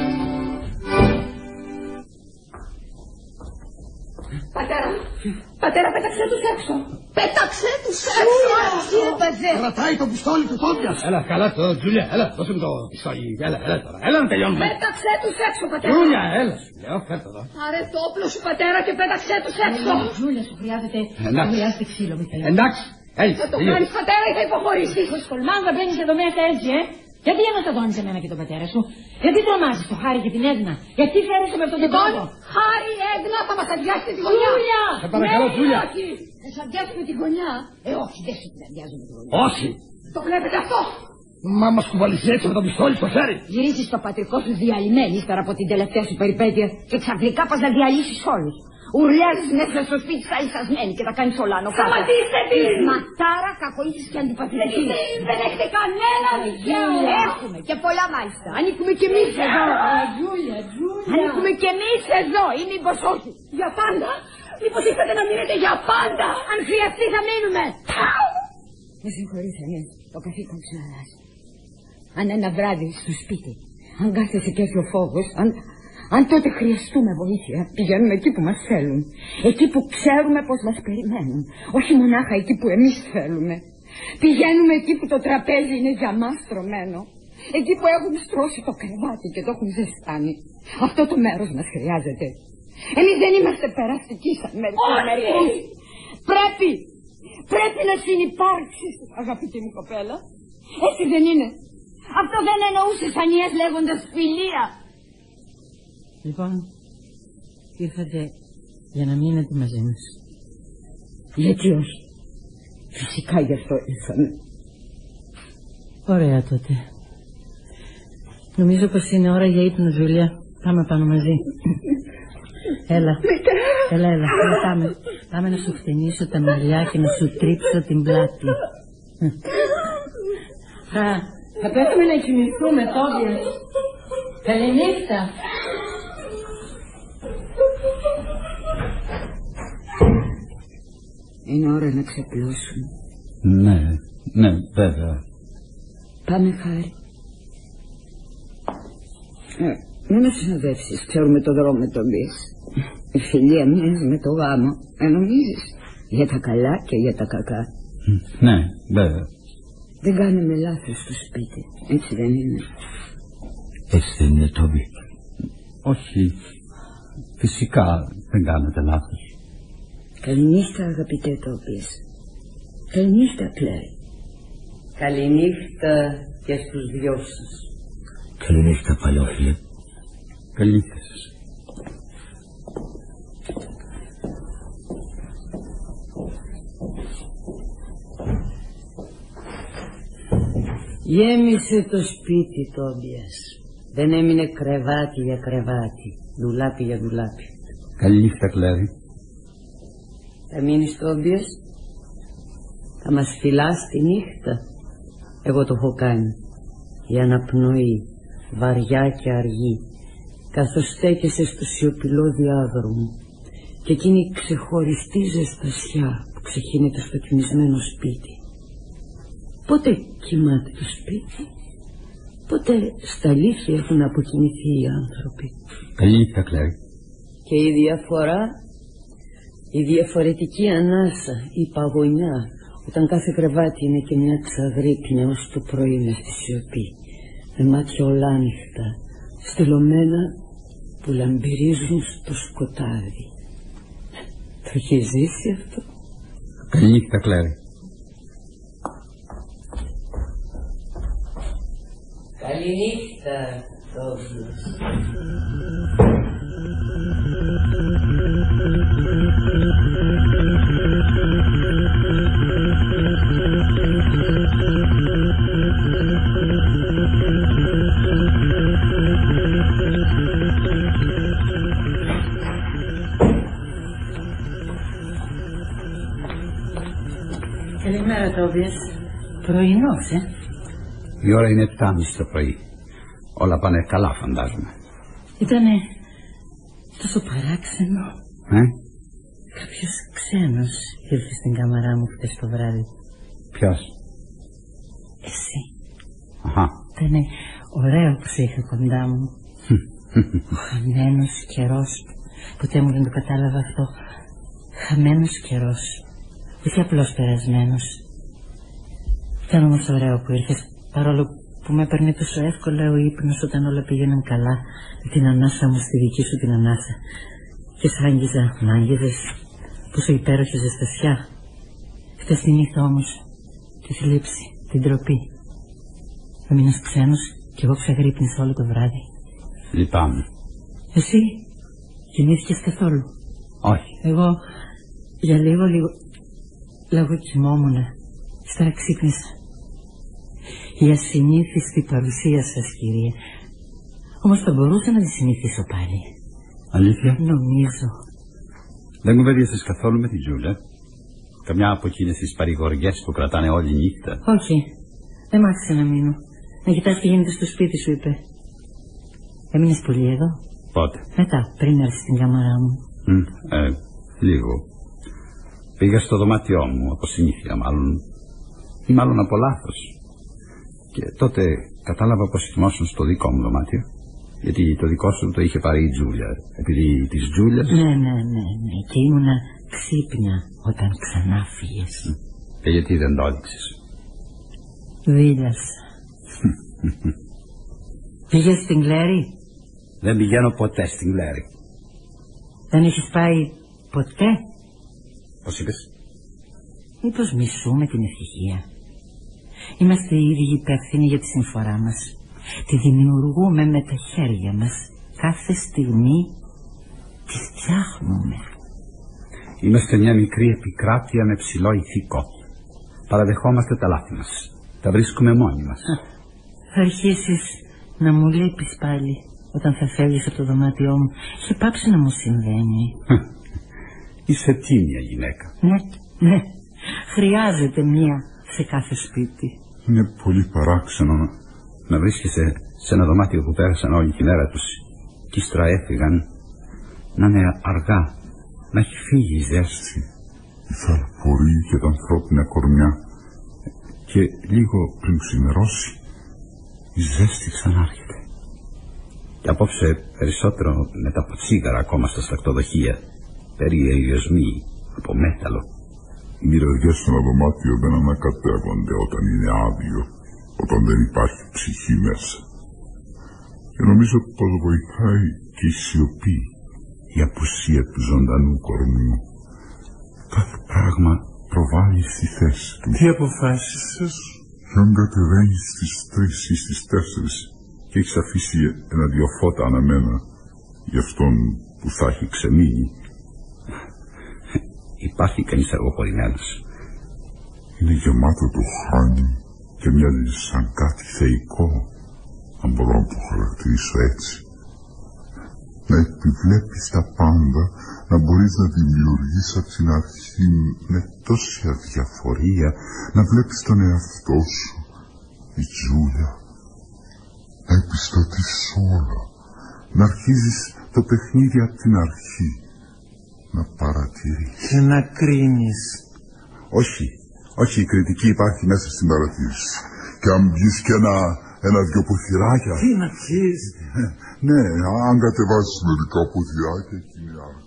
Πατέρα, πατέρα, πέταξε τους έξω. Πέταξε τους έξω. Τι έπαθε? Κρατάει το πιστόλι του Τόμπιας. Έλα, καλά το, Τζούλια, έλα, δώσε μου το πιστόλι. Έλα, έλα τώρα, έλα να τελειώνουμε. Πέταξε τους έξω, πατέρα. Τζούλια, έλα, σου λέω, φέρ' το εδώ. Πάρε το όπλο σου, πατέρα, και πέταξε τους έξω. Τζούλια, σου χρειάζεται, Εντάξει. χρειάζεται ξύλο, Μιχαήλ. Εντάξει, έλα. Θα το κάνεις, πατέρα, ή θα υποχωρήσεις? Πως τολμάς να μπαίνεις εδώ μέσα έτσι, ε? Γιατί για να ταγώνεις εμένα και τον πατέρα σου? Γιατί τρομάζεις το Χάρη και την Έδνα? Γιατί φέρεσαι με αυτόν τον Λοιπόν, τρόπο? Χάρη, Έδνα, θα μας αδειάσετε τη γωνιά. Τζούλια! Σε παρακαλώ, Ναι, Τζούλια. όχι. Θα σας αδειάσουμε τη γωνιά. Ε, όχι, δεν σου την αδειάζουμε τη γωνιά. Όχι. Το βλέπετε αυτό? Μα μας κουβαλήσει έτσι με το πιστόλι στο χέρι. Γυρίζεις στο πατρικό σου διαλυμένη ύστερα από την τελευταία σου περιπέτεια και ξαφνικά πας να διαλύσεις όλους. Ουρλιάζεις μέσα στο σπίτι σαν εισασμένη και τα κάνεις όλα άνω κάτω. Σταματήστε την! Ματάρα, κακοήθης και αντιπαθητική. Δεν έχετε κανένα δικαίωμα! Έχουμε και πολλά μάλιστα. Ανήκουμε κι εμείς εδώ. Τζούλια, Τζούλια. Ανήκουμε κι εμείς εδώ ή μήπως όχι? Για πάντα! Μήπως ήρθατε να μείνετε για πάντα! Αν χρειαστεί θα μείνουμε. Με συγχωρείς, Ανές, το καθήκον σου να αλλάζει. Αν ένα βράδυ στο σπίτι, αν κάθεσαι και έχει ο φόβος, αν, αν τότε χρειαστούμε βοήθεια, πηγαίνουμε εκεί που μας θέλουν. Εκεί που ξέρουμε πως μας περιμένουν. Όχι μονάχα εκεί που εμείς θέλουμε. Πηγαίνουμε εκεί που το τραπέζι είναι για μας στρωμένο. Εκεί που έχουν στρώσει το κρεβάτι και το έχουν ζεστάνει. Αυτό το μέρος μας χρειάζεται. Εμείς δεν είμαστε περαστικοί σαν μερικούς. Πρέπει, πρέπει να συνυπάρξεις, αγαπητή μου κοπέλα. Έτσι δεν είναι? Αυτό δεν εννοούσες, Ανιές, λέγοντας φιλία? Λοιπόν, ήρθατε για να μείνετε μαζί μας. Γιατί όχι? Φυσικά γι' αυτό ήρθαμε. Ωραία τότε. Νομίζω πως είναι ώρα για ύπνο, Τζούλια. Πάμε πάνω μαζί. Έλα. Έλα, έλα. Έλα, πάμε. Πάμε να σου χτενίσω τα μαλλιά και να σου τρίψω την πλάτη. Θα, θα πέσουμε να κοιμηθούμε, Τόμπια. Καληνύχτα. Είναι ώρα να ξαπλώσουμε. Ναι, ναι, βέβαια. Πάμε, Χάρη. Ε, μην με συνοδεύσεις, ξέρουμε το δρόμο με τον πεις. Η φιλία μοιάζει με το γάμο. Ε, νομίζεις? Για τα καλά και για τα κακά. Ναι, βέβαια. Δεν κάνουμε λάθος στο σπίτι, έτσι δεν είναι? Έτσι δεν είναι, Τόμπι? Όχι, φυσικά δεν κάνετε λάθος. Καληνύχτα, αγαπητέ Τόμπιες. Καληνύχτα, Κλέρι. Καληνύχτα και στους δυο σας. Καληνύχτα, παλιόφιλε. Καληνύχτα σας. Γέμισε το σπίτι, Τόμπιας. Δεν έμεινε κρεβάτι για κρεβάτι, δουλάπι για δουλάπι. Καληνύχτα, Κλέρι. Θα μείνεις, Τόμπιας? Θα μας φυλάς τη νύχτα? Εγώ το έχω κάνει. Η αναπνοή, βαριά και αργή, καθώς στέκεσαι στο σιωπηλό διάδρομο και εκείνη η ξεχωριστή ζεστασιά που ξεχύνεται στο κοιμισμένο σπίτι. Πότε κοιμάται το σπίτι, πότε στα αλήθεια έχουν αποκοιμηθεί οι άνθρωποι. Καληνύχτα, Κλέρι. Και η διαφορά, η διαφορετική ανάσα, η παγωνιά, Όταν κάθε κρεβάτι είναι και μια ξαγρύπνια ως το πρωί μες στη σιωπή, με μάτια ολάνυχτα, στελωμένα που λαμπυρίζουν στο σκοτάδι. Το έχει ζήσει αυτό? Καληνύχτα, Κλέρι. Καληνύχτα, Τόμπιος. Καλημέρα, Τόμπιος. Πρωινός, ε? Η ώρα είναι επτά και μισή το πρωί. Όλα πάνε καλά, φαντάζομαι. Ήτανε τόσο παράξενο. Ε? Κάποιος ξένος ήρθε στην κάμαρά μου χτες το βράδυ. Ποιος? Εσύ. Αχα. Ήτανε ωραίο που σε είχα κοντά μου. Ο χαμένος καιρός. Ποτέ μου δεν το κατάλαβα αυτό. Χαμένος καιρός. Όχι απλώς περασμένος. Ήταν όμως ωραίο που ήρθες, παρόλο που με έπαιρνε τόσο εύκολα ο ύπνος όταν όλα πήγαιναν καλά, με την ανάσα μου στη δική σου την ανάσα. Και σ' άγγιζα, μ' άγγιζες, πόσο υπέροχη ζεστασιά. Χτες τη νύχτα όμως, τη θλίψη, την τροπή. Έμεινες ξένος κι εγώ ξαγρύπνησα όλο το βράδυ. Λυπάμαι. Εσύ κοιμήθηκες καθόλου? Όχι. Εγώ για λίγο λίγο Λέγω κοιμόμουνα, ύστερα ξύπνησα. Η ασυνήθιστη παρουσία σας, κύριε. Όμως θα μπορούσα να τη συνηθίσω πάλι. Αλήθεια? Νομίζω. Δεν κουβέντιασες καθόλου με τη Τζούλια? Καμιά από εκείνες τις παρηγοριές που κρατάνε όλη νύχτα? Όχι, δεν μ' άφησε να μείνω. Να κοιτάς τι γίνεται στο σπίτι σου, είπε. Έμεινες πολύ εδώ? Πότε? Μετά, πριν έρθεις στην κάμαρά μου. Mm, ε, λίγο. Πήγα στο δωμάτιό μου, όπως συνήθεια μάλλον, ή μάλλον από λάθος. Και τότε κατάλαβα πως κοιμόσουν στο δικό μου δωμάτιο, γιατί το δικό σου το είχε πάρει η Τζούλια, επειδή της Τζούλιας... Ναι, ναι, ναι, ναι, και ήμουνα ξύπνια όταν ξανά φύγες. Και γιατί δεν το έδειξες? Δίλιασα. Πήγες στην Κλέρι? Δεν πηγαίνω ποτέ στην Κλέρι. Δεν έχεις πάει ποτέ? Πώς είπες? Μήπως μισούμε την ευτυχία? Είμαστε οι ίδιοι υπεύθυνοι για τη συμφορά μας. Τη δημιουργούμε με τα χέρια μας. Κάθε στιγμή τη φτιάχνουμε. Είμαστε μια μικρή επικράτεια με ψηλό ηθικό. Παραδεχόμαστε τα λάθη μας. Τα βρίσκουμε μόνοι μας. Θα αρχίσεις να μου λείπεις πάλι όταν θα φεύγεις από το δωμάτιό μου. Είχε πάψει να μου συμβαίνει. Είσαι τίμια γυναίκα. Ναι, ναι. Χρειάζεται μία σε κάθε σπίτι. Είναι πολύ παράξενο να βρίσκεσαι σε ένα δωμάτιο που πέρασαν όλη τη μέρα τους και ύστερα έφυγαν, να είναι αργά, να έχει φύγει η ζέστη, η θαλπορή και τα ανθρώπινα κορμιά, και λίγο πριν ξημερώσει η ζέστη ξανάρχεται. Και απόψε περισσότερο μετά από τσίγαρα ακόμα στα στακτοδοχεία, περίεργοι οσμοί από μέταλλο. Οι μυρωδιές σε ένα δωμάτιο δεν ανακατεύονται όταν είναι άδειο, όταν δεν υπάρχει ψυχή μέσα. Και νομίζω πως βοηθάει και η σιωπή, η απουσία του ζωντανού κορμιού. Κάθε πράγμα προβάλλει στη θέση του. Τι αποφάσισες? Και αν κατεβαίνεις στις τρεις ή στις τέσσερις και έχεις αφήσει ένα-δυο φώτα αναμένα για αυτόν που θα έχει ξεμείνει. Υπάρχει κανείς αργοπορημένος. Είναι γεμάτο το χάνι και μοιάζει σαν κάτι θεϊκό, αν μπορώ να το χαρακτηρίσω έτσι. Να επιβλέπεις τα πάντα, να μπορείς να δημιουργείς από την αρχή με τόση αδιαφορία, να βλέπεις τον εαυτό σου, η Τζούλια, να επιστατείς όλα, να αρχίζεις το παιχνίδι από την αρχή, να παρατηρείς. Και να κρίνεις. Όχι, όχι, η κριτική υπάρχει μέσα στην παρατήρηση. Και αν βγεις και ένα, ένα-δυο ποθυράκια... Τι να βγεις? Ναι, αν κατεβάσεις μερικά ποθυράκια και είναι αργά.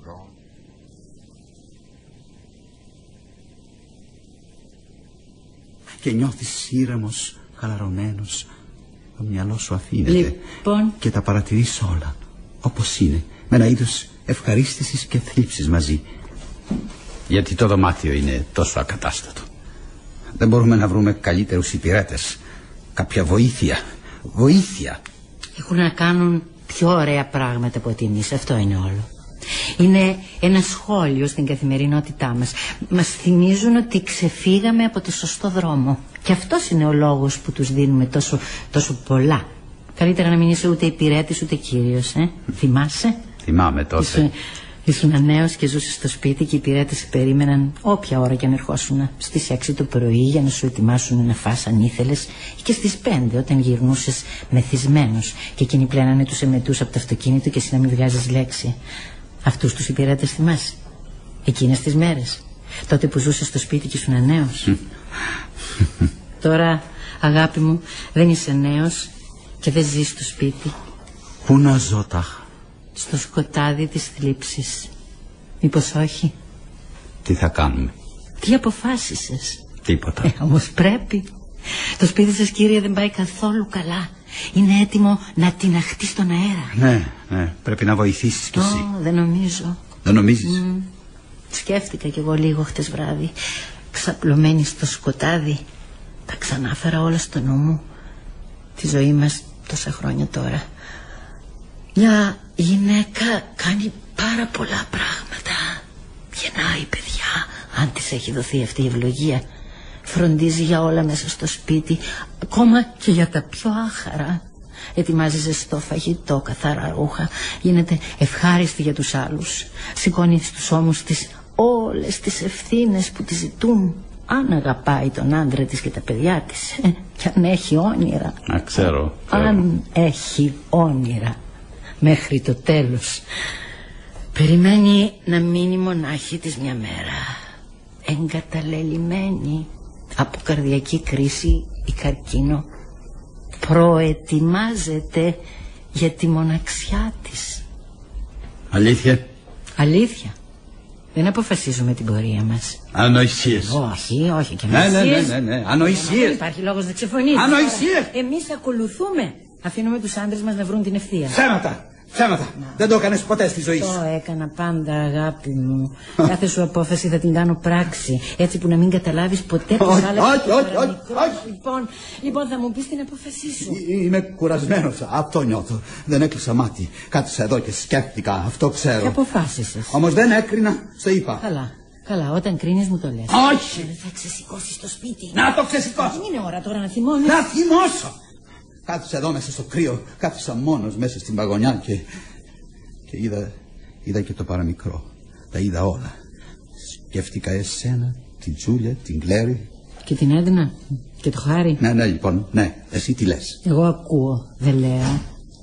και νιώθεις ήρεμος, χαλαρωμένος. Το μυαλό σου αφήνεται λοιπόν... και τα παρατηρείς όλα όπως είναι, με ένα είδος ευχαρίστησης και θλίψης μαζί. Γιατί το δωμάτιο είναι τόσο ακατάστατο. Δεν μπορούμε να βρούμε καλύτερους υπηρέτες. Κάποια βοήθεια. Βοήθεια. Έχουν να κάνουν πιο ωραία πράγματα από ότι εμείς. Αυτό είναι όλο. Είναι ένα σχόλιο στην καθημερινότητά μας. Μας θυμίζουν ότι ξεφύγαμε από το σωστό δρόμο. Και αυτός είναι ο λόγος που τους δίνουμε τόσο, τόσο πολλά. Καλύτερα να μην είσαι ούτε υπηρέτης ούτε κύριος, ε? Θυμάσαι? Θυμάμαι τότε. Ήσουν, ήσουν νέος και ζούσες στο σπίτι και οι υπηρέτες σε περίμεναν όποια ώρα και αν ερχόσουν. Στις έξι το πρωί για να σου ετοιμάσουν να φας αν ήθελες, και στις πέντε όταν γυρνούσες μεθυσμένος και εκείνοι πλένανε τους εμετούς από το αυτοκίνητο και εσύ να μην βγάζεις λέξη. Αυτούς τους υπηρέτες θυμάσαι? Εκείνες τις μέρες, τότε που ζούσες στο σπίτι και ήσουν νέος. Τώρα, αγάπη μου, δεν είσαι νέος και δεν ζεις στο σπίτι. Πού να ζω τάχα? Στο σκοτάδι της θλίψης. Μήπως όχι? Τι θα κάνουμε? Τι αποφάσισες? Τίποτα. Ε, όμως πρέπει. Το σπίτι σας, κύριε, δεν πάει καθόλου καλά. Είναι έτοιμο να τιναχτεί στον αέρα. Ναι, ναι, πρέπει να βοηθήσεις κι εσύ. Oh, δεν νομίζω. Δεν νομίζεις? Mm. Σκέφτηκα κι εγώ λίγο χτες βράδυ, ξαπλωμένη στο σκοτάδι. Τα ξανάφερα όλα στο νου μου. Τη ζωή μας τόσα χρόνια τώρα. Μια γυναίκα κάνει πάρα πολλά πράγματα. Γεννάει παιδιά, αν της έχει δοθεί αυτή η ευλογία. Φροντίζει για όλα μέσα στο σπίτι, ακόμα και για τα πιο άχαρα. Ετοιμάζει ζεστό φαγητό, καθαρά ρούχα. Γίνεται ευχάριστη για τους άλλους. Σηκώνει στους ώμους της όλες τις ευθύνες που τη ζητούν. Αν αγαπάει τον άντρα της και τα παιδιά της, ε, και αν έχει όνειρα. Να ξέρω, ξέρω. Αν έχει όνειρα μέχρι το τέλος. Περιμένει να μείνει μονάχη της μια μέρα, εγκαταλελειμμένη από καρδιακή κρίση ή καρκίνο. Προετοιμάζεται για τη μοναξιά της. Αλήθεια? Αλήθεια. Δεν αποφασίζουμε την πορεία μας. Ανοησίες. Όχι, όχι και ναι, ανοησίες. ναι, ναι, ναι, ανοησίες. Δεν υπάρχει λόγος να ξεφωνείς. Ανοησίες. Εμείς ακολουθούμε. Αφήνουμε τους άντρες μας να βρουν την ευθεία. Ψέματα. Ψέματα. Δεν το έκανες ποτέ στη ζωή σου. Το έκανα πάντα, αγάπη μου. Κάθε σου απόφαση θα την κάνω πράξη. Έτσι που να μην καταλάβεις ποτέ πως άλλαξε. Όχι, όχι, όχι, όχι. Λοιπόν, λοιπόν, θα μου πεις την απόφασή σου. Είμαι κουρασμένος. Αυτό νιώθω. Δεν έκλεισα μάτι. Κάθισα εδώ και σκέφτηκα. Αυτό ξέρω. Και αποφάσισες. Όμως δεν έκρινα. Στο είπα. Καλά. Καλά, όταν κρίνεις μου το λες. Όχι. Θα ξεσηκώσεις το σπίτι. Να το ξεσηκώσω. Δεν είναι ώρα τώρα να θυμώνεις. Να θυμώσω. Κάθισα εδώ μέσα στο κρύο. Κάθισα μόνος μέσα στην παγωνιά και... και είδα... είδα και το παραμικρό. Τα είδα όλα. Σκέφτηκα εσένα, την Τζούλια, την Κλέρι. Και την Έντνα. Και το Χάρη. Ναι, ναι, λοιπόν, ναι. Εσύ τι λες? Εγώ ακούω, δεν λέω.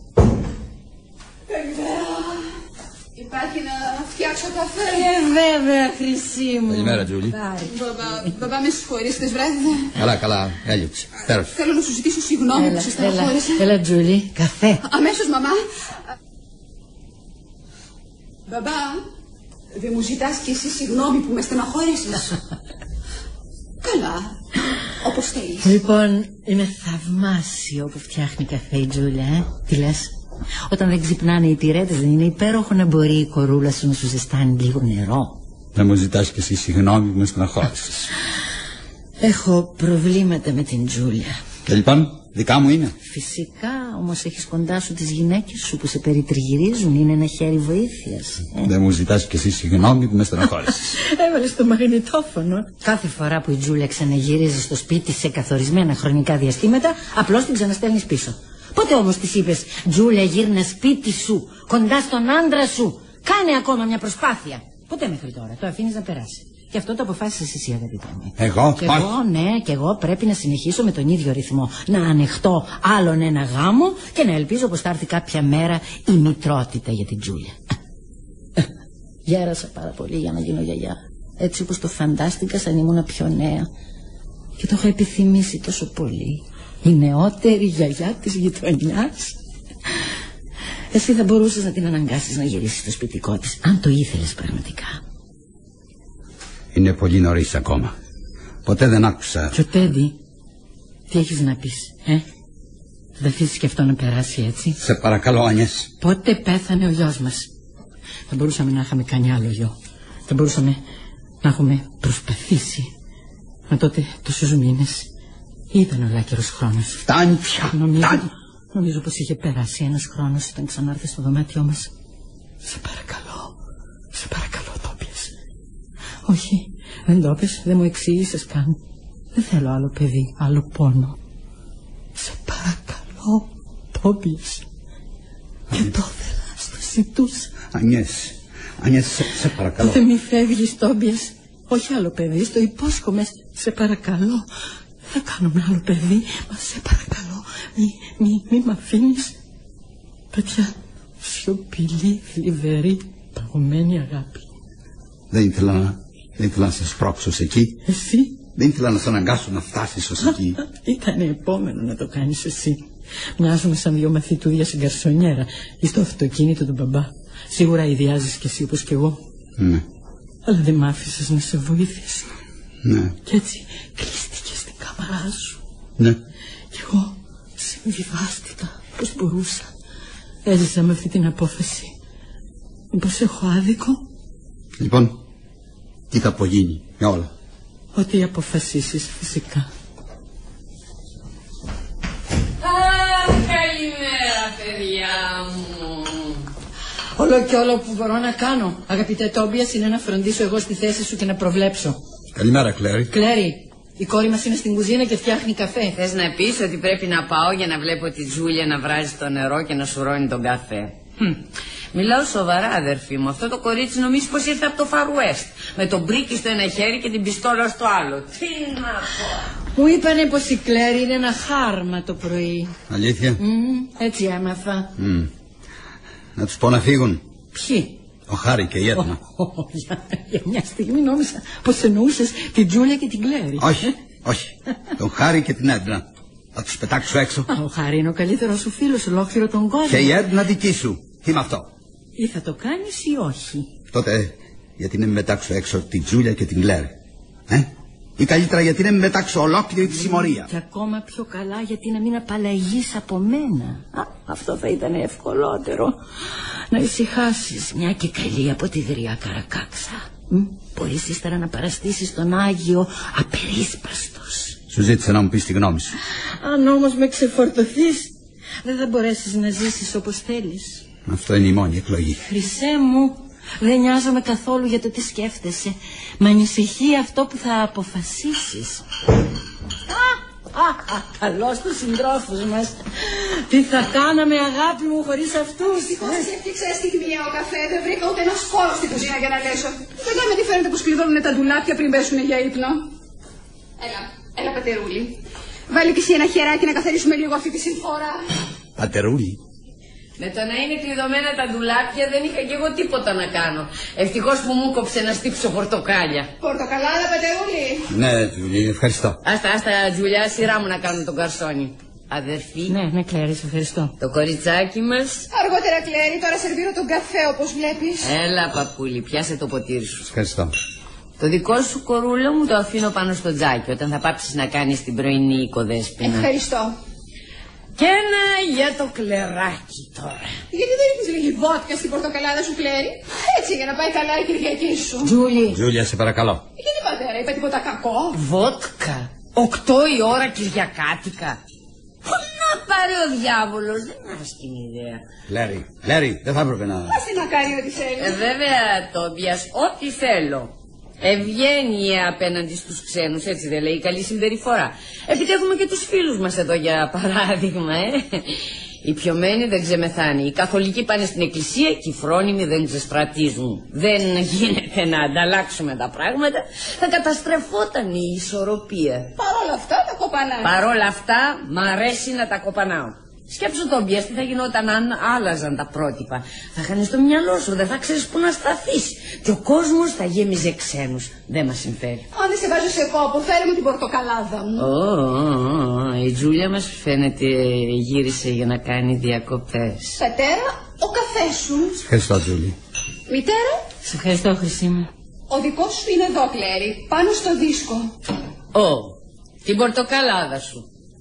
Υπάρχει να φτιάξω καφέ? Ε, βέβαια, χρυσή μου. Καλημέρα, Τζούλη. Μπαμπά, μπαμπά, με συγχωρείς, χτες βράδυ δεν... Καλά, καλά, έλειψε. Θέλω να σου ζητήσω συγγνώμη που σε στεναχώρησα. Έλα, Τζούλη, καφέ. Αμέσως, μαμά. Μπαμπά, δεν μου ζητάς κι εσύ συγγνώμη που με στεναχώρησες? Καλά, όπως θέλεις. Λοιπόν, είναι θαυμάσιο που φτιάχνει καφέ η Τζούλια, ε. Τι λες? Όταν δεν ξυπνάνε οι υπηρέτες, δεν είναι υπέροχο να μπορεί η κορούλα σου να σου ζεστάνει λίγο νερό? Δεν μου ζητάς κι εσύ συγγνώμη που με στεναχώρησες. Έχω προβλήματα με την Τζούλια. Και λοιπόν, δικά μου είναι. Φυσικά, όμως έχεις κοντά σου τις γυναίκες σου που σε περιτριγυρίζουν. Είναι ένα χέρι βοήθειας. Ε. Δεν μου ζητάς κι εσύ συγγνώμη που με στεναχώρησες. Έβαλες το μαγνητόφωνο. Κάθε φορά που η Τζούλια ξαναγυρίζει στο σπίτι σε καθορισμένα χρονικά διαστήματα, απλώς την ξαναστέλνεις πίσω. Πότε όμως της είπες, Τζούλια, γύρνα σπίτι σου, κοντά στον άντρα σου, κάνε ακόμα μια προσπάθεια? Ποτέ μέχρι τώρα. Το αφήνεις να περάσει. Και αυτό το αποφάσισες εσύ, αγαπητέ μου. Εγώ, και εγώ, ναι, και εγώ πρέπει να συνεχίσω με τον ίδιο ρυθμό. Να ανεχτώ άλλον ένα γάμο και να ελπίζω πως θα έρθει κάποια μέρα η μητρότητα για την Τζούλια. Γέρασα πάρα πολύ για να γίνω γιαγιά. Έτσι όπως το φαντάστηκα σαν ήμουν πιο νέα. Και το έχω επιθυμήσει τόσο πολύ. Η νεότερη γιαγιά της γειτονιάς. Εσύ θα μπορούσες να την αναγκάσεις να γυρίσει στο σπιτικό της, αν το ήθελες πραγματικά. Είναι πολύ νωρίς ακόμα. Ποτέ δεν άκουσα. Και ο Τέντι, Τι έχεις να πεις, ε? Θα αφήσεις και αυτό να περάσει έτσι? Σε παρακαλώ, Ανιές. Πότε πέθανε ο γιος μας? Θα μπορούσαμε να είχαμε κάνει άλλο γιο. Θα μπορούσαμε να έχουμε προσπαθήσει. Μα τότε τόσους μήνες ήταν ολάκερος χρόνος. Φτάνει πια. Νομίζω, Φτάνει. νομίζω πως είχε περάσει ένας χρόνος όταν ξανάρθες στο δωμάτιό μας. Σε παρακαλώ. Σε παρακαλώ, το πιες. Όχι, δεν το πες, δεν μου εξήγησες καν. Δεν θέλω άλλο παιδί, άλλο πόνο. Σε παρακαλώ, το πιες. Και το ήθελα, στο ζητούσα. Ανιές, Ανιές, σε, σε παρακαλώ. Δεν μη φεύγεις, Τόμπιας. Όχι άλλο παιδί, στο υπόσχομαι. Σε παρακαλώ. Δεν θα κάνουμε άλλο παιδί. Μα σε παρακαλώ. Μη, μη, μη μ' αφήνεις. Τέτοια σιωπηλή, θλιβερή, παγωμένη αγάπη. Δεν ήθελα να, δεν ήθελα να σε σπρώξω σε εκεί. Εσύ? Δεν ήθελα να σε αναγκάσω να φτάσεις ως εκεί. Ήταν επόμενο να το κάνεις εσύ. Μοιάζουμε σαν δυο μαθητούδια στην καρσονιέρα ή στο αυτοκίνητο του μπαμπά. Σίγουρα ιδιάζεις κι εσύ όπως κι εγώ. Ναι. Αλλά δεν μ' άφησες να σε βοήθησω. Ναι. Κι έτσι κλείστηκες στην κάμαρά σου. Ναι. Κι εγώ συμβιβάστηκα πώς μπορούσα. Έζησα με αυτή την απόφαση. Μήπως έχω άδικο? Λοιπόν, τι θα απογίνει με όλα? Ό,τι αποφασίσεις, φυσικά. Αχ, καλημέρα, παιδιά μου. Όλο και όλο που μπορώ να κάνω, αγαπητέ Τόμπιας, είναι να φροντίσω εγώ στη θέση σου και να προβλέψω. Καλημέρα, Κλέρι. Κλέρι, η κόρη μας είναι στην κουζίνα και φτιάχνει καφέ. Θες να πεις ότι πρέπει να πάω για να βλέπω τη Τζούλια να βράζει το νερό και να σουρώνει τον καφέ? Hm. Μιλάω σοβαρά, αδερφή μου. Αυτό το κορίτσι νομίζει πως ήρθε από το Far West. Με τον μπρίκι στο ένα χέρι και την πιστόλα στο άλλο. Τι να πω. Μου είπανε πως η Κλέρι είναι ένα χάρμα το πρωί. Αλήθεια? Mm, έτσι έμαθα. Mm. Να τους πω να φύγουν. Ποιοι? Ο Χάρη και η Έτνα. Oh, oh, για, για μια στιγμή νόμιζα πως εννοούσες την Τζούλια και την Κλέρι. Όχι, όχι. Τον Χάρη και την Έτνα. Θα τους πετάξω έξω. Ο Χάρη είναι ο καλύτερος σου φίλος, ολόκληρο τον κόσμο. Και η Έτνα δική σου. Τι με αυτό? Ή θα το κάνεις ή όχι. Τότε γιατί να μην μετάξω έξω την Τζούλια και την Κλέρι? Ε? Ή καλύτερα γιατί να μην μετάξω ολόκληρη τη συμμορία. Και ακόμα πιο καλά γιατί να μην απαλλαγείς από μένα. Α, αυτό θα ήταν ευκολότερο. Να ησυχάσεις, μια και καλή από τη Δρία Καρακάξα. Μπορείς ύστερα να παραστήσεις τον Άγιο απερίσπαστος. Σου ζήτησα να μου πεις τη γνώμη σου. Αν όμως με ξεφορτωθείς, δεν θα μπορέσεις να ζήσεις όπως θέλεις. Αυτό είναι η μόνη εκλογή. Χρυσέ μου, δεν νοιάζομαι καθόλου για το τι σκέφτεσαι. Μ' ανησυχεί αυτό που θα αποφασίσεις. Α, α, α, καλώς τους συντρόφους μας. Τι θα κάναμε, αγάπη μου, χωρίς αυτούς? Δυστυχώς έφτιαξα στιγμιαίο καφέ. Δεν βρήκα ούτε ένα σπόρο στην κουζίνα για να λέσω. Δεν κάνω τι φαίνεται πως κλειδώνουν τα ντουλάπια πριν πέσουν για ύπνο. Έλα, έλα πατερούλη. Βάλει και εσύ ένα χεράκι να καθαρίσουμε λίγο αυτή τη συμφόρα. Πατερούλη. Με το να είναι κλειδωμένα τα ντουλάπια δεν είχα κι εγώ τίποτα να κάνω. Ευτυχώς που μου κόψε να στύψω πορτοκάλια. Πορτοκαλάδα, πατερούλη. Ναι, Τζούλια, ευχαριστώ. Άστα, άστα, Τζουλιά, σειρά μου να κάνω τον καρσόνι. Αδερφή. Ναι, ναι, Κλέρι, σε ευχαριστώ. Το κοριτσάκι μας. Αργότερα, Κλέρι, τώρα σερβίρω τον καφέ όπως βλέπεις. Έλα, παππούλη, πιάσε το ποτήρι σου. Ευχαριστώ. Το δικό σου κορούλο μου το αφήνω πάνω στο τζάκι όταν θα πάψεις να κάνεις την πρωινή οικοδέσποινα. Ευχαριστώ. Και ένα για το κλεράκι τώρα. Γιατί δεν ρίχνεις λίγη βότκα στην πορτοκαλάδα σου, Κλέρι? Έτσι, για να πάει καλά η Κυριακή σου. Τζούλη. Τζούλια, σε παρακαλώ. Γιατί, πατέρα, είπα τίποτα κακό? Βότκα. Οκτώ η ώρα Κυριακάτικα. Πού να πάρει ο διάβολος, δεν είναι άσχημη ιδέα. Λέρι, Λέρι, δεν θα έπρεπε να... Ας τι να κάνει ό,τι θέλει. Ε, βέβαια, Τόμπιας, ό,τι θέλω. Ευγένεια απέναντι στους ξένους, έτσι δεν λέει, καλή συμπεριφορά. Επειδή έχουμε και τους φίλους μας εδώ για παράδειγμα, ε. Οι πιωμένοι δεν ξεμεθάνει, οι καθολικοί πάνε στην εκκλησία και οι φρόνιμοι δεν ξεστρατίζουν. Δεν γίνεται να ανταλλάξουμε τα πράγματα, θα καταστρεφόταν η ισορροπία. Παρόλα αυτά τα κοπανάω. Παρόλα αυτά μ' αρέσει να τα κοπανάω. Σκέψου τον Μπιας τι θα γινόταν αν άλλαζαν τα πρότυπα. Θα χάνεις το μυαλό σου, δεν θα ξέρεις πού να σταθείς. Και ο κόσμος θα γέμιζε ξένους. Δεν μας συμφέρει. Αν δεν σε βάζω σε κόπο, φέρε μου την πορτοκαλάδα μου. Ω, oh, oh, oh. Η Τζούλια μας φαίνεται γύρισε για να κάνει διακοπές. Πατέρα, ο καφές σου. Ευχαριστώ, Τζούλη. Μητέρα. Σε ευχαριστώ, Χρυσή μου. Ο δικός σου είναι εδώ, Κλέρι, πάνω στο δίσκο. Ω, oh, την πορτοκαλάδα σου.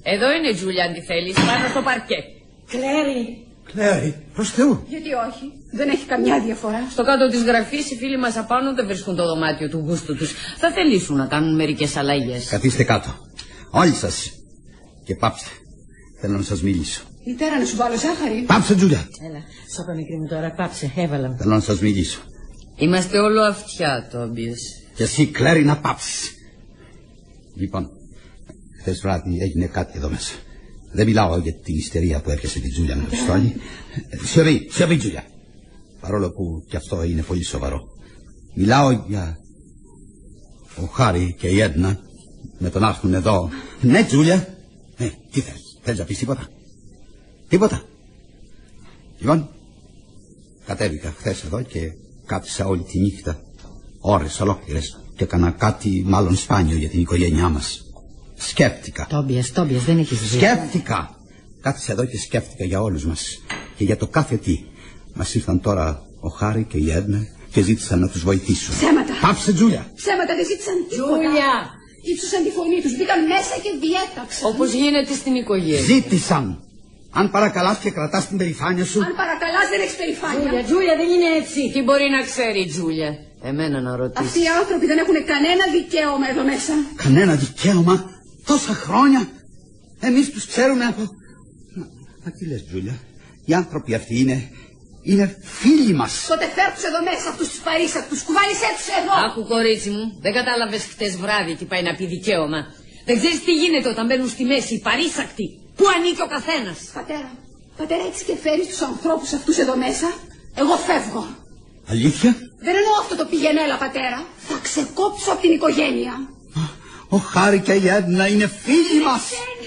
Εδώ είναι, Τζούλια, αν τη θέλεις, πάνω στο παρκέ. Κλέρι. Κλέρι, προς Θεού. Γιατί όχι, δεν έχει καμιά διαφορά. Στο κάτω της γραφής οι φίλοι μας απάνω δεν βρίσκουν το δωμάτιο του γούστου τους. Θα θελήσουν να κάνουν μερικές αλλαγές. Καθίστε κάτω. Όλοι σας. Και πάψτε. Θέλω να σας μιλήσω. Μητέρα, να σου βάλω ζάχαρη. Πάψε, Τζούλια. Έλα, σώπα μικρή μου τώρα, πάψε, έβαλα. Θέλω να σας μιλήσω. Είμαστε όλο αυτιά, Τόμπιας. Και εσύ, Κλέρι, να πάψεις. Λοιπόν, χθες βράδυ έγινε κάτι εδώ μέσα. Δεν μιλάω για την ιστερία που έπιασε την Τζούλια με το πιστόλι. Σιωπή, σιωπή, Τζούλια. Παρόλο που κι αυτό είναι πολύ σοβαρό. Μιλάω για ο Χάρη και η Έντνα με τον έρθουν εδώ. Ναι, Τζούλια. Ναι, τι θες, θέλεις να πεις τίποτα? Τίποτα. Λοιπόν, κατέβηκα χθες εδώ και κάθισα όλη τη νύχτα, ώρες ολόκληρες, και έκανα κάτι μάλλον σπάνιο για την οικογένειά μας. Σκέφτηκα. Τόμπιας, Τόμπιας, δεν έχεις δει. Σκέφτηκα. Κάθισα εδώ και σκέφτηκα για όλους μας και για το κάθε τι. Μας ήρθαν τώρα ο Χάρη και η Έντνα και ζήτησαν να τους βοηθήσουν. Ψέματα. Πάψε, Τζούλια. Ψέματα, δεν ζήτησαν τίποτα. Τζούλια. Ήψωσαν τη φωνή τους, μπήκαν μέσα και διέταξαν. Όπως γίνεται στην οικογένεια. Ζήτησαν. Αν παρακαλάς και κρατάς την περηφάνεια σου. Αν παρακαλάς δεν έχεις περηφάνεια. Τζούλια, Τζούλια, δεν είναι έτσι. Τι μπορεί να ξέρει η Τζούλια? Εμένα να ρωτήσει. Αυτοί οι άνθρωποι δεν έχουν κανένα δικαίωμα εδώ μέσα. Κανένα δικαίωμα? Τόσα χρόνια. Εμείς τους ξέρουμε από... Μα, μα τι λες, Τζούλια? Οι άνθρωποι αυτοί είναι... είναι φίλοι μας. Τότε φέρτους εδώ μέσα αυτούς τους παρήσακτους. Κουβάλισέ τους εδώ. Άκου, κορίτσι μου, δεν κατάλαβες χτες βράδυ τι πάει να πει δικαίωμα. Δεν ξέρεις τι γίνεται όταν μπαίνουν στη μέση οι παρήσακτοι. Πού ανήκει ο καθένας? Πατέρα, πατέρα, έτσι και φέρεις τους ανθρώπους αυτούς εδώ μέσα? Εγώ φεύγω. Αλήθεια? Δεν εννοώ αυτό το πηγενέλα, πατέρα. Θα ξεκόψω από την οικογένεια. Ο Χάρη και η Έντνα είναι φίλοι μας.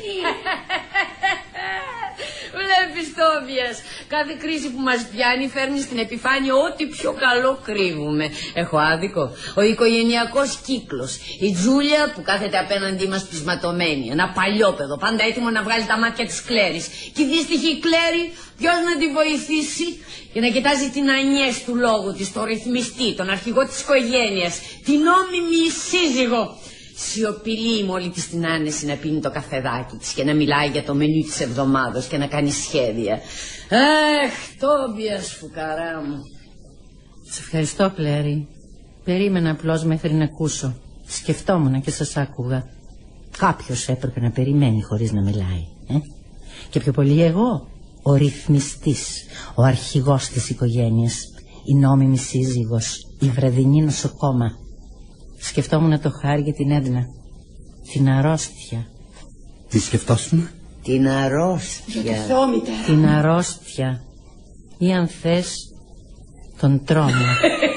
Βλέπεις, Τόμπιας, κάθε κρίση που μας πιάνει φέρνει στην επιφάνεια ό,τι πιο καλό κρύβουμε. Έχω άδικο? Ο οικογενειακός κύκλος. Η Τζούλια που κάθεται απέναντί μας πεισματωμένη. Ένα παλιόπαιδο, πάντα έτοιμο να βγάλει τα μάτια της Κλέρης. Και η δύστιχη Κλέρη, ποιος να τη βοηθήσει? Και να κοιτάζει την Ανιές του λόγου της, το ρυθμιστή, τον αρχηγό της οικογένειας, την νόμιμη σύζυγο. Σιωπηλή με όλη της την άνεση να πίνει το καφεδάκι της και να μιλάει για το μενού της εβδομάδος και να κάνει σχέδια. Αχ, Τόμπιας, φουκαρά μου. Σε ευχαριστώ, Κλέρι. Περίμενα απλώς μέχρι να ακούσω. Σκεφτόμουν και σας άκουγα. Κάποιος έπρεπε να περιμένει χωρίς να μιλάει. Ε? Και πιο πολύ εγώ, ο ρυθμιστής, ο αρχηγός της οικογένειας, η νόμιμη σύζυγος, η βραδινή νοσοκόμα. Σκεφτόμουν το Χάρη και την Έντνα. Την αρρώστια. Τι σκεφτόσουν? Την αρρώστια. Για το Θεό, μητέρα. Την αρρώστια. Ή αν θες, τον τρόμο.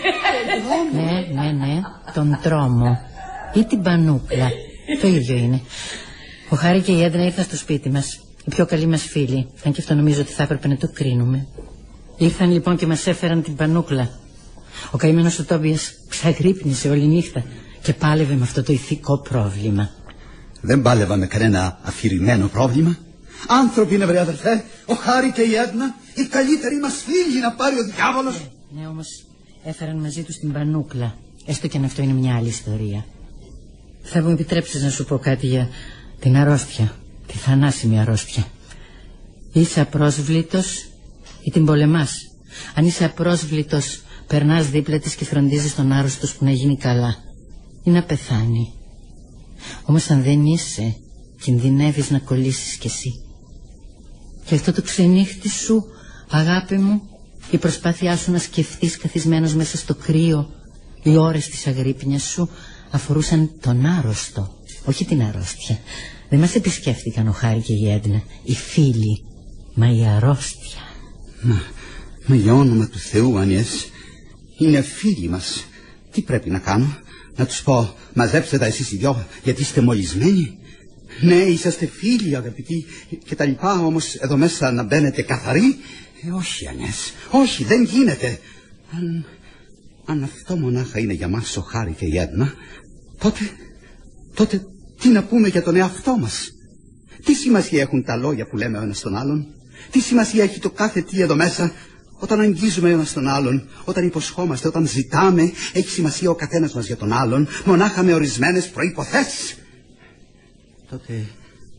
Ναι, ναι, ναι, τον τρόμο. Ή την πανούκλα. Το ίδιο είναι. Ο Χάρη και η Έντνα ήρθαν στο σπίτι μας. Οι πιο καλοί μας φίλοι. Αν και αυτό νομίζω ότι θα έπρεπε να το κρίνουμε. Ήρθαν λοιπόν και μας έφεραν την πανούκλα. Ο καημένος ο Τόμπιας ξαγρύπνησε όλη νύχτα και πάλευε με αυτό το ηθικό πρόβλημα. Δεν πάλευα με κανένα αφηρημένο πρόβλημα. Άνθρωποι είναι, βρε αδερφέ, ο Χάρη και η Έντνα, οι καλύτεροι μας φίλοι, να πάρει ο διάβολος. Ναι, ναι, όμως έφεραν μαζί τους την πανούκλα. Έστω και αν αυτό είναι μια άλλη ιστορία. Θα μου επιτρέψεις να σου πω κάτι για την αρρώστια, τη θανάσιμη αρρώστια. Είσαι απρόσβλητος ή την πολεμάς. Αν είσαι απρόσβλητος, περνάς δίπλα της και φροντίζεις τον άρρωστο που να γίνει καλά ή να πεθάνει. Όμως αν δεν είσαι, κινδυνεύεις να κολλήσεις κι εσύ. Και αυτό το ξενύχτη σου, αγάπη μου, η προσπάθειά σου να σκεφτείς καθισμένος μέσα στο κρύο, οι ώρες της αγρύπνιας σου αφορούσαν τον άρρωστο, όχι την αρρώστια. Δεν μας επισκέφτηκαν ο Χάρη και η Έντνα, οι φίλοι, μα η αρρώστια. Μα, μα για όνομα του Θεού, Ανιές, είναι φίλοι μας. Τι πρέπει να κάνω? Να τους πω, μαζέψτε τα εσείς οι δυο, γιατί είστε μολυσμένοι? Ναι, είσαστε φίλοι, αγαπητοί, και τα λοιπά, όμως εδώ μέσα να μπαίνετε καθαροί? Ε, όχι, Ανιές, όχι, δεν γίνεται. Αν, αν αυτό μονάχα είναι για μας ο Χάρη και η Έντνα, τότε, τότε τι να πούμε για τον εαυτό μας? Τι σημασία έχουν τα λόγια που λέμε ο ένας τον άλλον? Τι σημασία έχει το κάθε τι εδώ μέσα? Όταν αγγίζουμε ένας τον άλλον, όταν υποσχόμαστε, όταν ζητάμε, έχει σημασία ο καθένας μας για τον άλλον, μονάχα με ορισμένες προϋποθέσεις. Τότε,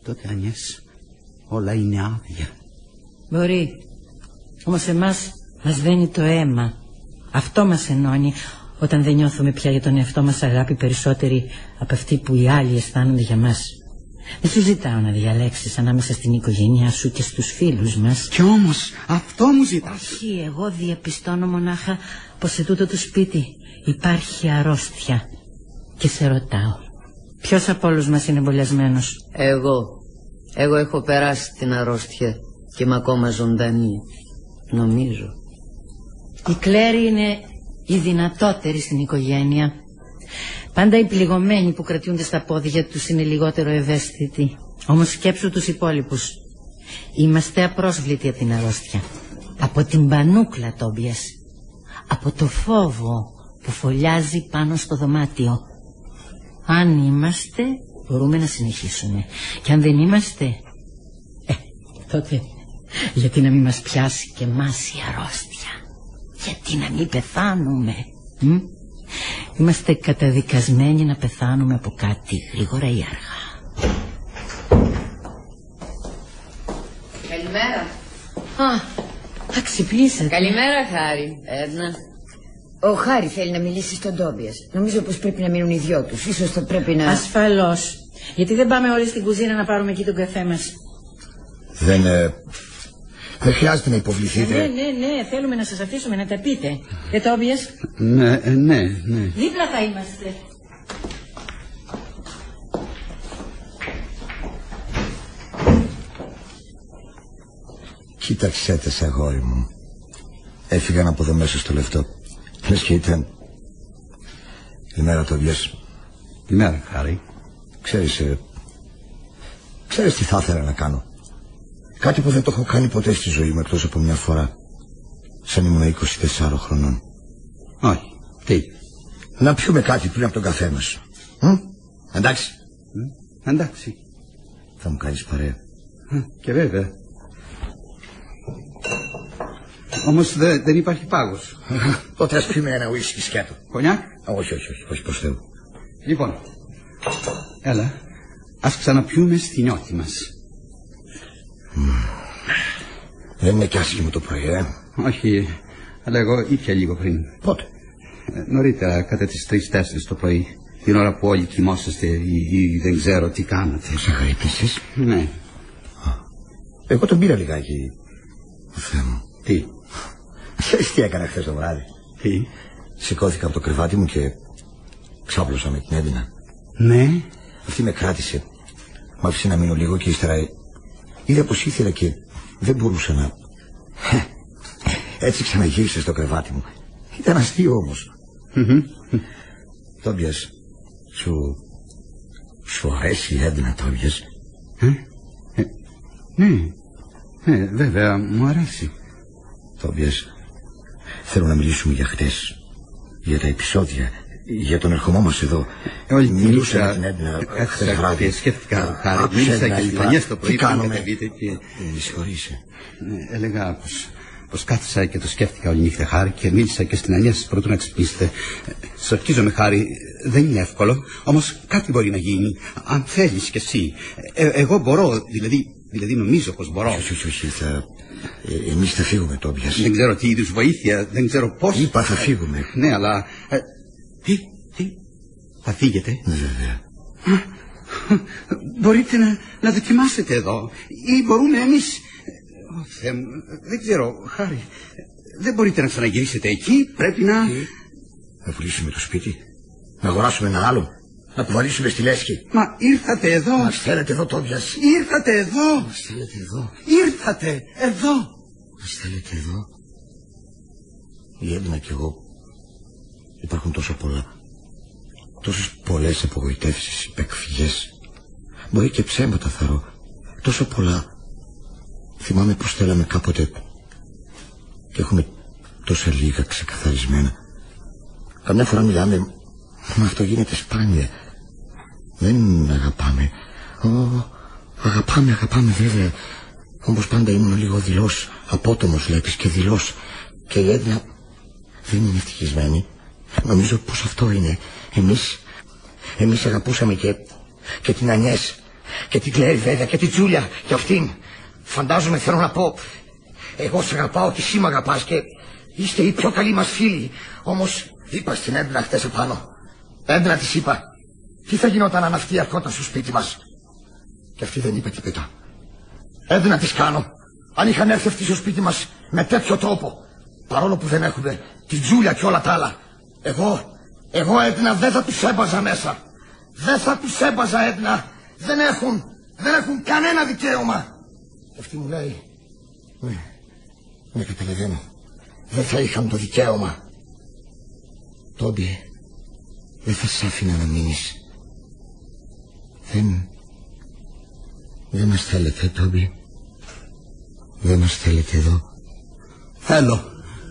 τότε, Ανιές, όλα είναι άδεια. Μπορεί. Όμως εμάς μας δένει το αίμα. Αυτό μας ενώνει όταν δεν νιώθουμε πια για τον εαυτό μας αγάπη περισσότερη από αυτή που οι άλλοι αισθάνονται για μας. Δεν σου ζητάω να διαλέξεις ανάμεσα στην οικογένειά σου και στους φίλους μας. Κι όμως αυτό μου ζητάς. Όχι, εγώ διαπιστώνω μονάχα πως σε τούτο το σπίτι υπάρχει αρρώστια. Και σε ρωτάω, ποιος από όλους μας είναι εμβολιασμένος? Εγώ. Εγώ έχω περάσει την αρρώστια και είμαι ακόμα ζωντανή. Νομίζω. Η Κλέρη είναι η δυνατότερη στην οικογένεια. Πάντα οι πληγωμένοι που κρατιούνται στα πόδια τους είναι λιγότερο ευαίσθητοι. Όμως σκέψου τους υπόλοιπους. Είμαστε απρόσβλητοι από την αρρώστια. Από την πανούκλα, Τόμπιας. Από το φόβο που φωλιάζει πάνω στο δωμάτιο. Αν είμαστε, μπορούμε να συνεχίσουμε. Και αν δεν είμαστε, ε, τότε γιατί να μην μας πιάσει και εμάς η αρρώστια? Γιατί να μην πεθάνουμε? Μ? Είμαστε καταδικασμένοι να πεθάνουμε από κάτι, γρήγορα ή αργά. Καλημέρα. Α, θα ξυπνήσετε. Καλημέρα, Χάρη. Έδνα. Ο Χάρη θέλει να μιλήσει στον Τόμπιας. Νομίζω πως πρέπει να μείνουν οι δυο τους. Ίσως θα πρέπει να... Ασφαλώς. Γιατί δεν πάμε όλοι στην κουζίνα να πάρουμε εκεί τον καφέ μας? Δεν... Ε, δεν χρειάζεται να υποβληθείτε. Ναι, ναι, ναι. Θέλουμε να σας αφήσουμε να τα πείτε. Δεν Τόμπιας? Ναι, ναι, ναι. Δίπλα θα είμαστε. Κοίταξέ τες, αγόρι μου. Έφυγαν από εδώ μέσα στο λεφτό. Λες και ήταν η μέρα, Τόμπιας. Η μέρα, Χάρη. Ξέρεις, ε, ξέρεις τι θα ήθελα να κάνω? Κάτι που δεν το έχω κάνει ποτέ στη ζωή μου, εκτός από μια φορά. Σαν ήμουν είκοσι τεσσάρων χρονών. Όχι, τι? Να πιούμε κάτι πριν από τον καφέ μας. Μ? Εντάξει. Μ? Εντάξει. Θα μου κάνεις παρέα? Α, και βέβαια. Όμως δε, δεν υπάρχει πάγος. Τότε ας πιούμε ένα ουίσκι σκέτο. Κονιάκ? Όχι, όχι, όχι, όχι, προς Θεού. Λοιπόν, έλα, ας ξαναπιούμε στη νιώτη μας. Mm. Δεν είναι κι άσχημο το πρωί, ε? Όχι, αλλά εγώ ήπια λίγο πριν. Πότε? Ε, νωρίτερα, κατά τις τρεις τέσσερις το πρωί. Την ώρα που όλοι κοιμόσαστε ή, ή δεν ξέρω τι κάνατε. Ξεγρύπνησες? Ναι. Εγώ τον πήρα λιγάκι. Ο Θεέ μου. Τι? Ξέρεις τι έκανα χθες το βράδυ? Τι? Σηκώθηκα από το κρεβάτι μου και ξάπλωσα με την Έδινα. Ναι. Αυτή με κράτησε. Μ' άφησε να μείνω λίγο και ύστερα είδα πως ήθελα και δεν μπορούσα να... Έτσι ξαναγύρισε στο κρεβάτι μου. Ήταν αστείο όμως. Τόμπιας, σου... σου αρέσει η Έδινα, Τόμπιας? Ε? Ε, ναι. Ναι, βέβαια, μου αρέσει. Τόμπιας, θέλω να μιλήσουμε για χτες. Για τα επεισόδια. Για τον ερχομό μας εδώ. Όλη μιλούσα με την Έδινα χθες βράδυ. Σκέφτηκα, Χάρη, μίλησα και την Ανιές το πρωί. Τι κάνουμε? Και... Με συγχωρείσαι. Ναι, έλεγα πως, πως κάθισα και το σκέφτηκα όλη νύχτα, Χάρη, και μίλησα και στην Ανιές πρωτού να ξυπνήσετε. Σορκίζομαι, Χάρη, δεν είναι εύκολο, όμως κάτι μπορεί να γίνει, αν θέλεις κι εσύ. Ε, εγώ μπορώ, δηλαδή, δηλαδή νομίζω πως μπορώ. Όχι, όχι, όχι, θα... Ε, εμείς θα φύγουμε, Τόμπιας. Δεν ξέρω τι είδους βοήθεια, δεν ξέρω πώς. Είπα θα φύγουμε. Ναι, αλλά... Ε, τι, τι, θα φύγετε? Βέβαια. Μπορείτε να, να δοκιμάσετε εδώ ή μπορούμε εμείς... Ω, Θεέ μου, δεν ξέρω, Χάρη, δεν μπορείτε να ξαναγυρίσετε εκεί, πρέπει να... Τι? Να πουλήσουμε το σπίτι, να αγοράσουμε ένα άλλο, να κουβαλήσουμε στη λέσχη. Μα ήρθατε εδώ. Μας θέλετε εδώ, Τόμπιας. Ήρθατε εδώ. Μας θέλετε εδώ. Ήρθατε εδώ. Μας θέλετε εδώ. Η Έδινα κι εγώ. Υπάρχουν τόσο πολλά. Τόσες πολλές απογοητεύσεις, υπεκφυγές. Μπορεί και ψέματα θαρώ. Τόσο πολλά. Θυμάμαι πως θέλαμε κάποτε και έχουμε τόσα λίγα ξεκαθαρισμένα. Καμιά φορά μιλάμε, μα αυτό γίνεται σπάνια. Δεν αγαπάμε. Ω, αγαπάμε, αγαπάμε βέβαια. Όμως πάντα ήμουν λίγο δειλός, απότομος βλέπεις, και δειλός. Και η Έδινα δεν είναι ευτυχισμένη. Νομίζω πως αυτό είναι. Εμείς, εμείς αγαπούσαμε και, και την Ανιές. Και την Κλέρι βέβαια και την Τζούλια και αυτήν. Φαντάζομαι θέλω να πω, εγώ σε αγαπάω και εσύ μ' αγαπάς και είστε οι πιο καλοί μας φίλοι. Όμως είπα στην Έντνα χτες επάνω. Έντνα της είπα, τι θα γινόταν αν αυτή ερχόταν στο σπίτι μας. Και αυτή δεν είπε τίποτα. Έντνα της κάνω, αν είχαν έρθει αυτοί στο σπίτι μας με τέτοιο τρόπο, παρόλο που δεν έχουμε την Τζούλια και όλα τα άλλα, εγώ, εγώ Έντνα δεν θα τους έμπαζα μέσα. Δεν θα τους έμπαζα Έντνα. Δεν έχουν, δεν έχουν κανένα δικαίωμα. Και αυτή μου λέει, ναι, ναι καταλαβαίνω, δεν θα είχαν το δικαίωμα. Τόμπι, δεν θα σ' άφηνα να μείνεις. Δεν, δεν μας θέλετε Τόμπι. Δεν μας θέλετε εδώ. Θέλω.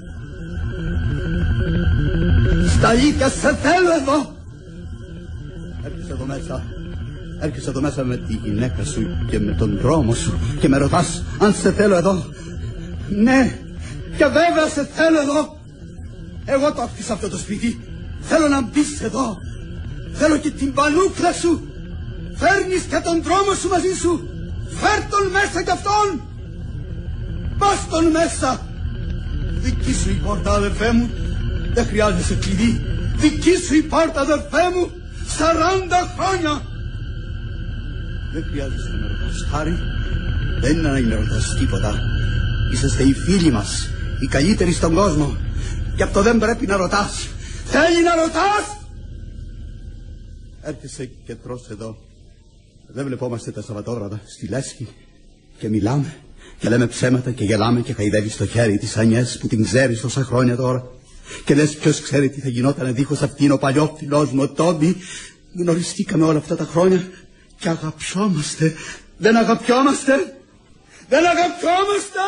Στα αλήθεια σε θέλω εδώ. Έρχεσαι εδώ μέσα. Έρχεσαι εδώ μέσα με τη γυναίκα σου και με τον δρόμο σου και με ρωτάς αν σε θέλω εδώ. Ναι, και βέβαια σε θέλω εδώ. Εγώ το άφησα αυτό το σπίτι. Θέλω να μπεις εδώ. Θέλω και την πανούκλα σου. Φέρνεις και τον δρόμο σου μαζί σου. Φέρ τον μέσα κι αυτόν. Πας τον μέσα. Δική σου η πόρτα αδερφέ μου. Δεν χρειάζεσαι κλειδί. Δική σου η πόρτα αδερφέ μου. Σαράντα χρόνια. Δεν χρειάζεσαι να με ρωτάς, Χάρη. Δεν είναι να ρωτάς τίποτα. Είσαστε οι φίλοι μας, οι καλύτεροι στον κόσμο. Γι' αυτό δεν πρέπει να ρωτάς. Θέλει να ρωτάς. Έρχεσαι και τρως εδώ. Δεν βλεπόμαστε τα Σαββατόβραδα στη λέσχη και μιλάμε και λέμε ψέματα και γελάμε και χαϊδεύεις το χέρι της Ανιές που την ξέρεις τόσα χρόνια τώρα. Και λες ποιος ξέρει τι θα γινόταν δίχως αυτήν ο παλιό φιλός μου ο Τόμπι. Γνωριστήκαμε όλα αυτά τα χρόνια και αγαπιόμαστε. Δεν αγαπιόμαστε. Δεν αγαπιόμαστε.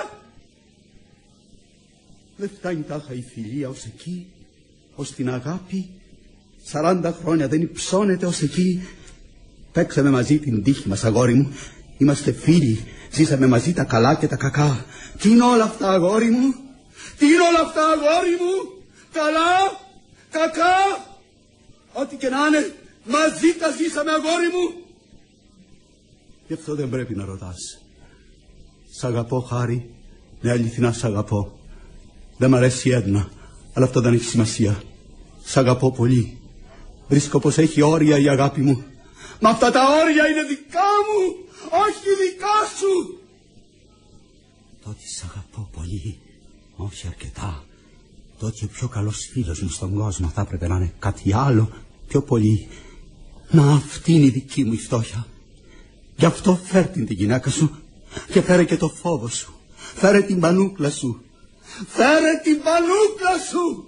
Δεν φτάνει τάχα η φιλία ως εκεί, ως την αγάπη. Σαράντα χρόνια δεν υψώνεται ως εκεί. Παίξαμε μαζί την τύχη μας αγόρι μου. Είμαστε φίλοι. Ζήσαμε μαζί τα καλά και τα κακά. Τι είναι όλα αυτά αγόρι μου. Τι είναι όλα αυτά αγόρι μου. Καλά, κακά. Ό,τι και να είναι, μαζί τα ζήσαμε αγόρι μου. Γι' αυτό δεν πρέπει να ρωτάς. Σ' αγαπώ Χάρη. Ναι, αληθινά σ' αγαπώ. Δεν μ' αρέσει η Έντνα, αλλά αυτό δεν έχει σημασία. Σ' αγαπώ πολύ. Βρίσκω πως έχει όρια η αγάπη μου. Μα αυτά τα όρια είναι δικά μου, όχι δικά σου. Τότε σ' αγαπώ πολύ, όχι αρκετά. Τότε ο πιο καλός φίλος μου στον κόσμο θα έπρεπε να είναι κάτι άλλο, πιο πολύ. Να αυτή είναι η δική μου η φτώχεια. Γι' αυτό φέρ την την γυναίκα σου και φέρε και το φόβο σου. Φέρε την πανούκλα σου. Φέρε την πανούκλα σου.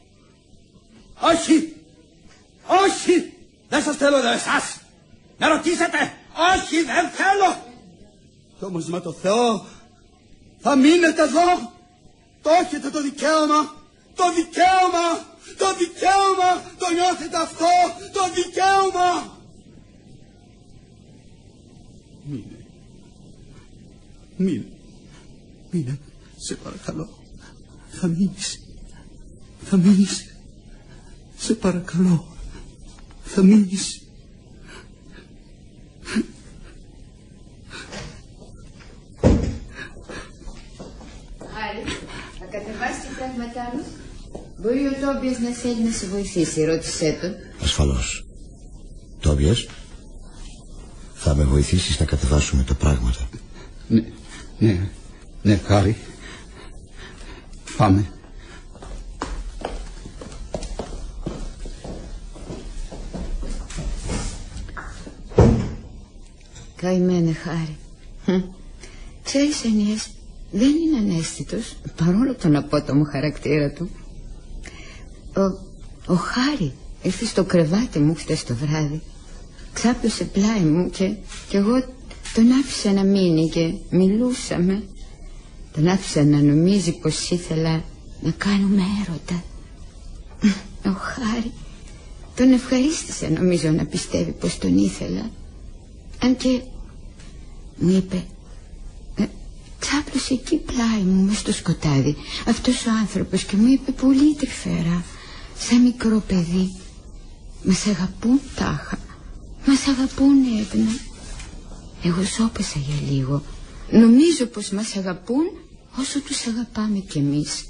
Όχι. Όχι. Δεν σας θέλω εδώ εσάς. Να ρωτήσετε. Όχι, δεν θέλω. Κι όμως με το Θεό θα μείνετε εδώ. Το έχετε το δικαίωμα. Το δικαίωμα. Το δικαίωμα. Το νιώθετε αυτό. Το δικαίωμα. Μείνε. Μείνε. Μείνε. Σε παρακαλώ. Θα μείνεις. Θα μείνεις. Σε παρακαλώ. Θα μείνεις. Άρη, να κατεβάσεις τα πράγματά μας. Μπορεί ο Τόμπιας να θέλει να σε βοηθήσει, ρώτησέ τον. Ασφαλώς. Τόμπιας, θα με βοηθήσεις να κατεβάσουμε τα πράγματα. Ναι, ναι, ναι, Χάρη. Πάμε. Καημένε Χάρη. Ξέρεις Ανιές, δεν είναι αναίσθητος παρόλο τον απότομο χαρακτήρα του. Ο, ο Χάρη ήρθε στο κρεβάτι μου χτες το βράδυ. Ξάπλωσε πλάι μου και, και εγώ τον άφησα να μείνει και μιλούσαμε. Τον άφησα να νομίζει πως ήθελα να κάνουμε έρωτα. Ο Χάρη τον ευχαρίστησε νομίζω να πιστεύει πως τον ήθελα. Αν και μου είπε, ε, ξάπλωσε εκεί πλάι μου μες στο σκοτάδι αυτός ο άνθρωπος και μου είπε πολύ τρυφερά, σαν μικρό παιδί, μας αγαπούν τάχα, μας αγαπούν Έντνα. Εγώ σώπασα για λίγο. Νομίζω πως μας αγαπούν όσο τους αγαπάμε κι εμείς.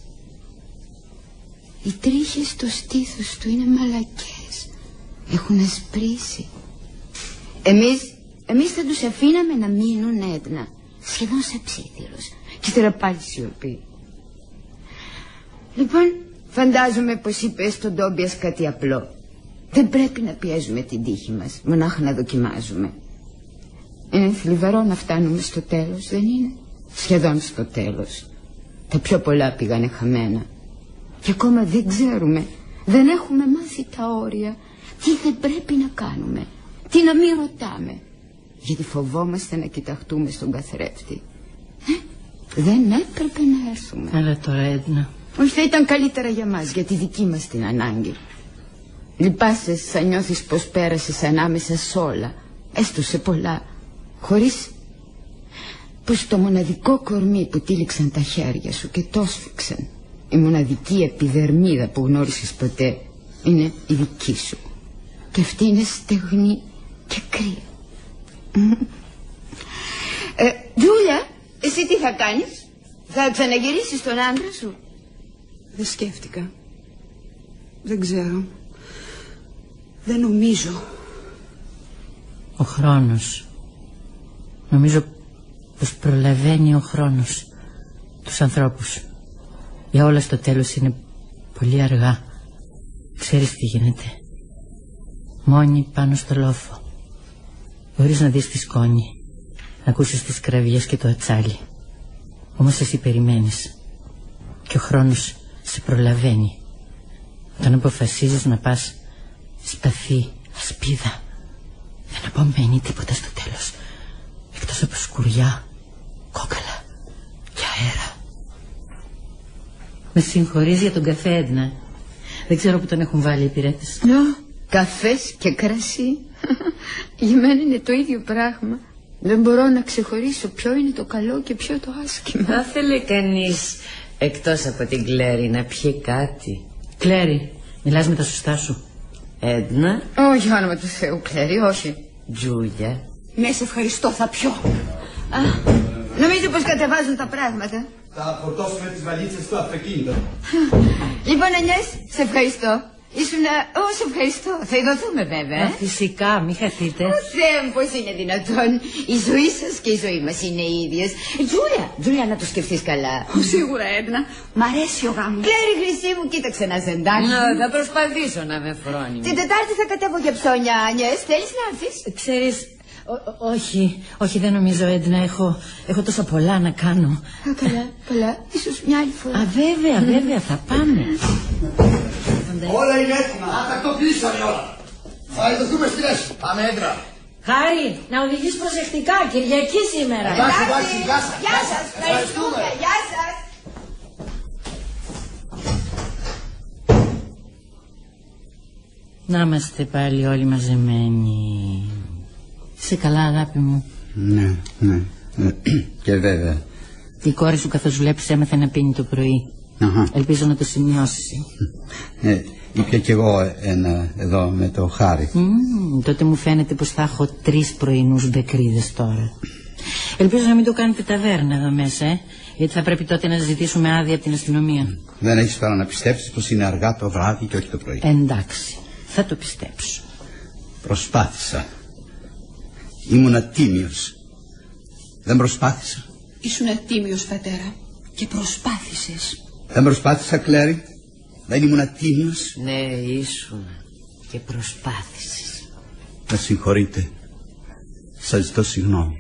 Οι τρίχες στο στήθος του είναι μαλακές. Έχουν ασπρίσει. Εμείς, εμείς θα τους αφήναμε να μείνουν, Έντνα, σχεδόν σαν ψήθυρος. Και ύστερα πάλι σιωπή. Λοιπόν, φαντάζομαι πως είπε στον Τόμπιας κάτι απλό. Δεν πρέπει να πιέζουμε την τύχη μας, μονάχα να δοκιμάζουμε. Είναι θλιβερό να φτάνουμε στο τέλος, δεν είναι? Σχεδόν στο τέλος. Τα πιο πολλά πήγανε χαμένα. Και ακόμα δεν ξέρουμε, δεν έχουμε μάθει τα όρια. Τι δεν πρέπει να κάνουμε, τι να μην ρωτάμε. Γιατί φοβόμαστε να κοιταχτούμε στον καθρέφτη. Ε, δεν έπρεπε να έρθουμε. Αλλά τώρα, Έντνα. Όχι, θα ήταν καλύτερα για μας, για τη δική μας την ανάγκη. Λυπάσαι σαν νιώθεις πως πέρασες ανάμεσα σ' όλα, έστω σε πολλά, χωρίς πως το μοναδικό κορμί που τύλιξαν τα χέρια σου και το σφίξαν, η μοναδική επιδερμίδα που γνώρισες ποτέ, είναι η δική σου. Και αυτή είναι στεγνή και κρύα. ε, Τζούλια, εσύ τι θα κάνεις? Θα ξαναγυρίσεις τον άντρα σου? Δεν σκέφτηκα. Δεν ξέρω. Δεν νομίζω. Ο χρόνος. Νομίζω πως προλαβαίνει ο χρόνος τους ανθρώπους. Για όλα στο τέλος είναι πολύ αργά. Ξέρεις τι γίνεται? Μόνη πάνω στο λόφο. Μπορείς να δεις τη σκόνη, να ακούσεις τις κραυγές και το ατσάλι. Όμως εσύ περιμένεις και ο χρόνος σε προλαβαίνει. Όταν αποφασίζεις να πας, σπαθί, ασπίδα, δεν απομένει τίποτα στο τέλος, εκτός από σκουριά, κόκαλα και αέρα. Με συγχωρείς για τον καφέ, Έντνα? Δεν ξέρω που τον έχουν βάλει οι υπηρέτες. No, καφές και κρασί για μένα είναι το ίδιο πράγμα. Δεν μπορώ να ξεχωρίσω ποιο είναι το καλό και ποιο το άσχημο. Θα ήθελε κανείς εκτός από την Κλέρι να πιει κάτι? Κλέρι, μιλάς με τα σωστά σου? Έντνα? Όχι, όνομα του Θεού, Κλέρι, όχι. Τζούλια? Ναι, σε ευχαριστώ, θα πιω. Α, νομίζω πως κατεβάζουν τα πράγματα. Θα φορτώσουμε τις βαλίτσες στο αυτοκίνητο. Λοιπόν, Ανιές, σε ευχαριστώ. Ήσουν... Ω, σε ευχαριστώ. Θα ειδωθούμε βέβαια. Α, φυσικά, μη χαθείτε. Ω, Θεέ μου, πώς είναι δυνατόν? Η ζωή σας και η ζωή μας είναι οι ίδιες. Τζούλια, Τζούλια, να το σκεφτείς καλά. Ω, σίγουρα, Έντνα. Μ' αρέσει ο γάμος. Κλέρι, χρυσή μου, κοίταξε να σε εντάξει. Να, θα προσπαθήσω να με φρόνιμη. Την Τετάρτη θα κατέβω για ψώνια, Ανιές. Θέλεις να έρθεις? Ξέρεις, όχι, όχι, δεν νομίζω, Έντνα. Έχω, έχω τόσα πολλά να κάνω. Α, καλά, καλά. Ίσως μια άλλη φορά. Α, βέβαια, βέβαια, θα πάμε. Όλα είναι έτοιμα. Α, τακτοποιήσαμε όλα. Θα ειδωθούμε στη Λέση. Πάμε, έντρα. Χάρη, να οδηγείς προσεκτικά, Κυριακή σήμερα. Εντάξει, εντάξει, γεια σας. Γεια σας, ευχαριστούμε. Γεια σας. Να είμαστε πάλι όλοι μαζεμένοι. Είσαι καλά, αγάπη μου? Ναι, ναι. Και βέβαια. Η κόρη σου, καθώς βλέπεις, έμαθε να πίνει το πρωί. Αχα. Ελπίζω να το σημειώσεις. Ε, ήπια κι εγώ ένα εδώ με το Χάρη. Mm, τότε μου φαίνεται πως θα έχω τρεις πρωινούς μπεκρίδες τώρα. Ελπίζω να μην το κάνετε ταβέρνα εδώ μέσα, ε? Γιατί θα πρέπει τότε να ζητήσουμε άδεια από την αστυνομία. Δεν έχεις παρά να πιστέψεις πως είναι αργά το βράδυ και όχι το πρωί. Εντάξει, θα το πιστέψω. Προσπάθησα. Ήμουνα τίμιος. Δεν προσπάθησα. Ήσουν ατίμιος, πατέρα, και προσπάθησες. Δεν προσπάθησα, Κλέρι. Δεν ήμουν ατίμιος. Ναι, ήσουν και προσπάθησες. Με συγχωρείτε. Σας ζητώ συγγνώμη.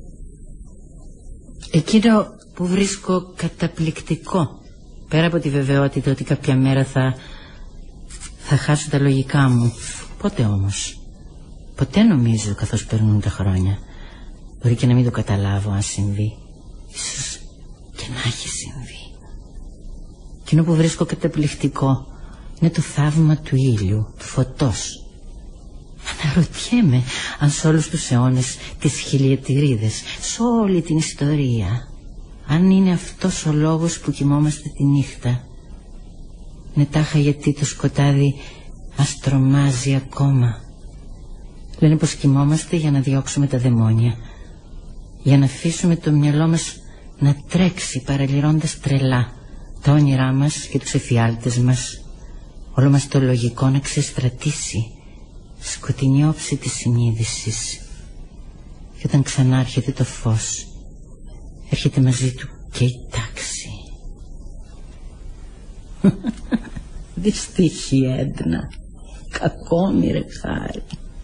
Εκείνο που βρίσκω καταπληκτικό, πέρα από τη βεβαιότητα ότι κάποια μέρα θα θα χάσω τα λογικά μου. Πότε όμως? Ποτέ νομίζω καθώς περνούν τα χρόνια. Μπορεί και να μην το καταλάβω αν συμβεί. Ίσως και να έχει συμβεί. Εκείνο που βρίσκω καταπληκτικό είναι το θαύμα του ήλιου, του φωτός. Αναρωτιέμαι αν σε όλους τους αιώνες, τις χιλιετηρίδες, σε όλη την ιστορία, αν είναι αυτός ο λόγος που κοιμόμαστε τη νύχτα. Είναι τάχα γιατί το σκοτάδι μας τρομάζει ακόμα. Λένε πως κοιμόμαστε για να διώξουμε τα δαιμόνια. για να αφήσουμε το μυαλό μας να τρέξει παραλυρώντας τρελά τα όνειρά μας και τους εφιάλτες μας, όλο μας το λογικό να ξεστρατήσει σκοτεινή όψη της συνείδησης. Και όταν ξανάρχεται το φως, έρχεται μαζί του και η τάξη. Δυστυχή Έντνα, κακόμοιρε Χάρη.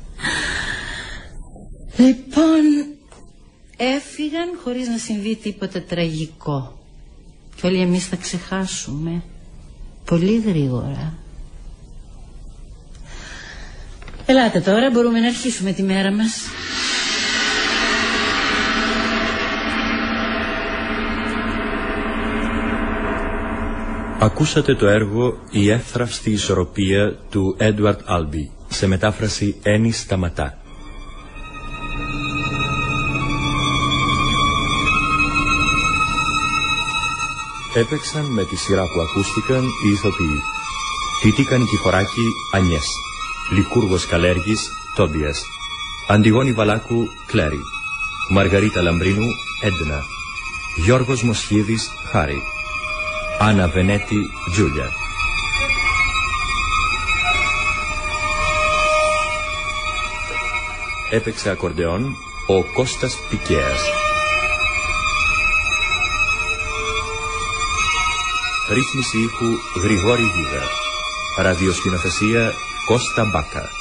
Λοιπόν, έφυγαν χωρίς να συμβεί τίποτα τραγικό. Και όλοι εμείς θα ξεχάσουμε πολύ γρήγορα. Ελάτε τώρα, μπορούμε να αρχίσουμε τη μέρα μας. Ακούσατε το έργο «Η εύθραυστη ισορροπία» του Έντουαρτ Άλμπι, σε μετάφραση Έννη Σταματά. Έπαιξαν με τη σειρά που ακούστηκαν οι ηθοποιοί: Τίτικα Νικηφοράκη, Ανιές; Λικούργος Καλέργης, Τόμπιας; Αντιγόνη Βαλάκου, Κλέρι; Μαργαρίτα Λαμπρίνου, Έντνα; Γιώργος Μοσχίδης, Χάρη; Άννα Βενέτη, Τζούλια. Έπαιξε ακορντεόν ο Κώστας Πικέας. Ρύθμιση ήχου Γρηγόρη Γίδα. Ραδιοσκηνοθεσία Κώστα Μπάκα.